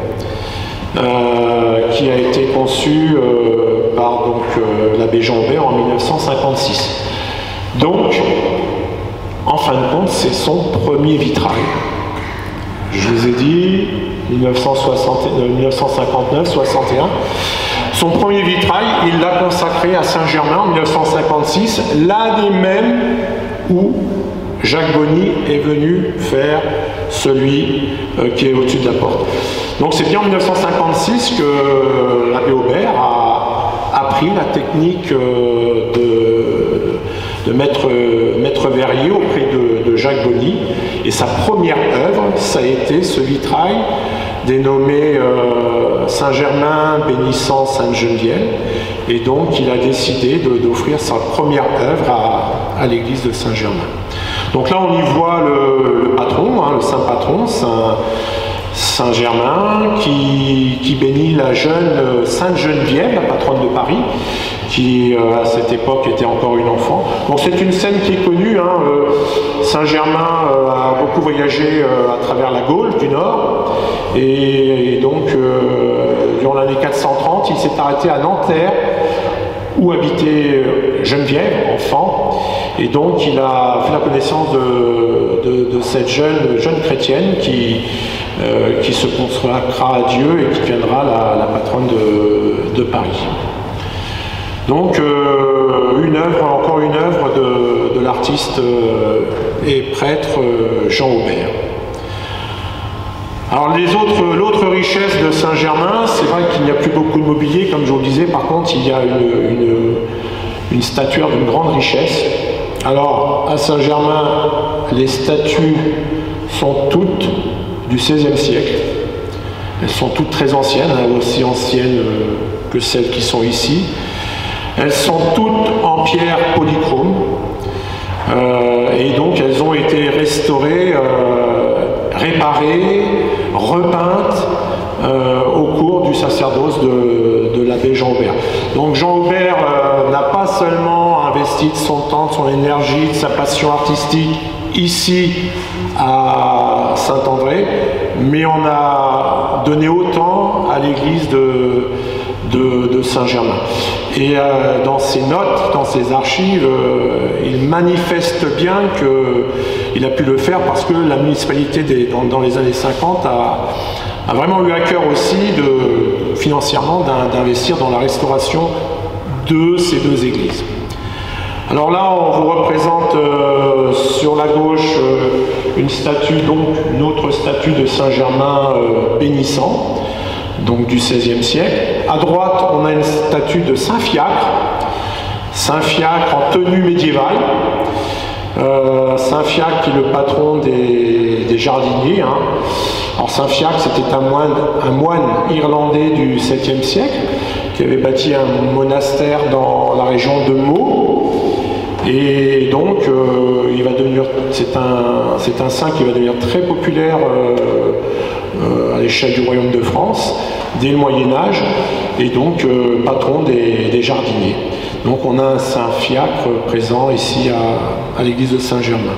Euh, qui a été conçu euh, par euh, l'abbé Jean Aubert en mille neuf cent cinquante-six. Donc, en fin de compte, c'est son premier vitrail. je vous ai dit, mille neuf cent cinquante-neuf soixante et un. Son premier vitrail, il l'a consacré à Saint-Germain en mille neuf cent cinquante-six, l'année même où Jacques Bonny est venu faire celui euh, qui est au-dessus de la porte. Donc c'est bien en mille neuf cent cinquante-six que l'abbé Aubert a appris la technique euh, de, de maître, maître verrier auprès de, de Jacques Bonny. Et sa première œuvre, ça a été ce vitrail dénommé euh, Saint-Germain bénissant Sainte-Geneviève. Et donc il a décidé d'offrir sa première œuvre à, à l'église de Saint-Germain. Donc là on y voit le, le patron, hein, le saint patron, Saint, Saint-Germain, qui, qui bénit la jeune Sainte-Geneviève, la patronne de Paris, qui euh, à cette époque était encore une enfant. Donc c'est une scène qui est connue, hein, euh, Saint-Germain euh, a beaucoup voyagé euh, à travers la Gaule du Nord, et, et donc euh, durant l'année quatre cent trente, il s'est arrêté à Nanterre, où habitait Geneviève, enfant, et donc il a fait la connaissance de, de, de cette jeune, jeune chrétienne qui, euh, qui se consacrera à Dieu et qui deviendra la, la patronne de, de Paris. Donc euh, une œuvre, encore une œuvre de, de l'artiste euh, et prêtre euh, Jean Aubert. Alors les autres, l'autre richesse de Saint-Germain, c'est vrai qu'il n'y a plus beaucoup de mobilier, comme je vous le disais, par contre il y a une, une, une statuaire d'une grande richesse. Alors à Saint-Germain, les statues sont toutes du seizième siècle. Elles sont toutes très anciennes, hein, aussi anciennes que celles qui sont ici. Elles sont toutes en pierre polychrome, euh, et donc elles ont été restaurées, euh, réparées, repeintes euh, au cours du sacerdoce de, de l'abbé Jean Aubert. Donc Jean Aubert euh, n'a pas seulement investi de son temps, de son énergie, de sa passion artistique ici à Saint-André, mais on a donné autant à l'église de, de, de Saint-Germain. Et euh, dans ses notes, dans ses archives, euh, il manifeste bien qu'il a pu le faire parce que la municipalité des, dans, dans les années cinquante a, a vraiment eu à cœur aussi de, financièrement d'investir dans la restauration de ces deux églises. Alors là, on vous représente euh, sur la gauche euh, une statue, donc une autre statue de Saint-Germain euh, bénissant, donc du seizième siècle. À droite, on a une statue de Saint-Fiacre, Saint-Fiacre en tenue médiévale. Euh, Saint-Fiacre qui est le patron des, des jardiniers. Hein. Alors Saint-Fiacre, c'était un moine, un moine irlandais du septième siècle qui avait bâti un monastère dans la région de Meaux. Et donc, euh, il va devenir, c'est un, c'est un saint qui va devenir très populaire euh, euh, à l'échelle du royaume de France dès le Moyen-Âge, et donc euh, patron des, des jardiniers. Donc on a un Saint-Fiacre présent ici à, à l'église de Saint-Germain.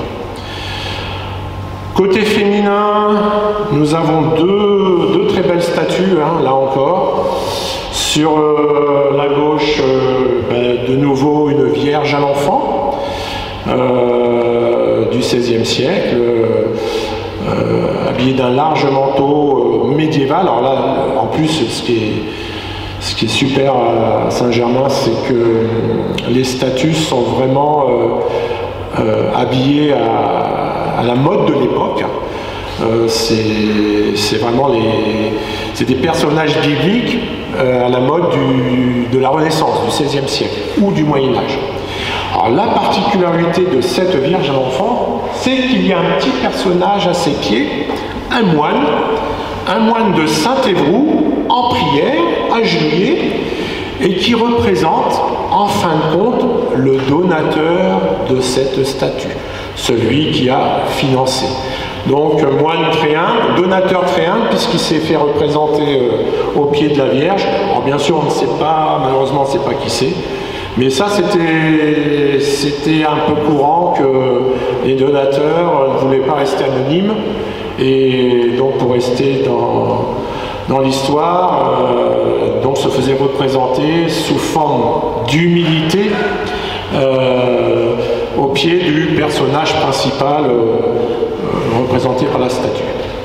Côté féminin, nous avons deux, deux très belles statues, hein, là encore. Sur euh, la gauche, euh, ben, de nouveau une Vierge à l'enfant euh, du seizième siècle, euh, habillée d'un large manteau euh, médiéval. Alors là, en plus, ce qui est, ce qui est super à Saint-Germain, c'est que les statues sont vraiment euh, euh, habillées à, à la mode de l'époque. Euh, c'est vraiment les, c'est des personnages bibliques euh, à la mode du, de la Renaissance, du seizième siècle ou du Moyen-Âge. Alors la particularité de cette Vierge à l'enfant, c'est qu'il y a un petit personnage à ses pieds, un moine, un moine de Saint-Évroult en prière, agenouillé, et qui représente en fin de compte le donateur de cette statue, celui qui a financé. Donc moine tréhinde, donateur tréhinde, puisqu'il s'est fait représenter euh, au pied de la Vierge. Alors bien sûr, on ne sait pas, malheureusement on ne sait pas qui c'est, mais ça c'était c'était un peu courant que les donateurs ne voulaient pas rester anonymes, et donc pour rester dans, dans l'histoire, euh, donc se faisaient représenter sous forme d'humilité euh, au pied du personnage principal euh, représenté par la statue.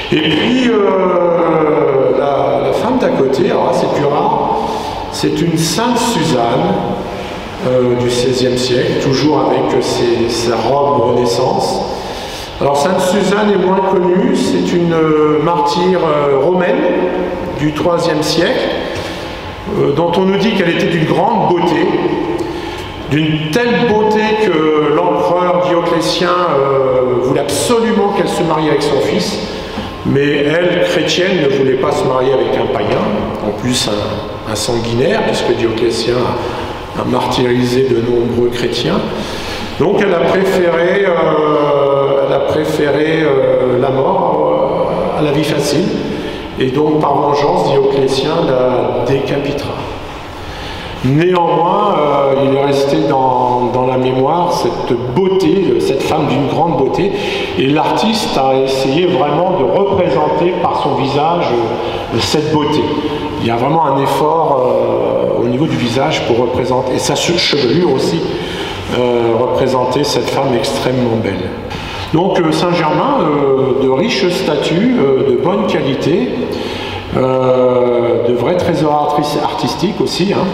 Et puis, euh, la, la femme d'à côté, alors là c'est plus rare, c'est une Sainte Suzanne euh, du seizième siècle, toujours avec ses, sa robe Renaissance. Alors Sainte Suzanne est moins connue, c'est une euh, martyre euh, romaine du troisième siècle, euh, dont on nous dit qu'elle était d'une grande beauté, d'une telle beauté que l'empereur Dioclétien euh, voulait absolument qu'elle se marie avec son fils, mais elle, chrétienne, ne voulait pas se marier avec un païen, en plus un, un sanguinaire, puisque Dioclétien a, a martyrisé de nombreux chrétiens. Donc elle a préféré, euh, elle a préféré euh, la mort euh, à la vie facile, et donc par vengeance, Dioclétien la décapitera. Néanmoins, euh, il est resté dans, dans la mémoire cette beauté, cette femme d'une grande beauté, et l'artiste a essayé vraiment de représenter par son visage euh, cette beauté. Il y a vraiment un effort euh, au niveau du visage pour représenter, et sa chevelure aussi, euh, représenter cette femme extrêmement belle. Donc euh, Saint-Germain, euh, de riches statues, euh, de bonne qualité, euh, de vrais trésors artistiques aussi, hein.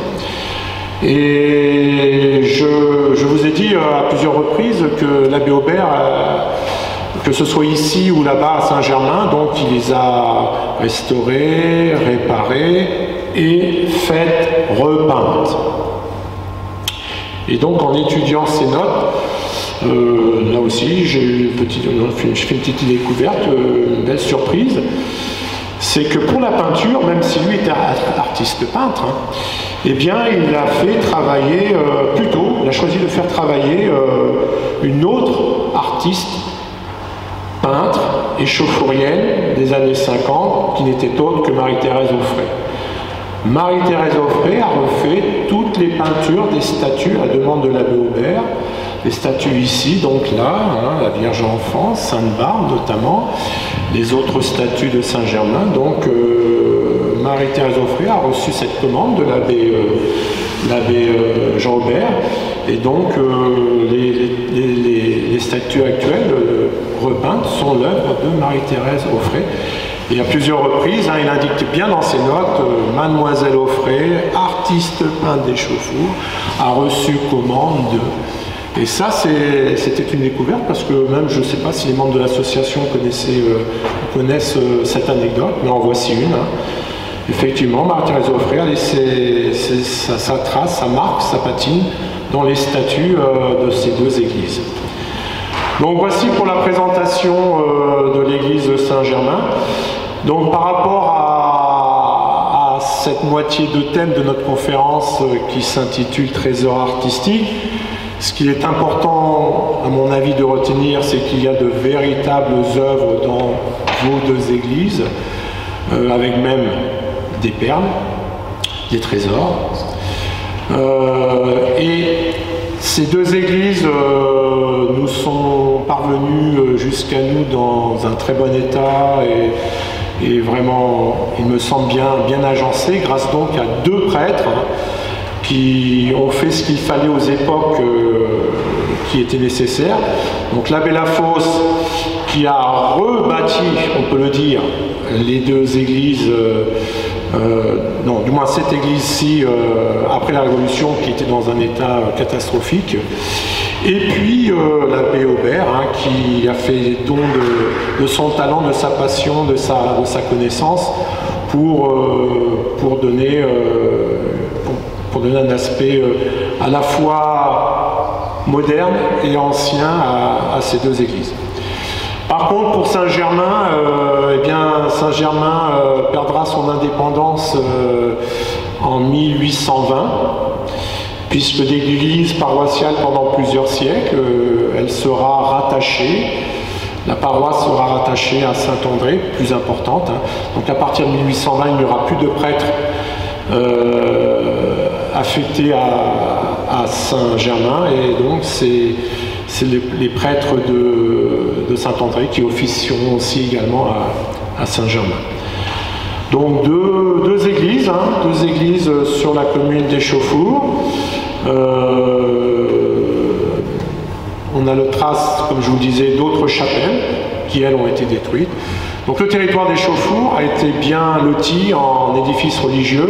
Et je, je vous ai dit à plusieurs reprises que l'abbé Aubert, que ce soit ici ou là-bas à Saint-Germain, donc il les a restaurées, réparées et faites repeintes. Et donc en étudiant ces notes, euh, là aussi j'ai une petite, je fais une petite découverte, une belle surprise, c'est que pour la peinture, même si lui était artiste peintre, hein, eh bien, il a fait travailler, euh, plutôt, il a choisi de faire travailler euh, une autre artiste peintre échauffourienne des années cinquante, qui n'était autre que Marie-Thérèse Auffray. Marie-Thérèse Auffray a refait toutes les peintures des statues à demande de l'abbé Aubert, les statues ici, donc là, hein, la Vierge Enfant, Sainte-Barbe notamment, les autres statues de Saint-Germain. Donc euh, Marie-Thérèse Auffray a reçu cette commande de l'abbé euh, l'abbé euh, Jean Aubert, et donc euh, les, les, les, les statues actuelles euh, repeintes sont l'œuvre de Marie-Thérèse Auffray. Et à plusieurs reprises, hein, il indique bien dans ses notes, euh, Mademoiselle Auffray, artiste peintre d'échauffour, a reçu commande de... Et ça, c'était une découverte, parce que même, je ne sais pas si les membres de l'association euh, connaissent euh, cette anecdote, mais en voici une. Hein. Effectivement, Marie-Thérèse Auffray a laissé sa, sa trace, sa marque, sa patine dans les statues euh, de ces deux églises. Donc voici pour la présentation euh, de l'église de Saint-Germain. Donc par rapport à, à cette moitié de thème de notre conférence euh, qui s'intitule Trésors artistiques, ce qui est important, à mon avis, de retenir, c'est qu'il y a de véritables œuvres dans vos deux églises, euh, avec même des perles, des trésors. Euh, et ces deux églises euh, nous sont parvenues jusqu'à nous dans un très bon état et, et vraiment, il me semble bien, bien agencées, grâce donc à deux prêtres, hein, qui ont fait ce qu'il fallait aux époques euh, qui étaient nécessaires. Donc l'abbé Lafosse, qui a rebâti, on peut le dire, les deux églises, euh, euh, non, du moins cette église-ci, euh, après la Révolution, qui était dans un état catastrophique. Et puis euh, l'abbé Aubert, hein, qui a fait don de, de son talent, de sa passion, de sa, de sa connaissance, pour, euh, pour donner... Euh, pour, pour donner un aspect euh, à la fois moderne et ancien à, à ces deux églises. Par contre, pour Saint-Germain, euh, eh bien, Saint-Germain euh, perdra son indépendance euh, en mille huit cent vingt, puisque l'église paroissiale pendant plusieurs siècles, euh, elle sera rattachée, la paroisse sera rattachée à Saint-André, plus importante, hein. Donc à partir de mille huit cent vingt, il n'y aura plus de prêtres Euh, affectés à, à Saint-Germain, et donc c'est les, les prêtres de, de Saint-André qui officieront aussi également à, à Saint-Germain. Donc deux, deux églises, hein, deux églises sur la commune d'Échauffour. Euh, On a le trace, comme je vous le disais, d'autres chapelles qui, elles, ont été détruites. Donc le territoire des Chauffours a été bien loti en édifices religieux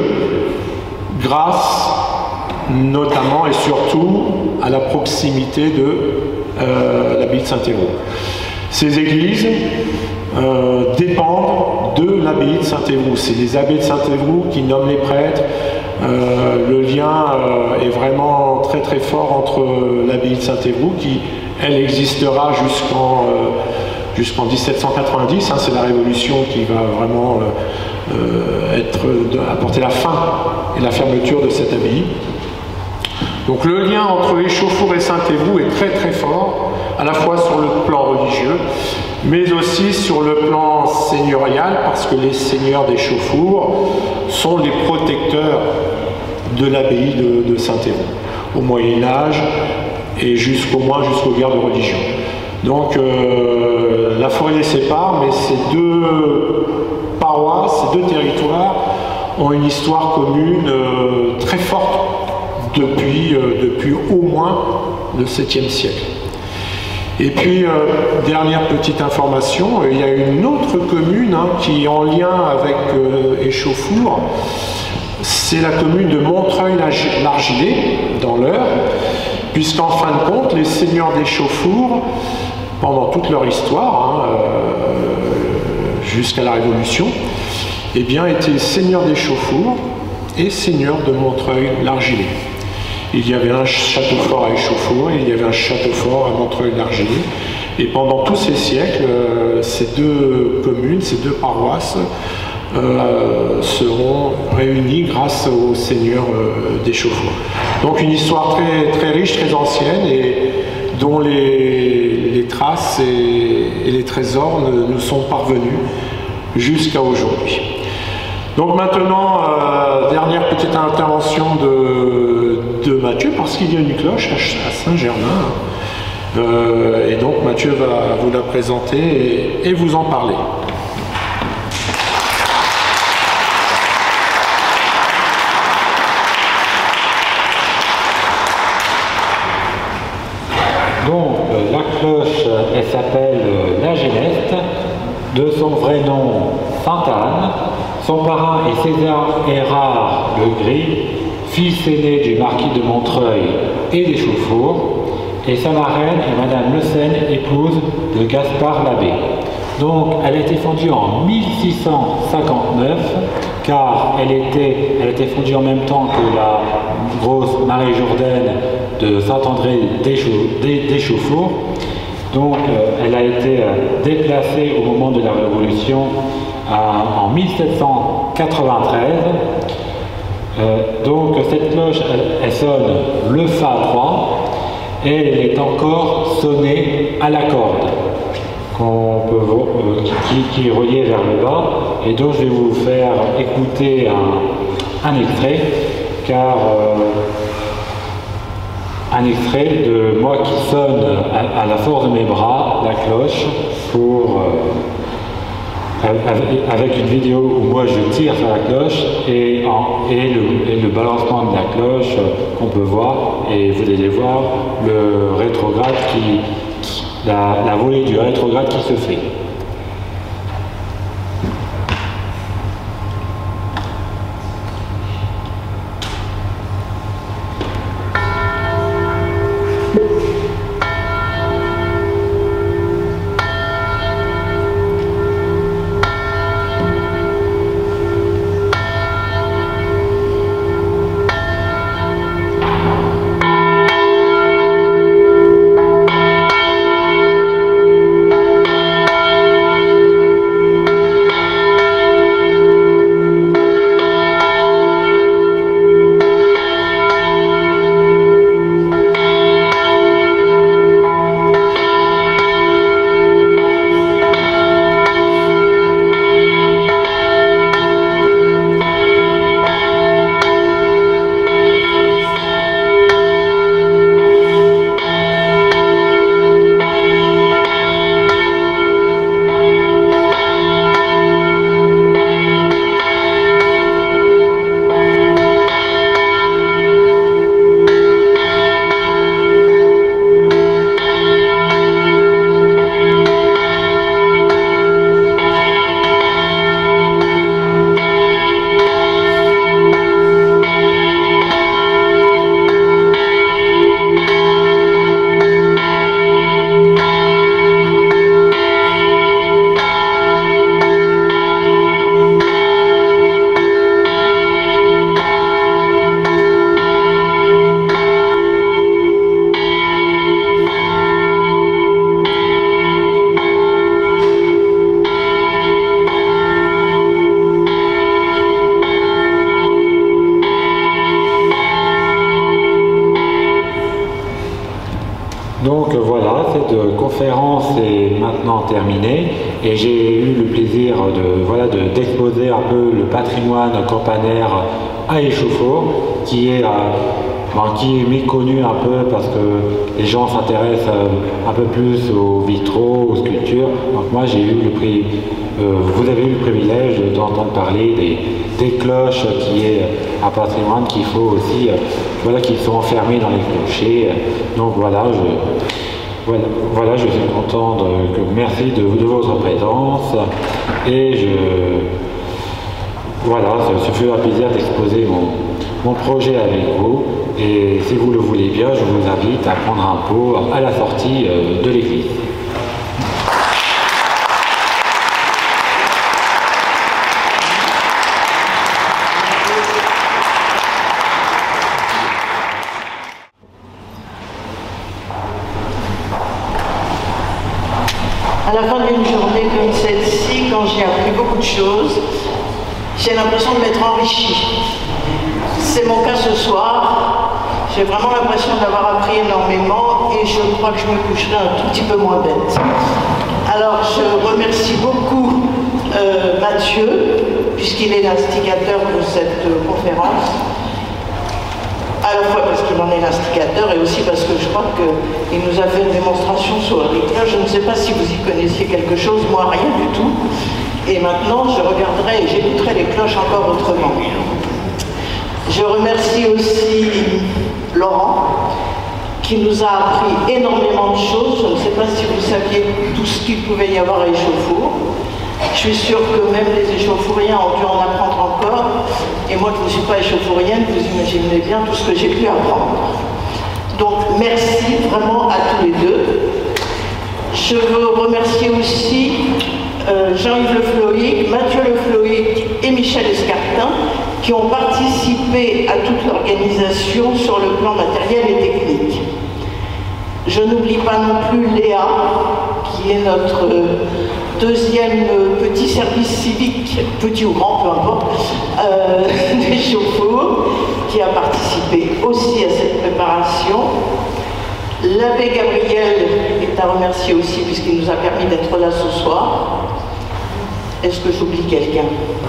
grâce notamment et surtout à la proximité de euh, l'abbaye de Saint-Évroult. Ces églises euh, dépendent de l'abbaye de Saint-Évroult. C'est les abbés de Saint-Évroult qui nomment les prêtres. Euh, le lien euh, est vraiment très très fort entre l'abbaye de Saint-Évroult qui, elle, existera jusqu'en euh, jusqu'en mille sept cent quatre-vingt-dix. Hein, c'est la Révolution qui va vraiment euh, euh, être, de, apporter la fin et la fermeture de cette abbaye. Donc le lien entre Échauffour et Saint-Évroult est très très fort, à la fois sur le plan religieux, mais aussi sur le plan seigneurial, parce que les seigneurs d'Échauffour sont les protecteurs de l'abbaye de, de Saint-Évroult, au Moyen-Âge et jusqu'au moins jusqu'aux guerres de religion. Donc euh, la forêt les sépare, mais ces deux paroisses, ces deux territoires ont une histoire commune euh, très forte depuis, euh, depuis au moins le septième siècle. Et puis, euh, dernière petite information, il y a une autre commune hein, qui est en lien avec euh, Échauffour, c'est la commune de Montreuil-l'Argilé, dans l'Eure, puisqu'en fin de compte, les seigneurs d'Échauffour, pendant toute leur histoire, hein, euh, jusqu'à la Révolution, eh bien, étaient seigneurs d'Échauffour et seigneurs de Montreuil-l'Argilé. Il y avait un château fort à Échauffour et il y avait un château fort à Montreuil-l'Argilé. Et pendant tous ces siècles, euh, ces deux communes, ces deux paroisses euh, seront réunies grâce aux seigneurs euh, d'Échauffour. Donc une histoire très, très riche, très ancienne et dont les, les traces et, et les trésors ne, nous sont parvenus jusqu'à aujourd'hui. Donc maintenant, euh, dernière petite intervention de, de Mathieu, parce qu'il y a une cloche à, à Saint-Germain. Euh, et donc Mathieu va vous la présenter et, et vous en parler. Donc euh, la cloche, elle s'appelle euh, la Géleste, de son vrai nom Sainte-Anne. Son parrain est César Érard le Gris, fils aîné du marquis de Montreuil et d'Échauffour, et sa marraine est Madame Le Seine, épouse de Gaspard Labbé. Donc elle a été fondue en mille six cent cinquante-neuf, car elle était, elle était fondue en même temps que la grosse Marie-Jourdaine de Saint-André d'Échauffour. Donc euh, elle a été euh, déplacée au moment de la Révolution euh, en mille sept cent quatre-vingt-treize. Euh, donc cette cloche, elle, elle sonne le Fa trois et elle est encore sonnée à la corde qu'on peut, euh, qui, qui est reliée vers le bas. Et donc je vais vous faire écouter un, un extrait, car euh, un extrait de moi qui sonne à, à la force de mes bras la cloche pour euh, avec une vidéo où moi je tire sur la cloche et, en, et, le, et le balancement de la cloche qu'on peut voir, et vous allez voir le rétrograde qui, qui la, la volée du rétrograde qui se fait. cette conférence est maintenant terminée et j'ai eu le plaisir de, voilà, de, d'exposer un peu le patrimoine campanaire à Échauffour, qui est, euh, ben, qui est méconnu un peu parce que les gens s'intéressent euh, un peu plus aux vitraux, aux sculptures. Donc moi j'ai eu le prix, euh, vous avez eu le privilège d'entendre parler des, des cloches, qui est un patrimoine qu'il faut aussi, euh, voilà, qui sont enfermés dans les clochers. Donc voilà, je, voilà, voilà, je suis content de, que, merci de, de votre présence et je, voilà, ce fut un plaisir d'exposer mon, mon projet avec vous et si vous le voulez bien, je vous invite à prendre un pot à la sortie de l'église. À la fin d'une journée comme celle-ci, quand j'ai appris beaucoup de choses, j'ai l'impression de m'être enrichie. C'est mon cas ce soir. J'ai vraiment l'impression d'avoir appris énormément et je crois que je me coucherai un tout petit peu moins bête. Alors je remercie beaucoup euh, Mathieu, puisqu'il est l'instigateur de cette euh, conférence. À la fois parce qu'il en est l'instigateur et aussi parce que je crois qu'il nous a fait une démonstration sur les cloches. Je ne sais pas si vous y connaissiez quelque chose, moi rien du tout. Et maintenant je regarderai et j'écouterai les cloches encore autrement. Je remercie aussi Laurent qui nous a appris énormément de choses. Je ne sais pas si vous saviez tout ce qu'il pouvait y avoir à Échauffour. Je suis sûre que même les échauffouriens ont dû en apprendre encore. Et moi qui ne suis pas échauffourienne, vous imaginez bien tout ce que j'ai pu apprendre. Donc merci vraiment à tous les deux. Je veux remercier aussi euh, Jean-Yves Le Floïc, Mathieu Le Floïc et Michel Escartin qui ont participé à toute l'organisation sur le plan matériel et technique. Je n'oublie pas non plus Léa, qui est notre deuxième petit service civique, petit ou grand, peu importe, euh, d'Échauffour, qui a participé aussi à cette préparation. L'abbé Gabriel est à remercier aussi, puisqu'il nous a permis d'être là ce soir. Est-ce que j'oublie quelqu'un?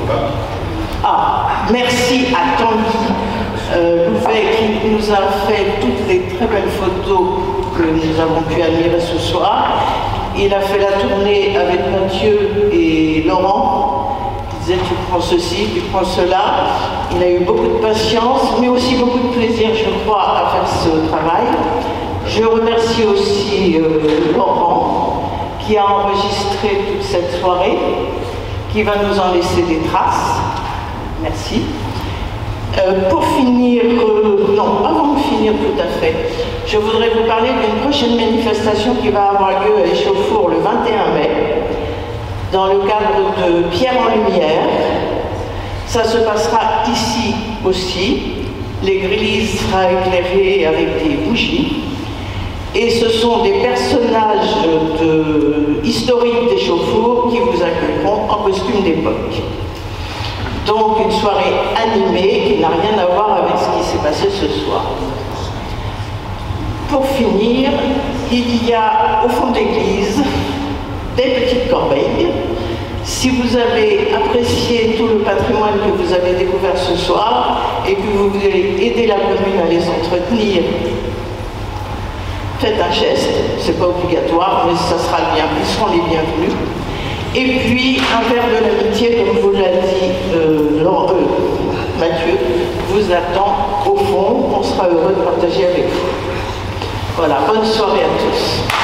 Ah, merci à Tanguy euh, Louvet qui nous a fait toutes les très belles photos que nous avons pu admirer ce soir. Il a fait la tournée avec Mathieu et Laurent. Il disait tu prends ceci, tu prends cela. Il a eu beaucoup de patience, mais aussi beaucoup de plaisir, je crois, à faire ce travail. Je remercie aussi euh, Laurent qui a enregistré toute cette soirée, qui va nous en laisser des traces. Merci. Euh, pour finir, euh, non, avant de finir tout à fait, je voudrais vous parler d'une prochaine manifestation qui va avoir lieu à Échauffour le vingt et un mai, dans le cadre de Pierre en Lumière. Ça se passera ici aussi. L'église sera éclairée avec des bougies. Et ce sont des personnages de, historiques d'Échauffour qui vous accueilleront en costume d'époque. Donc une soirée animée qui n'a rien à voir avec ce qui s'est passé ce soir. Pour finir, il y a au fond de l'église des petites corbeilles. Si vous avez apprécié tout le patrimoine que vous avez découvert ce soir et que vous voulez aider la commune à les entretenir, faites un geste, c'est pas obligatoire, mais ça sera bien, ils seront les bienvenus. Et puis, un verre de l'amitié, comme vous l'a dit euh, euh, Mathieu, vous attend au fond, on sera heureux de partager avec vous. Voilà, bonne soirée à tous.